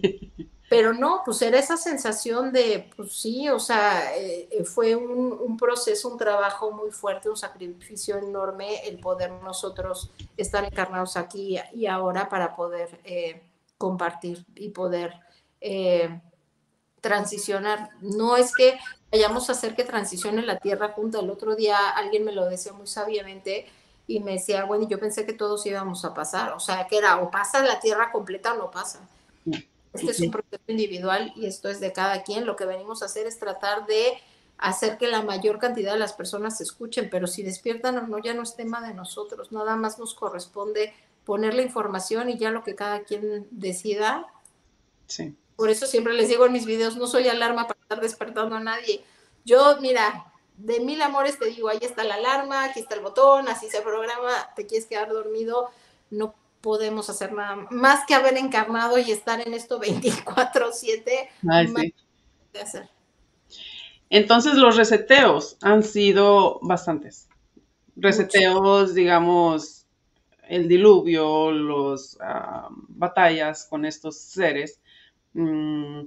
S2: Pero no, pues era esa sensación de, pues sí, o sea, eh, fue un, un proceso, un trabajo muy fuerte, un sacrificio enorme el poder nosotros estar encarnados aquí y ahora para poder eh, compartir y poder eh, transicionar. No es que vayamos a hacer que transicione la Tierra junta. El otro día alguien me lo decía muy sabiamente y me decía, bueno, yo pensé que todos íbamos a pasar, o sea, que era o pasa la Tierra completa o no pasa. Este es un
S1: Ok.
S2: proceso individual y esto es de cada quien. Lo que venimos a hacer es tratar de hacer que la mayor cantidad de las personas se escuchen, pero si despiertan o no, ya no es tema de nosotros. Nada más nos corresponde poner la información y ya lo que cada quien decida.
S1: Sí.
S2: Por eso siempre les digo en mis videos, no soy alarma para estar despertando a nadie. Yo, mira, de mil amores te digo, ahí está la alarma, aquí está el botón, así se programa, te quieres quedar dormido, no podemos hacer nada más que haber encarnado y estar en esto veinticuatro siete,
S1: Ay,
S2: más
S1: sí.
S2: que hacer.
S1: Entonces, los reseteos han sido bastantes.
S2: Mucho.
S1: Reseteos, digamos, el diluvio, las uh, batallas con estos seres. Mm,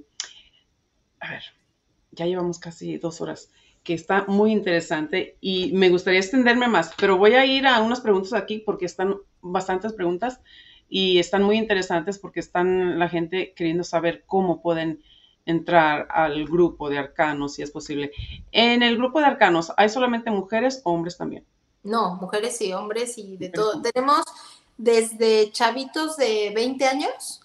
S1: a ver, ya llevamos casi dos horas, que está muy interesante y me gustaría extenderme más, pero voy a ir a unas preguntas aquí porque están bastantes preguntas y están muy interesantes porque están la gente queriendo saber cómo pueden entrar al grupo de arcanos, si es posible. En el grupo de arcanos, ¿hay solamente mujeres o hombres también?
S2: No, mujeres y hombres y de
S1: Mujeres y
S2: todo.
S1: hombres.
S2: Tenemos desde chavitos de veinte años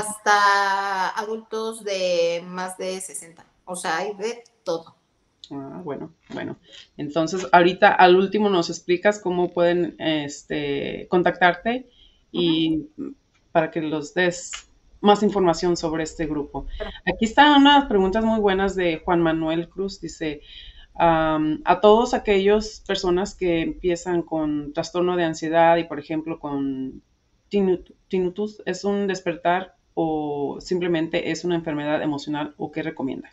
S2: hasta adultos de más de sesenta. O sea, hay de todo.
S1: Ah, bueno, bueno. Entonces, ahorita al último nos explicas cómo pueden este, contactarte
S2: Uh -huh.
S1: y para que los des más información sobre este grupo. Aquí están unas preguntas muy buenas de Juan Manuel Cruz. Dice, um, a todos aquellos personas que empiezan con trastorno de ansiedad y, por ejemplo, con tinnitus, ¿es un despertar o simplemente es una enfermedad emocional o qué recomienda?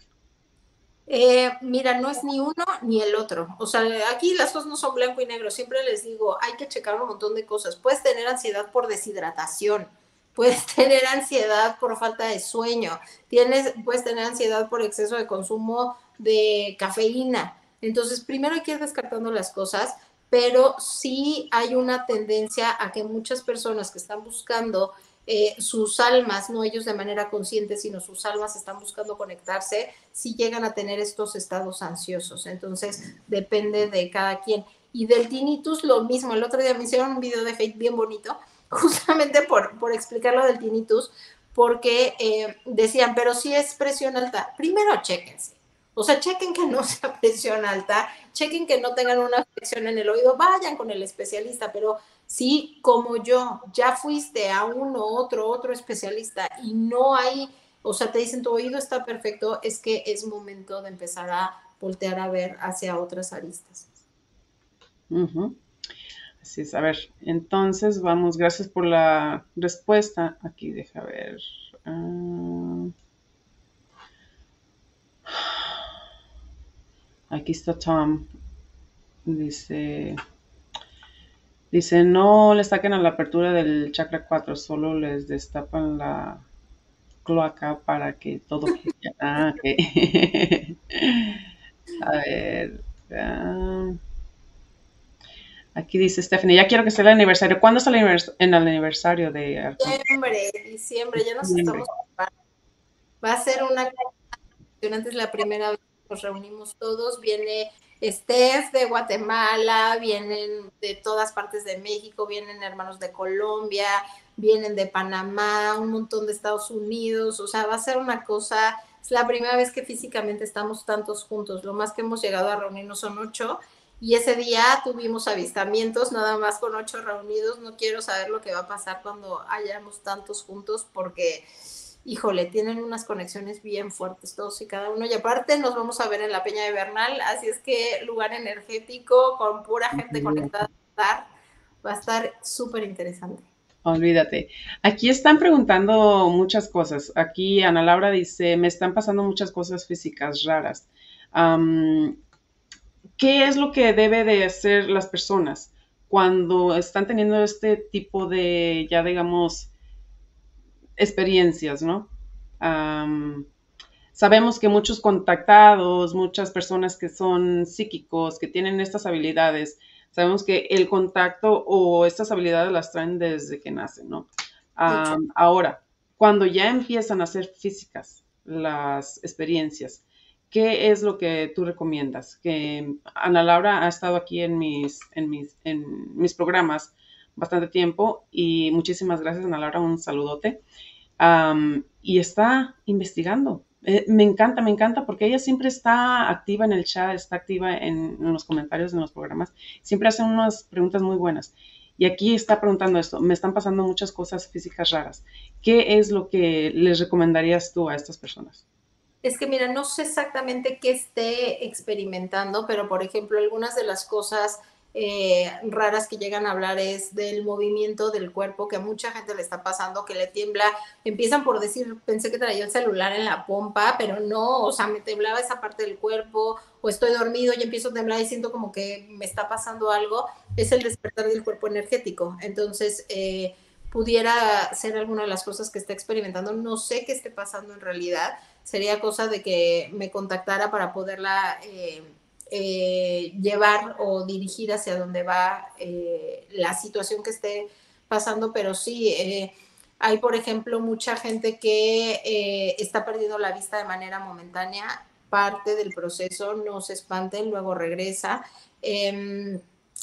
S2: Eh, mira, no es ni uno ni el otro. O sea, aquí las cosas no son blanco y negro. Siempre les digo, hay que checar un montón de cosas. Puedes tener ansiedad por deshidratación, puedes tener ansiedad por falta de sueño, tienes, puedes tener ansiedad por exceso de consumo de cafeína. Entonces, primero hay que ir descartando las cosas, pero sí hay una tendencia a que muchas personas que están buscando eh, sus almas, no ellos de manera consciente, sino sus almas están buscando conectarse, si llegan a tener estos estados ansiosos. Entonces, depende de cada quien. Y del tinnitus, lo mismo. El otro día me hicieron un video de hate bien bonito, justamente por, por explicar lo del tinnitus, porque eh, decían, pero si es presión alta, primero chéquense. O sea, chequen que no sea presión alta, chequen que no tengan una afección en el oído, vayan con el especialista, pero si como yo ya fuiste a uno, otro, otro especialista y no hay o sea, te dicen tu oído está perfecto, es que es momento de empezar a voltear a ver hacia otras aristas.
S1: Uh-huh. Así es, a ver, entonces vamos, gracias por la respuesta. Aquí deja ver. Uh, aquí está Tom. Dice, dice, no les saquen a la apertura del chakra cuatro, solo les destapan la cloaca para que todo fluya. Ah, ok. A ver. Uh, aquí dice Stephanie, ya quiero que sea el aniversario. ¿Cuándo es el, anivers el aniversario de Arcángel?
S2: Diciembre, diciembre, ya nos estamos preparando. Va a ser una antes la primera vez que nos reunimos todos. Viene Steph de Guatemala, vienen de todas partes de México, vienen hermanos de Colombia, vienen de Panamá, un montón de Estados Unidos. O sea, va a ser una cosa, es la primera vez que físicamente estamos tantos juntos. Lo más que hemos llegado a reunirnos son ocho. Y ese día tuvimos avistamientos, nada más con ocho reunidos. No quiero saber lo que va a pasar cuando hayamos tantos juntos, porque híjole, tienen unas conexiones bien fuertes todos y cada uno. Y aparte nos vamos a ver en la Peña de Bernal, así es que lugar energético con pura gente conectada va a estar súper interesante.
S1: Olvídate. Aquí están preguntando muchas cosas. Aquí Ana Laura dice, me están pasando muchas cosas físicas raras. Um, ¿Qué es lo que debe de hacer las personas cuando están teniendo este tipo de, ya digamos, experiencias, ¿no? Um, sabemos que muchos contactados, muchas personas que son psíquicos, que tienen estas habilidades, sabemos que el contacto o estas habilidades las traen desde que nacen, ¿no? Um, ahora, cuando ya empiezan a ser físicas las experiencias, ¿qué es lo que tú recomiendas? Que Ana Laura ha estado aquí en mis, en mis, en mis programas bastante tiempo y muchísimas gracias, Ana Laura, un saludote. Um, y está investigando. Eh, me encanta, me encanta porque ella siempre está activa en el chat, está activa en, en los comentarios, en los programas, siempre hace unas preguntas muy buenas. Y aquí está preguntando esto, me están pasando muchas cosas físicas raras. ¿Qué es lo que les recomendarías tú a estas personas?
S2: Es que mira, no sé exactamente qué esté experimentando, pero por ejemplo, algunas de las cosas eh, raras que llegan a hablar es del movimiento del cuerpo, que a mucha gente le está pasando, que le tiembla. Empiezan por decir, pensé que traía el celular en la pompa, pero no, o sea, me temblaba esa parte del cuerpo, o estoy dormido y empiezo a temblar y siento como que me está pasando algo. Es el despertar del cuerpo energético. Entonces, eh, pudiera ser alguna de las cosas que está experimentando. No sé qué esté pasando en realidad. Sería cosa de que me contactara para poderla eh, eh, llevar o dirigir hacia donde va eh, la situación que esté pasando, pero sí, eh, hay, por ejemplo, mucha gente que eh, está perdiendo la vista de manera momentánea, parte del proceso, no se espanten, luego regresa. Eh,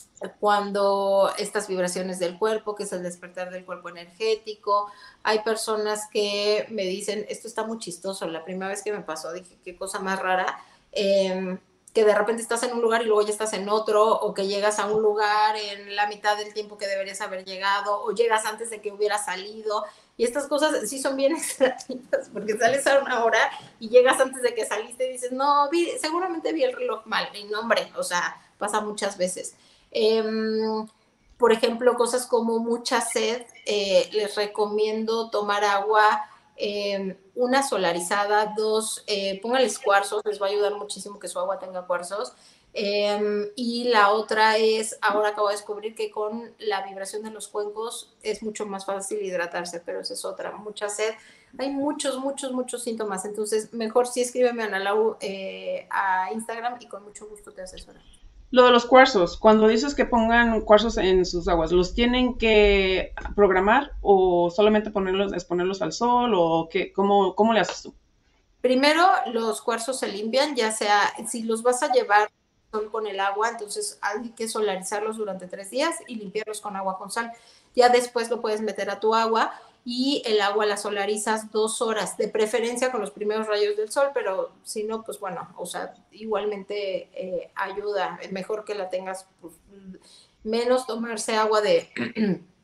S2: cuando estas vibraciones del cuerpo, que es el despertar del cuerpo energético. Hay personas que me dicen, esto está muy chistoso, la primera vez que me pasó dije, qué cosa más rara, eh, que de repente estás en un lugar y luego ya estás en otro, o que llegas a un lugar en la mitad del tiempo que deberías haber llegado, o llegas antes de que hubiera salido, y estas cosas sí son bien extrañas, porque sales a una hora y llegas antes de que saliste y dices, no, vi, seguramente vi el reloj mal, y no, hombre, o sea, pasa muchas veces. Eh, por ejemplo, cosas como mucha sed, eh, les recomiendo tomar agua, eh, una solarizada, dos, eh, póngales cuarzos, les va a ayudar muchísimo que su agua tenga cuarzos. Eh, y la otra es, ahora acabo de descubrir que con la vibración de los cuencos es mucho más fácil hidratarse, pero esa es otra, mucha sed. Hay muchos, muchos, muchos síntomas, entonces mejor sí escríbeme a Ana Lau eh, a Instagram y con mucho gusto te asesoro.
S1: Lo de los cuarzos, cuando dices que pongan cuarzos en sus aguas, ¿los tienen que programar o solamente ponerlos, exponerlos al sol o qué, cómo, cómo le haces tú?
S2: Primero, los cuarzos se limpian, ya sea, si los vas a llevar con el agua, entonces hay que solarizarlos durante tres días y limpiarlos con agua con sal. Ya después lo puedes meter a tu agua y el agua la solarizas dos horas, de preferencia con los primeros rayos del sol, pero si no, pues bueno, o sea, igualmente eh, ayuda, es mejor que la tengas, pues, menos tomarse agua de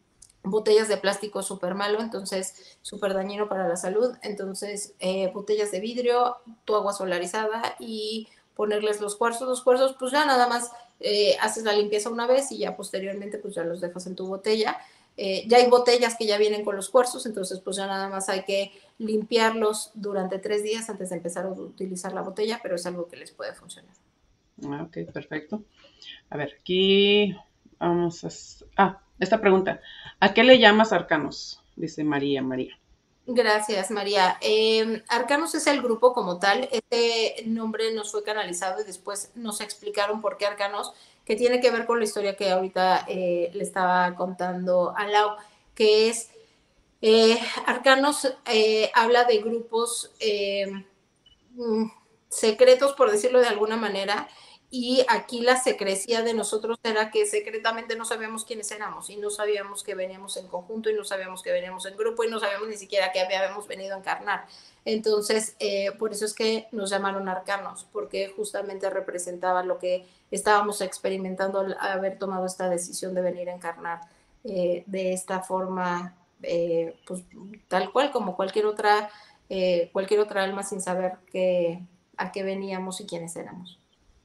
S2: botellas de plástico súper malo, entonces súper dañino para la salud. Entonces, eh, botellas de vidrio, tu agua solarizada y ponerles los cuarzos. Los cuarzos, pues ya nada más eh, haces la limpieza una vez y ya posteriormente pues ya los dejas en tu botella. Eh, ya hay botellas que ya vienen con los cuarzos, entonces pues ya nada más hay que limpiarlos durante tres días antes de empezar a utilizar la botella, pero es algo que les puede funcionar.
S1: Ah, ok, perfecto. A ver, aquí vamos a... Ah, esta pregunta. ¿A qué le llamas arcanos? Dice María, María.
S2: Gracias, María. Eh, Arcanos es el grupo como tal. Este nombre nos fue canalizado y después nos explicaron por qué Arcanos, que tiene que ver con la historia que ahorita eh, le estaba contando a Lau, que es eh, Arcanos eh, habla de grupos eh, secretos, por decirlo de alguna manera, y aquí la secrecía de nosotros era que secretamente no sabíamos quiénes éramos y no sabíamos que veníamos en conjunto y no sabíamos que veníamos en grupo y no sabíamos ni siquiera que habíamos venido a encarnar. Entonces, eh, por eso es que nos llamaron arcanos, porque justamente representaba lo que estábamos experimentando al haber tomado esta decisión de venir a encarnar eh, de esta forma, eh, pues tal cual como cualquier otra, eh, cualquier otra alma sin saber que, a qué veníamos y quiénes éramos.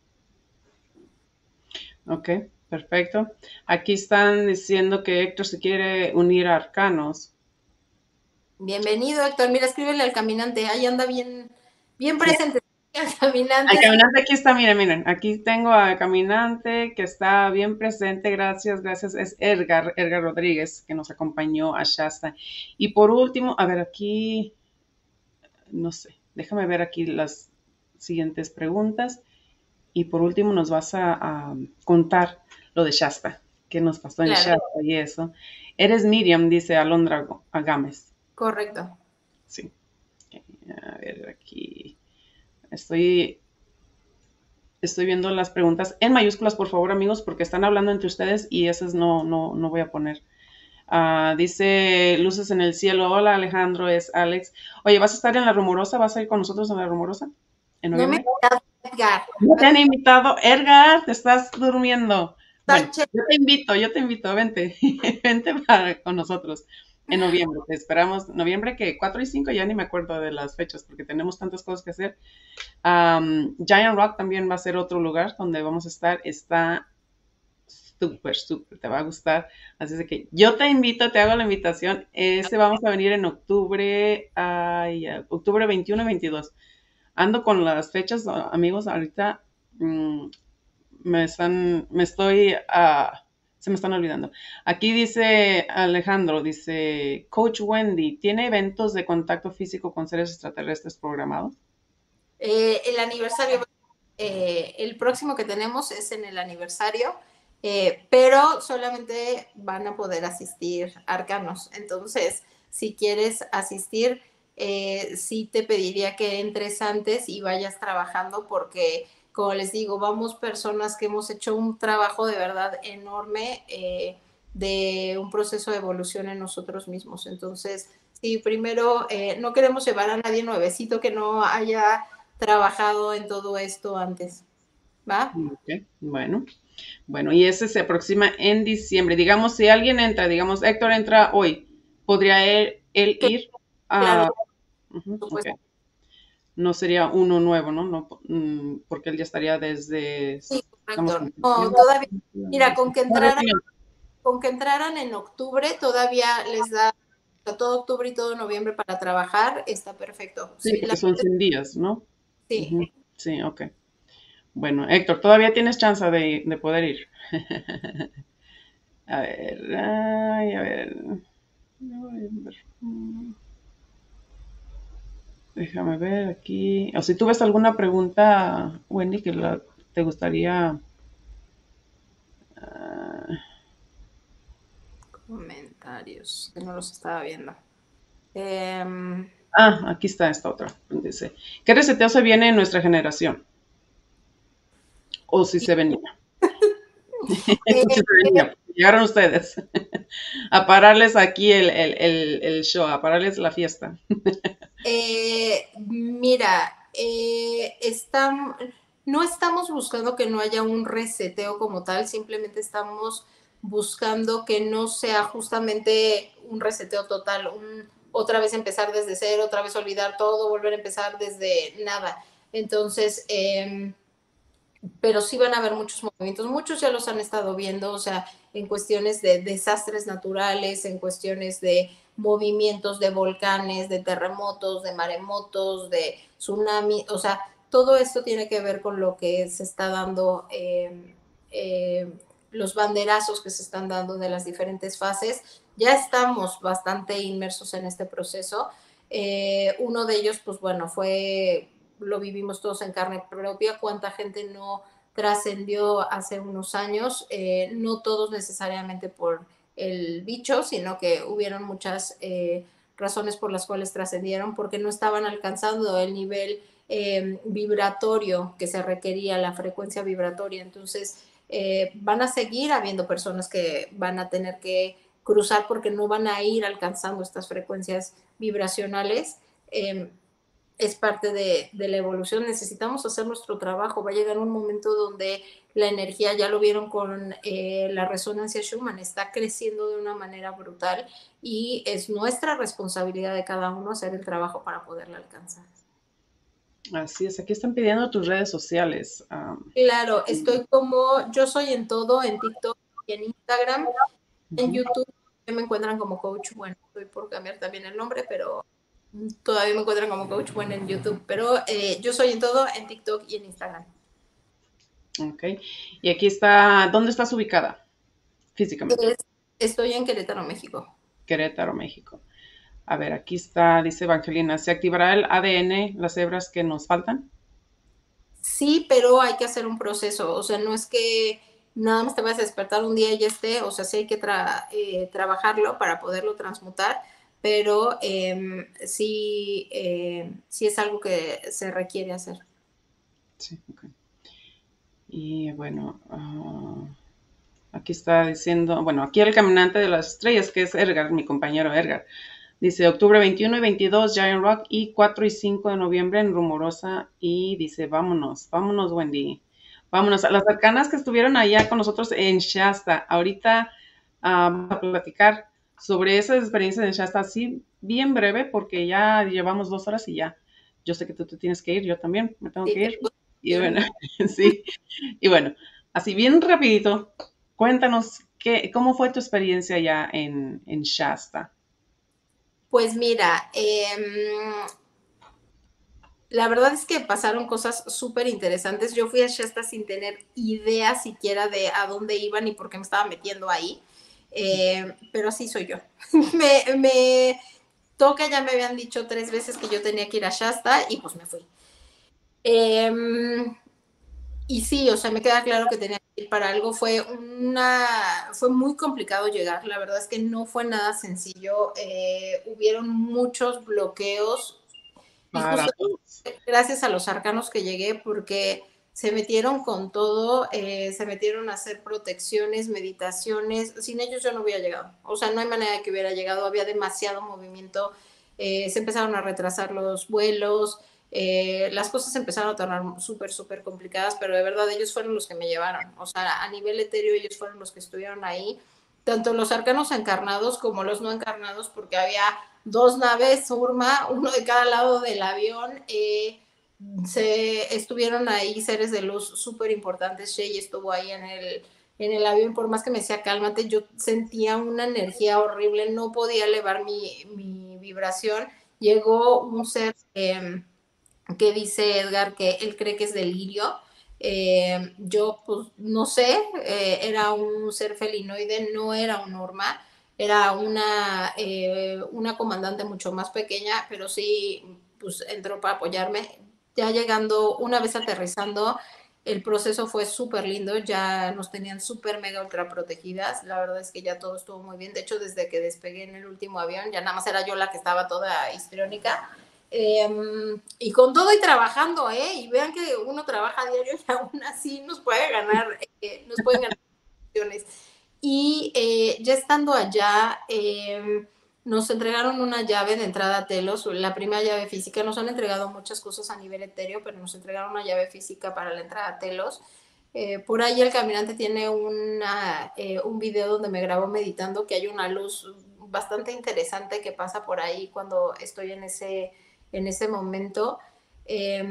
S1: Ok, perfecto. Aquí están diciendo que Héctor se quiere unir a Arcanos.
S2: Bienvenido, Héctor. Mira, escríbele al caminante. Ahí anda bien, bien
S1: Sí.
S2: presente. Al caminante.
S1: Al caminante aquí está, miren, miren. Aquí tengo al caminante que está bien presente. Gracias, gracias. Es Edgar, Edgar Rodríguez, que nos acompañó a Shasta. Y por último, a ver, aquí, no sé, déjame ver aquí las siguientes preguntas. Y por último nos vas a, a contar lo de Shasta, qué nos pasó en
S2: Claro,
S1: Shasta y eso. Eres Miriam, dice Alondra Gámez.
S2: correcto.
S1: Sí. A ver, aquí estoy, estoy viendo las preguntas en mayúsculas, por favor, amigos, porque están hablando entre ustedes y esas no, no, no voy a poner. Uh, dice Luces en el Cielo. Hola, Alejandro, es Alex. Oye, ¿vas a estar en La Rumorosa? ¿Vas a ir con nosotros en La Rumorosa? ¿En
S2: No me
S1: noviembre?
S2: ha invitado Edgar.
S1: No te han invitado. Edgar, te estás durmiendo. Bueno,
S2: Sánchez.
S1: yo te invito, yo te invito, vente, vente para, con nosotros en noviembre. Te esperamos, noviembre que cuatro y cinco, ya ni me acuerdo de las fechas porque tenemos tantas cosas que hacer. Um, Giant Rock también va a ser otro lugar donde vamos a estar. Está súper, súper, te va a gustar. Así es que yo te invito, te hago la invitación. Ese vamos a venir en octubre, ay, octubre veintiuno y veintidós. Ando con las fechas, amigos, ahorita mmm, me están, me estoy, uh, se me están olvidando. Aquí dice Alejandro, dice, Coach Wendy, ¿tiene eventos de contacto físico con seres extraterrestres programados?
S2: Eh, el aniversario, eh, el próximo que tenemos es en el aniversario, eh, pero solamente van a poder asistir arcanos. Entonces, si quieres asistir, eh, sí te pediría que entres antes y vayas trabajando porque, como les digo, vamos personas que hemos hecho un trabajo de verdad enorme eh, de un proceso de evolución en nosotros mismos. Entonces, sí, primero, eh, no queremos llevar a nadie nuevecito que no haya trabajado en todo esto antes, ¿va?
S1: Okay, bueno, bueno, y ese se aproxima en diciembre. Digamos, si alguien entra, digamos, Héctor entra hoy, ¿podría él, él ir
S2: Claro,
S1: a...?
S2: por
S1: Uh-huh,
S2: supuesto.
S1: okay. No sería uno nuevo, ¿no? No, mm, porque él ya estaría desde...
S2: Sí,
S1: Estamos
S2: correcto.
S1: en
S2: No,
S1: septiembre.
S2: todavía, mira, con que
S1: Todavía
S2: entraran,
S1: tiene-
S2: con que entraran en octubre, todavía les da todo octubre y todo noviembre para trabajar, está perfecto.
S1: Sí,
S2: Sí,
S1: porque
S2: la,
S1: son cien días, ¿no?
S2: sí.
S1: Uh-huh. Sí, ok. Bueno, Héctor, todavía tienes chance de, de poder ir. A ver, ay, a ver. Déjame ver aquí. O si tú ves alguna pregunta, Wendy, que la, te gustaría. Uh,
S2: Comentarios, que no los estaba viendo. Eh,
S1: ah, aquí está esta otra. Dice: ¿qué reseteo se viene en nuestra generación? O si se venía.
S2: eh,
S1: Si se venía. Llegaron ustedes a pararles aquí el, el, el, el show, a pararles la fiesta.
S2: Eh, mira, eh, están, no estamos buscando que no haya un reseteo como tal, simplemente estamos buscando que no sea justamente un reseteo total, un, otra vez empezar desde cero, otra vez olvidar todo, volver a empezar desde nada. Entonces, eh, pero sí van a haber muchos movimientos, muchos ya los han estado viendo, o sea, en cuestiones de desastres naturales, en cuestiones de movimientos de volcanes, de terremotos, de maremotos, de tsunami, o sea, todo esto tiene que ver con lo que se está dando, eh, eh, los banderazos que se están dando de las diferentes fases. Ya estamos bastante inmersos en este proceso. Eh, uno de ellos, pues bueno, fue lo vivimos todos en carne propia, cuánta gente no trascendió hace unos años, eh, no todos necesariamente por el bicho, sino que hubieron muchas eh, razones por las cuales trascendieron, porque no estaban alcanzando el nivel eh, vibratorio que se requería, la frecuencia vibratoria. Entonces, eh, van a seguir habiendo personas que van a tener que cruzar porque no van a ir alcanzando estas frecuencias vibracionales. Eh, es parte de, de la evolución, necesitamos hacer nuestro trabajo, va a llegar un momento donde la energía, ya lo vieron con eh, la resonancia Schumann, está creciendo de una manera brutal y es nuestra responsabilidad de cada uno hacer el trabajo para poderla alcanzar.
S1: Así es, aquí están pidiendo tus redes sociales. Um,
S2: Claro, estoy como, yo soy en todo, en TikTok y en Instagram, en
S1: uh-huh.
S2: YouTube me encuentran como coach, bueno, estoy por cambiar también el nombre, pero todavía me encuentran como coach bueno en YouTube, pero eh, yo soy en todo, en TikTok y en Instagram.
S1: Ok, y aquí está, ¿dónde estás ubicada físicamente?
S2: Es, estoy en Querétaro, México.
S1: Querétaro, México. A ver, aquí está, dice Evangelina, ¿se activará el A D N, las hebras que nos faltan?
S2: Sí, pero hay que hacer un proceso, o sea, no es que nada más te vas a despertar un día y ya esté, o sea, sí hay que tra eh, trabajarlo para poderlo transmutar, pero eh, sí, eh, sí es algo que se requiere hacer.
S1: Sí, ok. Y bueno, uh, aquí está diciendo, bueno, aquí el caminante de las estrellas, que es Edgar, mi compañero Edgar. Dice octubre veintiuno y veintidós, Giant Rock, y cuatro y cinco de noviembre en Rumorosa. Y dice, vámonos, vámonos, Wendy. Vámonos a las arcanas que estuvieron allá con nosotros en Shasta. Ahorita uh, vamos a platicar sobre esas experiencias en Shasta, así bien breve, porque ya llevamos dos horas y ya. Yo sé que tú te tienes que ir, yo también me tengo
S2: Sí,
S1: que ir. Y bueno, sí. Y bueno, así bien rapidito, cuéntanos qué, cómo fue tu experiencia allá en, en Shasta.
S2: pues mira, eh, la verdad es que pasaron cosas súper interesantes. Yo fui a Shasta sin tener idea siquiera de a dónde iban y por qué me estaba metiendo ahí. Eh, pero así soy yo. me, me toca, ya me habían dicho tres veces que yo tenía que ir a Shasta y pues me fui. Eh, y sí, o sea, me queda claro que tenía que ir para algo. Fue una, fue muy complicado llegar. La verdad es que no fue nada sencillo. Eh, hubieron muchos bloqueos y
S1: Para
S2: justo
S1: todos.
S2: gracias a los arcanos que llegué porque se metieron con todo, eh, se metieron a hacer protecciones, meditaciones, sin ellos yo no hubiera llegado, o sea, no hay manera de que hubiera llegado, había demasiado movimiento, eh, se empezaron a retrasar los vuelos, eh, las cosas se empezaron a tornar súper, súper complicadas, pero de verdad ellos fueron los que me llevaron, o sea, a nivel etéreo ellos fueron los que estuvieron ahí, tanto los arcanos encarnados como los no encarnados, porque había dos naves Urma, uno de cada lado del avión. Eh, se estuvieron ahí seres de luz súper importantes. Shay estuvo ahí en el, en el avión, por más que me decía cálmate, yo sentía una energía horrible, no podía elevar mi, mi vibración. Llegó un ser eh, que dice Edgar que él cree que es delirio. Eh, yo, pues, no sé, eh, era un ser felinoide, no era un Urma, era una, eh, una comandante mucho más pequeña, pero sí, pues, entró para apoyarme. Ya llegando, una vez aterrizando, el proceso fue súper lindo, ya nos tenían súper mega ultra protegidas, la verdad es que ya todo estuvo muy bien, de hecho desde que despegué en el último avión, ya nada más era yo la que estaba toda histriónica, eh, y con todo y trabajando, ¿eh? Y vean que uno trabaja a diario y aún así nos puede ganar, eh, nos pueden ganar opciones. Y eh, ya estando allá, eh, nos entregaron una llave de entrada a Telos, la primera llave física. Nos han entregado muchas cosas a nivel etéreo, pero nos entregaron una llave física para la entrada a Telos. Eh, por ahí el caminante tiene una, eh, un video donde me grabo meditando, que hay una luz bastante interesante que pasa por ahí cuando estoy en ese, en ese momento. Eh,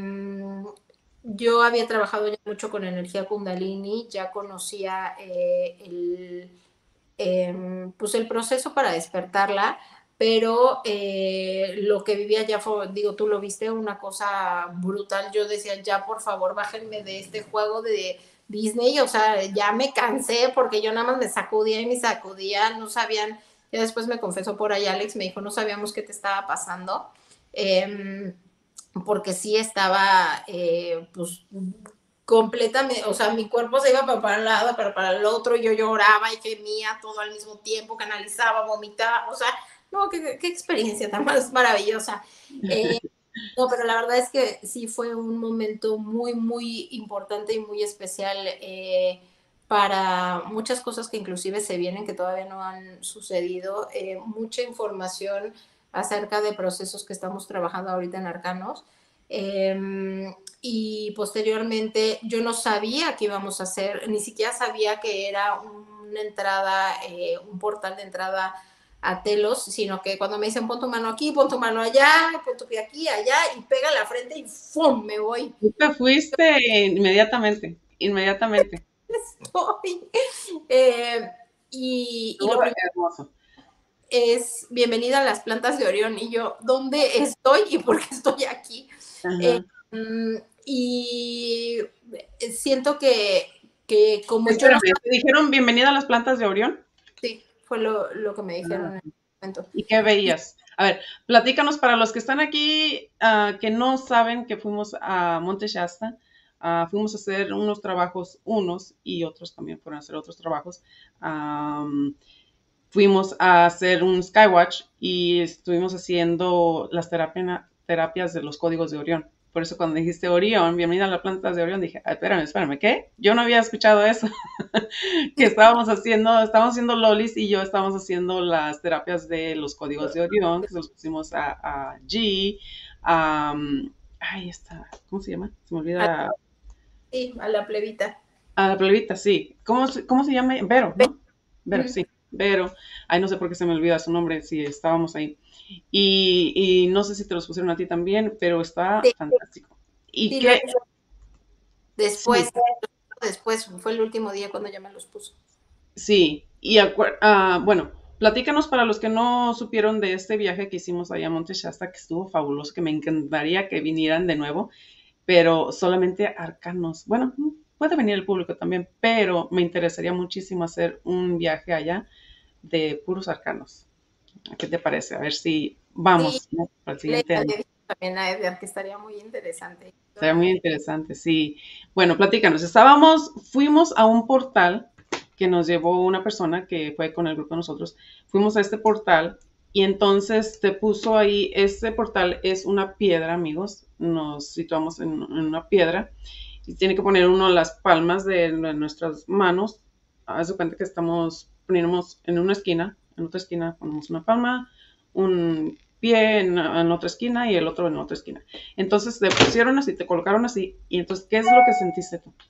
S2: yo había trabajado ya mucho con energía Kundalini, ya conocía eh, el, eh, pues el proceso para despertarla, pero eh, lo que vivía ya fue, digo, tú lo viste, una cosa brutal. Yo decía, ya por favor, bájenme de este juego de Disney, o sea, ya me cansé porque yo nada más me sacudía y me sacudía, no sabían, ya después me confesó por ahí Alex, me dijo, no sabíamos qué te estaba pasando, eh, porque sí estaba, eh, pues, completamente, o sea, mi cuerpo se iba para, para un lado, para, para el otro, yo lloraba y gemía todo al mismo tiempo, canalizaba, vomitaba, o sea, no, qué, qué experiencia tan más maravillosa. Eh, no, pero la verdad es que sí fue un momento muy, muy importante y muy especial eh, para muchas cosas que inclusive se vienen, que todavía no han sucedido, eh, mucha información acerca de procesos que estamos trabajando ahorita en Arcanos. Eh, y posteriormente yo no sabía qué íbamos a hacer, ni siquiera sabía que era una entrada, eh, un portal de entrada a Telos, sino que cuando me dicen pon tu mano aquí, pon tu mano allá, pon tu pie aquí, allá, y pega la frente y ¡fum! Me voy.
S1: Tú te fuiste inmediatamente, inmediatamente.
S2: Estoy. Eh, y, y,
S1: Estuvo
S2: lo primero
S1: hermoso.
S2: es bienvenida a las plantas de Orión. Y yo, ¿dónde estoy y por qué estoy aquí? Eh,
S1: Ajá.
S2: mm, y siento que, que como yo no
S1: Espérame, ¿te dijeron bienvenida a las plantas de Orión?
S2: sí, fue lo, lo que me
S1: Ah,
S2: dijeron en el momento.
S1: ¿y qué veías? A ver, platícanos para los que están aquí, ah, que no saben que fuimos a Monte Shasta, ah, fuimos a hacer unos trabajos, unos y otros también fueron a hacer otros trabajos. Am, fuimos a hacer un Skywatch y estuvimos haciendo las terapia- terapias de los códigos de Orión. Por eso cuando dijiste Orión, bienvenida a las plantas de Orión, dije, "Ah, espérame, espérame, ¿qué? Yo no había escuchado eso." Que estábamos haciendo, estábamos haciendo lolis y yo estábamos haciendo las terapias de los códigos de Orión, que se los pusimos a, a G, a, um, ay, está, ¿cómo se llama? Se me
S2: A,
S1: olvida,
S2: sí, a la plebita.
S1: a la plebita, sí. ¿Cómo, se- cómo se llama? Vero, ¿no? Vero,
S2: Mm,
S1: sí. Vero. Ay, no sé por qué se me olvida su nombre, sí, estábamos ahí. Y, y no sé si te los pusieron a ti también, pero está
S2: sí,
S1: fantástico. ¿Y
S2: sí, lo
S1: qué?
S2: hizo después,
S1: Sí,
S2: después fue el último día cuando ya me los puso.
S1: sí, y acuer- ah, bueno, platícanos para los que no supieron de este viaje que hicimos allá a Monte Shasta, que estuvo fabuloso, que me encantaría que vinieran de nuevo, pero solamente arcanos. Bueno, mm, puede venir el público también, pero me interesaría muchísimo hacer un viaje allá de puros arcanos. ¿Qué te parece? A ver si
S2: Sí,
S1: vamos, ¿no? Para el
S2: le
S1: siguiente año.
S2: había dicho también a Edgar que estaría muy interesante.
S1: Sería muy interesante, sí. Bueno, platícanos. Estábamos, fuimos a un portal que nos llevó una persona que fue con el grupo de nosotros. Fuimos a este portal y entonces te puso ahí, este portal es una piedra, amigos. Nos situamos en, en una piedra y tiene que poner uno las palmas de, de nuestras manos. Haz de cuenta que estamos, ponemos en una esquina, en otra esquina ponemos una palma, un pie en, en otra esquina y el otro en otra esquina. Entonces te pusieron así, te colocaron así. Y entonces, ¿qué es lo que sentiste tú?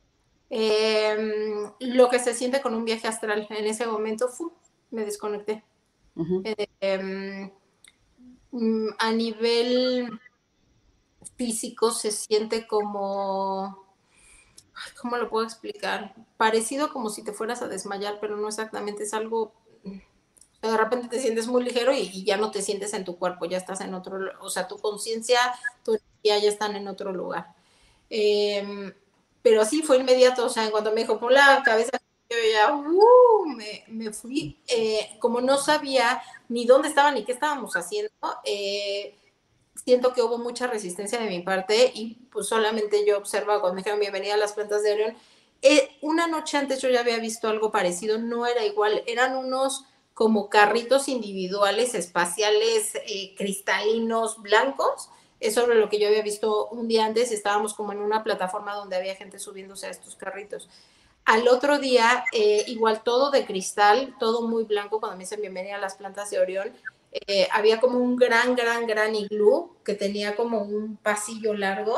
S2: Eh, lo que se siente con un viaje astral. En ese momento ¡fu! Me desconecté.
S1: Ujú.
S2: Eh, mm, a nivel físico se siente como, ¿cómo lo puedo explicar? Parecido como si te fueras a desmayar, pero no exactamente, es algo, de repente te sientes muy ligero y, y ya no te sientes en tu cuerpo, ya estás en otro, o sea, tu conciencia, tu energía ya están en otro lugar. Eh, pero sí, fue inmediato, o sea, en cuanto me dijo, pon la cabeza, yo ya, uh, me, me fui, eh, como no sabía ni dónde estaba ni qué estábamos haciendo, eh, siento que hubo mucha resistencia de mi parte y pues solamente yo observaba cuando me dijeron bienvenida a las plantas de Orión. Eh, una noche antes yo ya había visto algo parecido, no era igual, eran unos como carritos individuales espaciales eh, cristalinos blancos. Eso era lo que yo había visto un día antes, estábamos como en una plataforma donde había gente subiéndose a estos carritos. Al otro día, eh, igual todo de cristal, todo muy blanco, cuando me dicen bienvenida a las plantas de Orión, eh, había como un gran, gran, gran iglú que tenía como un pasillo largo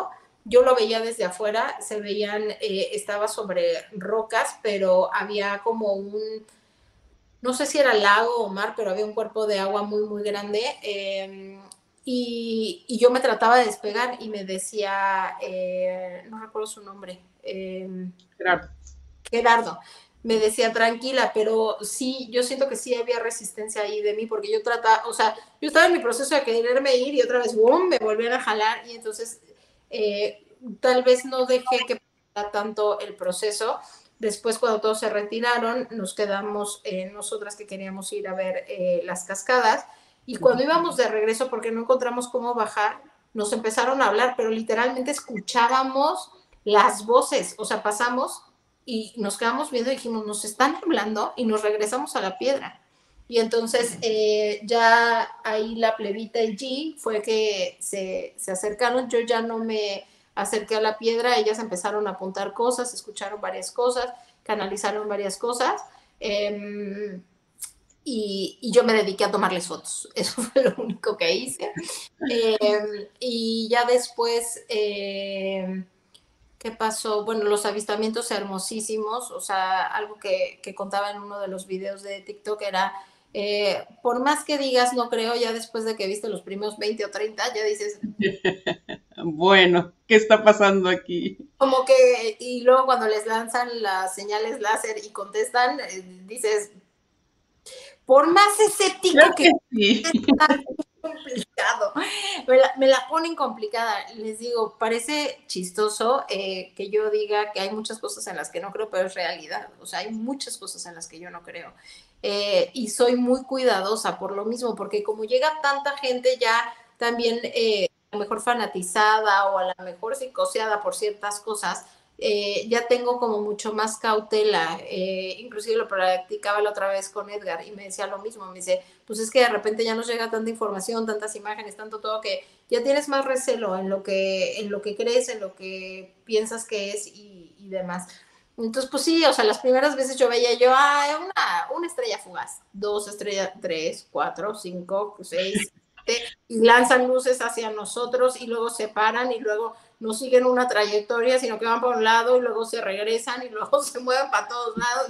S2: yo lo veía desde afuera, se veían, eh, estaba sobre rocas, pero había como un, no sé si era lago o mar, pero había un cuerpo de agua muy, muy grande. Eh, y, y, yo me trataba de despegar y me decía, eh, no recuerdo su nombre, eh,
S1: Gerardo.
S2: Gerardo, me decía tranquila, pero sí, yo siento que sí había resistencia ahí de mí, porque yo trataba, o sea, yo estaba en mi proceso de quererme ir y otra vez, boom, me volvían a jalar y entonces eh, tal vez no dejé que pasara tanto el proceso. Después, cuando todos se retiraron, nos quedamos eh, nosotras que queríamos ir a ver eh, las cascadas y cuando íbamos de regreso, porque no encontramos cómo bajar, nos empezaron a hablar, pero literalmente escuchábamos las voces, o sea, pasamos y nos quedamos viendo y dijimos, nos están hablando y nos regresamos a la piedra. Y entonces eh, ya ahí la plebita y G fue que se, se acercaron, yo ya no me acerqué a la piedra, ellas empezaron a apuntar cosas, escucharon varias cosas, canalizaron varias cosas. Eh, y, y, yo me dediqué a tomarles fotos. Eso fue lo único que hice. Eh, y ya después, eh, ¿qué pasó? Bueno, los avistamientos hermosísimos. O sea, algo que, que contaba en uno de los videos de TikTok era, eh, por más que digas no creo, ya después de que viste los primeros veinte o treinta, ya dices...
S1: Bueno, ¿qué está pasando aquí?
S2: Como que, y luego cuando les lanzan las señales láser y contestan, eh, dices, por más escéptico que,
S1: que sí.
S2: Es complicado, me la, me la ponen complicada. Les digo, parece chistoso eh, que yo diga que hay muchas cosas en las que no creo, pero es realidad. O sea, hay muchas cosas en las que yo no creo. Eh, y soy muy cuidadosa por lo mismo, porque como llega tanta gente ya también eh, a lo mejor fanatizada o a lo mejor psicoseada por ciertas cosas, eh, ya tengo como mucho más cautela. Eh, inclusive lo practicaba la otra vez con Edgar y me decía lo mismo, me dice, pues es que de repente ya nos llega tanta información, tantas imágenes, tanto todo, que ya tienes más recelo en lo que, en lo que crees, en lo que piensas que es y, y demás. Entonces, pues sí, o sea, las primeras veces yo veía yo, ah, una, una estrella fugaz, dos estrellas, tres, cuatro, cinco, seis, siete, y lanzan luces hacia nosotros y luego se paran y luego no siguen una trayectoria, sino que van para un lado y luego se regresan y luego se mueven para todos lados.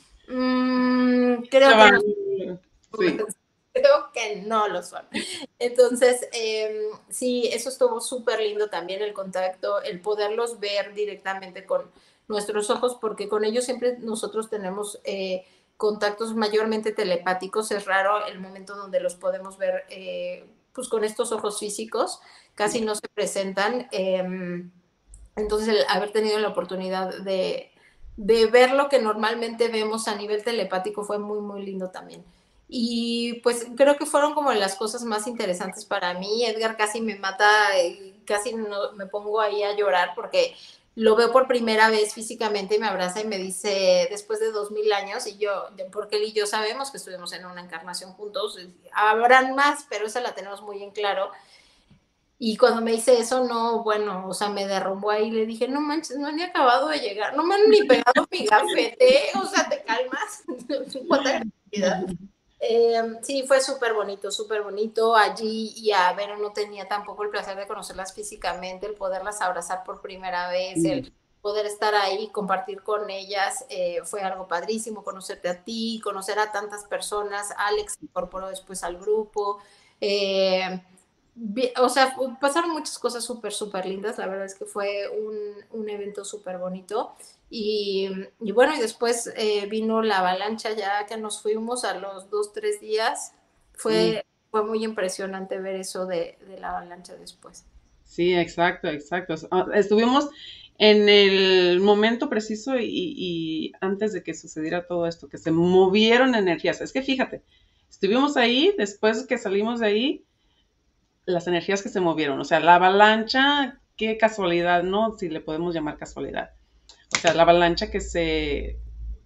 S2: Mm, creo que no. Sí. Creo que no lo son. Entonces, eh, sí, eso estuvo súper lindo también, el contacto, el poderlos ver directamente con nuestros ojos, porque con ellos siempre nosotros tenemos eh, contactos mayormente telepáticos. Es raro el momento donde los podemos ver eh, pues con estos ojos físicos, casi no se presentan. Eh, entonces, el haber tenido la oportunidad de, de ver lo que normalmente vemos a nivel telepático fue muy, muy lindo también. Y pues creo que fueron como las cosas más interesantes para mí. Edgar casi me mata, casi no, me pongo ahí a llorar porque lo veo por primera vez físicamente y me abraza y me dice, después de dos mil años, y yo, porque él y yo sabemos que estuvimos en una encarnación juntos, habrán más, pero esa la tenemos muy en claro. Y cuando me dice eso, no, bueno, o sea, me derrumbó ahí y le dije, no manches, no han ni acabado de llegar, no me han ni pegado mi gafete, o sea, te calmas. Cuánta creatividad. Eh, sí, fue súper bonito, súper bonito. Allí y a Vero no tenía tampoco el placer de conocerlas físicamente, el poderlas abrazar por primera vez, el poder estar ahí, compartir con ellas, eh, fue algo padrísimo, conocerte a ti, conocer a tantas personas. Alex se incorporó después al grupo. Eh, o sea, pasaron muchas cosas súper, súper lindas. La verdad es que fue un, un evento súper bonito. Y, y bueno, y después eh, vino la avalancha ya que nos fuimos a los dos, tres días. Fue, mm. fue muy impresionante ver eso de, de la avalancha después.
S1: Sí, exacto, exacto. Estuvimos en el momento preciso y, y antes de que sucediera todo esto, que se movieron energías. Es que fíjate, estuvimos ahí, después que salimos de ahí, las energías que se movieron. O sea, la avalancha, qué casualidad, ¿no? Si le podemos llamar casualidad. O sea, la avalancha que se...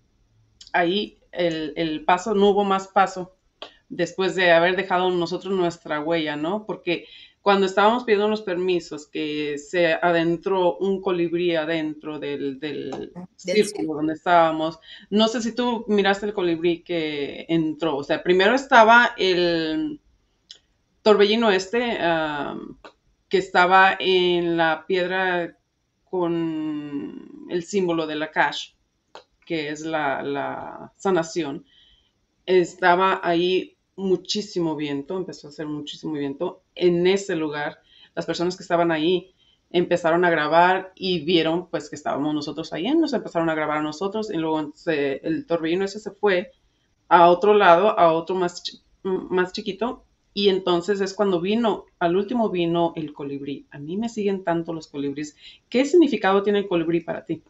S1: Ahí el, el paso, no hubo más paso después de haber dejado nosotros nuestra huella, ¿no? Porque cuando estábamos pidiendo los permisos, que se adentró un colibrí adentro del, del círculo donde estábamos, no sé si tú miraste el colibrí que entró. O sea, primero estaba el torbellino este, um, que estaba en la piedra con el símbolo de la Cash, que es la, la sanación. Estaba ahí muchísimo viento, empezó a hacer muchísimo viento. En ese lugar, las personas que estaban ahí empezaron a grabar y vieron pues que estábamos nosotros ahí, nos empezaron a grabar a nosotros y luego se, el torbellino ese se fue a otro lado, a otro más, más chiquito, y entonces es cuando vino, al último vino el colibrí. A mí me siguen tanto los colibríes. ¿Qué significado tiene el colibrí para ti?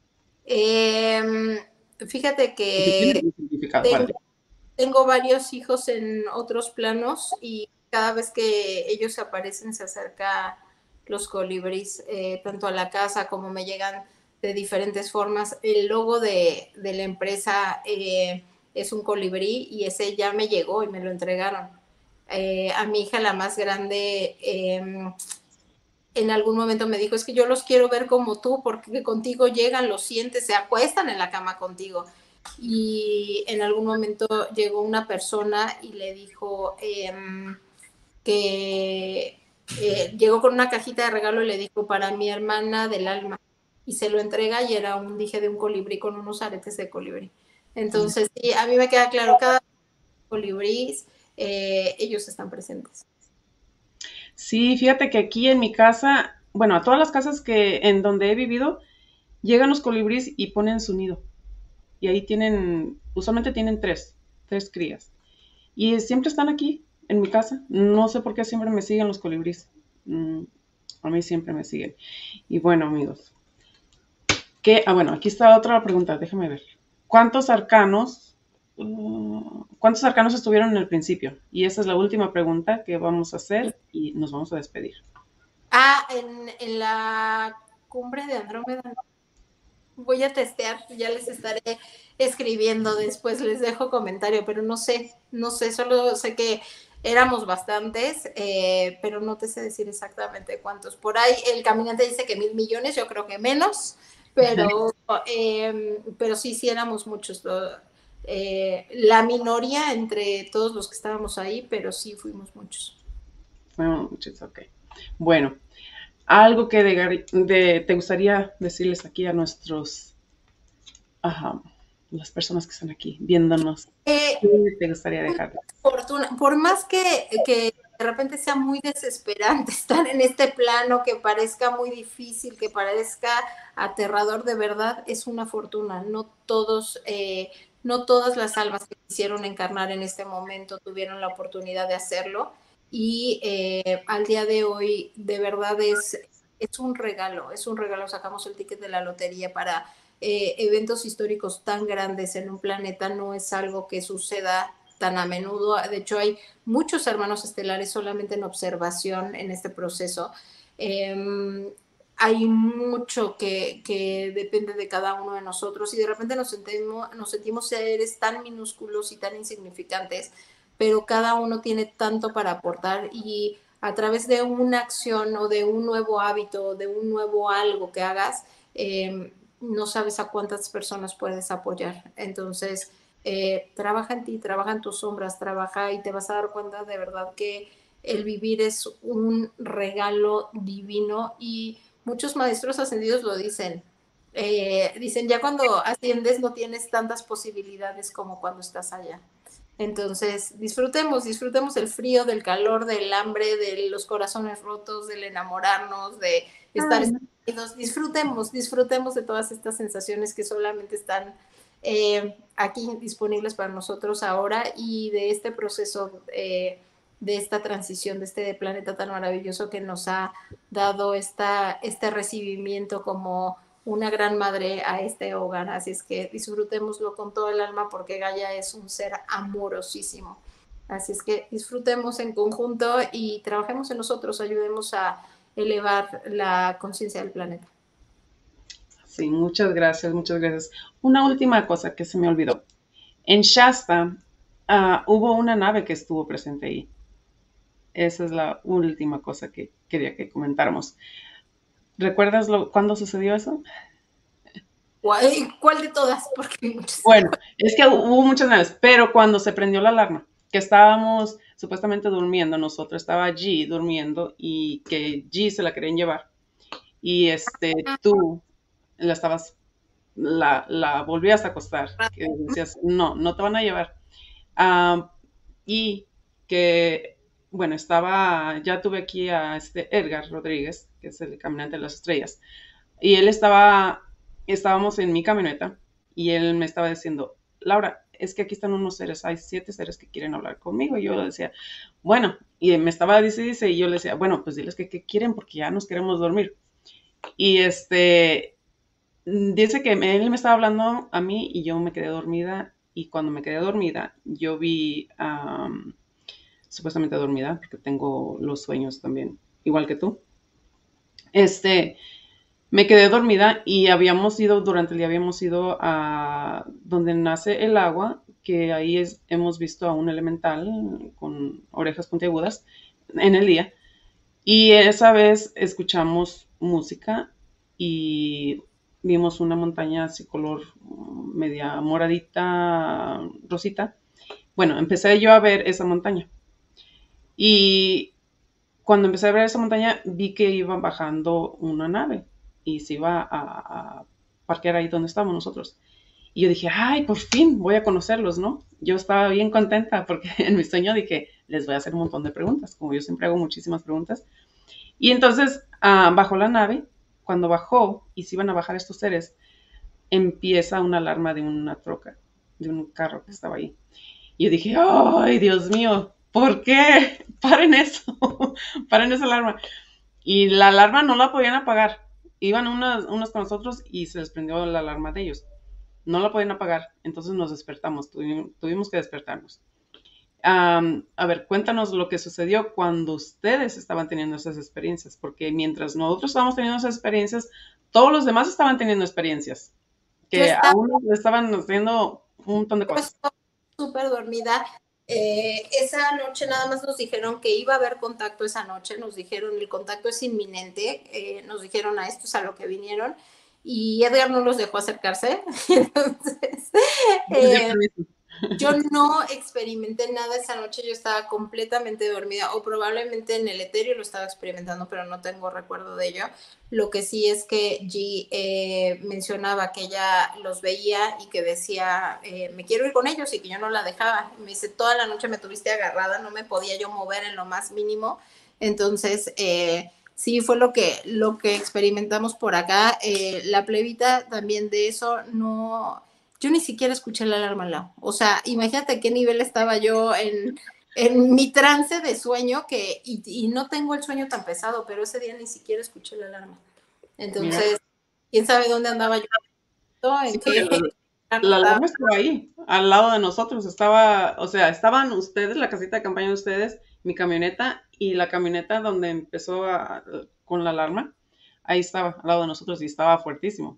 S2: Eh, fíjate que tengo, tengo varios hijos en otros planos y cada vez que ellos aparecen se acerca los colibríes, eh, tanto a la casa como me llegan de diferentes formas. El logo de, de la empresa eh, es un colibrí y ese ya me llegó y me lo entregaron. Eh, a mi hija, la más grande, eh, en algún momento me dijo, es que yo los quiero ver como tú, porque contigo llegan, los sientes, se acuestan en la cama contigo. Y en algún momento llegó una persona y le dijo eh, que eh, llegó con una cajita de regalo y le dijo, para mi hermana del alma. Y se lo entrega y era un dije de un colibrí con unos aretes de colibrí. Entonces, sí, a mí me queda claro, cada colibrí, eh, ellos están presentes.
S1: Sí, fíjate que aquí en mi casa, bueno, a todas las casas que en donde he vivido, llegan los colibríes y ponen su nido. Y ahí tienen, usualmente tienen tres, tres crías. Y siempre están aquí, en mi casa. No sé por qué siempre me siguen los colibríes. Mm, a mí siempre me siguen. Y bueno, amigos. ¿Qué? Ah, bueno, aquí está otra pregunta, déjame ver. ¿Cuántos arcanos, uh, cuántos arcanos estuvieron en el principio? Y esa es la última pregunta que vamos a hacer y nos vamos a despedir.
S2: Ah, en, en la cumbre de Andrómeda. Voy a testear, ya les estaré escribiendo después, les dejo comentario, pero no sé, no sé, solo sé que éramos bastantes, eh, pero no te sé decir exactamente cuántos. Por ahí el caminante dice que mil millones, yo creo que menos, pero, eh, pero sí, sí éramos muchos. Eh, la minoría entre todos los que estábamos ahí, pero sí fuimos muchos.
S1: Fuimos muchos, ok. Bueno, algo que de, de, te gustaría decirles aquí a nuestros, ajá, las personas que están aquí viéndonos. Eh, ¿Qué te gustaría dejarles?
S2: Fortuna, por más que, que de repente sea muy desesperante estar en este plano, que parezca muy difícil, que parezca aterrador, de verdad es una fortuna. No todos, eh, no todas las almas que quisieron encarnar en este momento tuvieron la oportunidad de hacerlo. Y eh, al día de hoy, de verdad es, es un regalo, es un regalo. Sacamos el ticket de la lotería para eh, eventos históricos tan grandes en un planeta, no es algo que suceda tan a menudo. De hecho, hay muchos hermanos estelares solamente en observación en este proceso. Eh, hay mucho que, que depende de cada uno de nosotros y de repente nos sentimos, nos sentimos seres tan minúsculos y tan insignificantes, pero cada uno tiene tanto para aportar y a través de una acción o de un nuevo hábito o de un nuevo algo que hagas, eh, no sabes a cuántas personas puedes apoyar. Entonces, eh, trabaja en ti, trabaja en tus sombras, trabaja y te vas a dar cuenta de verdad que el vivir es un regalo divino y muchos maestros ascendidos lo dicen. Eh, dicen, ya cuando asciendes no tienes tantas posibilidades como cuando estás allá. Entonces, disfrutemos, disfrutemos el frío, del calor, del hambre, de los corazones rotos, del enamorarnos, de estar unidos. Disfrutemos, disfrutemos de todas estas sensaciones que solamente están eh, aquí disponibles para nosotros ahora y de este proceso, eh, de esta transición, de este planeta tan maravilloso que nos ha dado esta, este recibimiento como una gran madre a este hogar. Así es que disfrutémoslo con todo el alma porque Gaia es un ser amorosísimo. Así es que disfrutemos en conjunto y trabajemos en nosotros, ayudemos a elevar la conciencia del planeta.
S1: Sí, muchas gracias, muchas gracias. Una última cosa que se me olvidó. En Shasta uh, hubo una nave que estuvo presente ahí. Esa es la última cosa que quería que comentáramos. ¿Recuerdas lo, cuándo sucedió eso?
S2: ¿Cuál, ¿Cuál de todas? Porque hay muchas.
S1: Bueno, es que hubo muchas naves, pero cuando se prendió la alarma, que estábamos supuestamente durmiendo, nosotros estaba G durmiendo y que G se la querían llevar. Y este, tú la estabas, la, la volvías a acostar, que decías, no, no te van a llevar. Ah, y que, bueno, estaba, ya tuve aquí a este Edgar Rodríguez, que es el caminante de las estrellas, y él estaba, estábamos en mi camioneta y él me estaba diciendo, Laura, es que aquí están unos seres, hay siete seres que quieren hablar conmigo. Y yo le decía, bueno, y me estaba dice, dice, y yo le decía, bueno, pues diles que qué quieren porque ya nos queremos dormir. Y este, dice que él me estaba hablando a mí y yo me quedé dormida. Y cuando me quedé dormida, yo vi, um, supuestamente dormida, porque tengo los sueños también, igual que tú. Este, me quedé dormida y habíamos ido, durante el día habíamos ido a donde nace el agua, que ahí es, hemos visto a un elemental con orejas puntiagudas en el día. Y esa vez escuchamos música y vimos una montaña así color media moradita, rosita. Bueno, empecé yo a ver esa montaña. Y cuando empecé a ver esa montaña, vi que iba bajando una nave y se iba a, a parquear ahí donde estábamos nosotros. Y yo dije, ay, por fin voy a conocerlos, ¿no? Yo estaba bien contenta porque en mi sueño dije, les voy a hacer un montón de preguntas, como yo siempre hago muchísimas preguntas. Y entonces uh, bajó la nave. Cuando bajó y se iban a bajar estos seres, empieza una alarma de una troca, de un carro que estaba ahí. Y yo dije, ay, Dios mío, ¿por qué? Paren eso, paren esa alarma. Y la alarma no la podían apagar. Iban unos, unos con nosotros y se les prendió la alarma de ellos. No la podían apagar, entonces nos despertamos, tuvimos, tuvimos que despertarnos. Um, a ver, cuéntanos lo que sucedió cuando ustedes estaban teniendo esas experiencias, porque mientras nosotros estábamos teniendo esas experiencias, todos los demás estaban teniendo experiencias, que
S2: estaba,
S1: aún estaban haciendo un montón de cosas.
S2: Yo estaba súper dormida. Eh, esa noche nada más nos dijeron que iba a haber contacto esa noche, nos dijeron el contacto es inminente, eh, nos dijeron a esto es a lo que vinieron y Edgar no los dejó acercarse. Entonces, eh, yo no experimenté nada esa noche, yo estaba completamente dormida o probablemente en el etéreo lo estaba experimentando, pero no tengo recuerdo de ello. Lo que sí es que G eh, mencionaba que ella los veía y que decía, eh, me quiero ir con ellos y que yo no la dejaba. Me dice, toda la noche me tuviste agarrada, no me podía yo mover en lo más mínimo. Entonces, eh, sí fue lo que, lo que experimentamos por acá. Eh, la plebita también de eso no... Yo ni siquiera escuché la alarma al lado. O sea, imagínate a qué nivel estaba yo en, en mi trance de sueño que, y, y no tengo el sueño tan pesado, pero ese día ni siquiera escuché la alarma. Entonces, mira, quién sabe dónde andaba yo. ¿En
S1: sí,
S2: qué?
S1: La, la alarma estaba ahí, al lado de nosotros. Estaba, o sea, estaban ustedes, la casita de campaña de ustedes, mi camioneta y la camioneta donde empezó a, con la alarma. Ahí estaba, al lado de nosotros y estaba fuertísimo.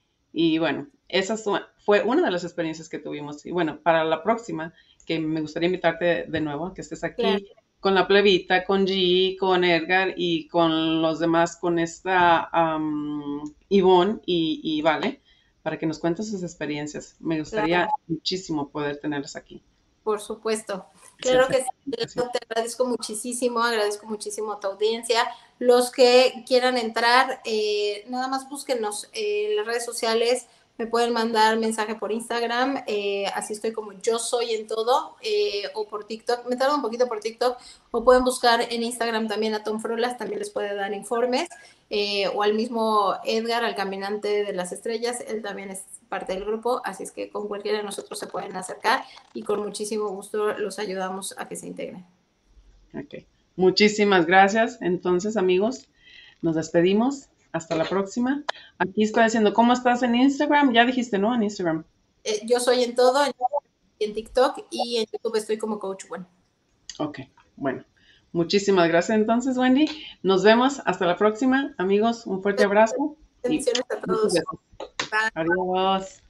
S1: Y bueno, esa fue una de las experiencias que tuvimos. Y bueno, para la próxima, que me gustaría invitarte de nuevo, que estés aquí claro, con la plebita, con G, con Edgar y con los demás, con esta um, Ivonne y, y Vale, para que nos cuentes sus experiencias. Me gustaría claro, muchísimo poder tenerlas aquí.
S2: Por supuesto. Claro que sí, te agradezco muchísimo, agradezco muchísimo a tu audiencia. Los que quieran entrar, eh, nada más búsquenos en las redes sociales, me pueden mandar mensaje por Instagram, eh, así estoy como yo soy en todo, eh, o por TikTok, me tardo un poquito por TikTok, o pueden buscar en Instagram también a Tom Frolas, también les puede dar informes, eh, o al mismo Edgar, al caminante de las estrellas, él también es parte del grupo, así es que con cualquiera de nosotros se pueden acercar y con muchísimo gusto los ayudamos a que se integren.
S1: Ok, muchísimas gracias. Entonces, amigos, nos despedimos. Hasta la próxima. Aquí estoy diciendo, ¿cómo estás en Instagram? Ya dijiste, ¿no? En Instagram.
S2: Eh, yo soy en todo, en, en TikTok y en YouTube estoy como Coach Wendy.
S1: Ok, bueno. Muchísimas gracias entonces, Wendy. Nos vemos. Hasta la próxima. Amigos, un fuerte abrazo.
S2: Bendiciones a todos.
S1: Adiós.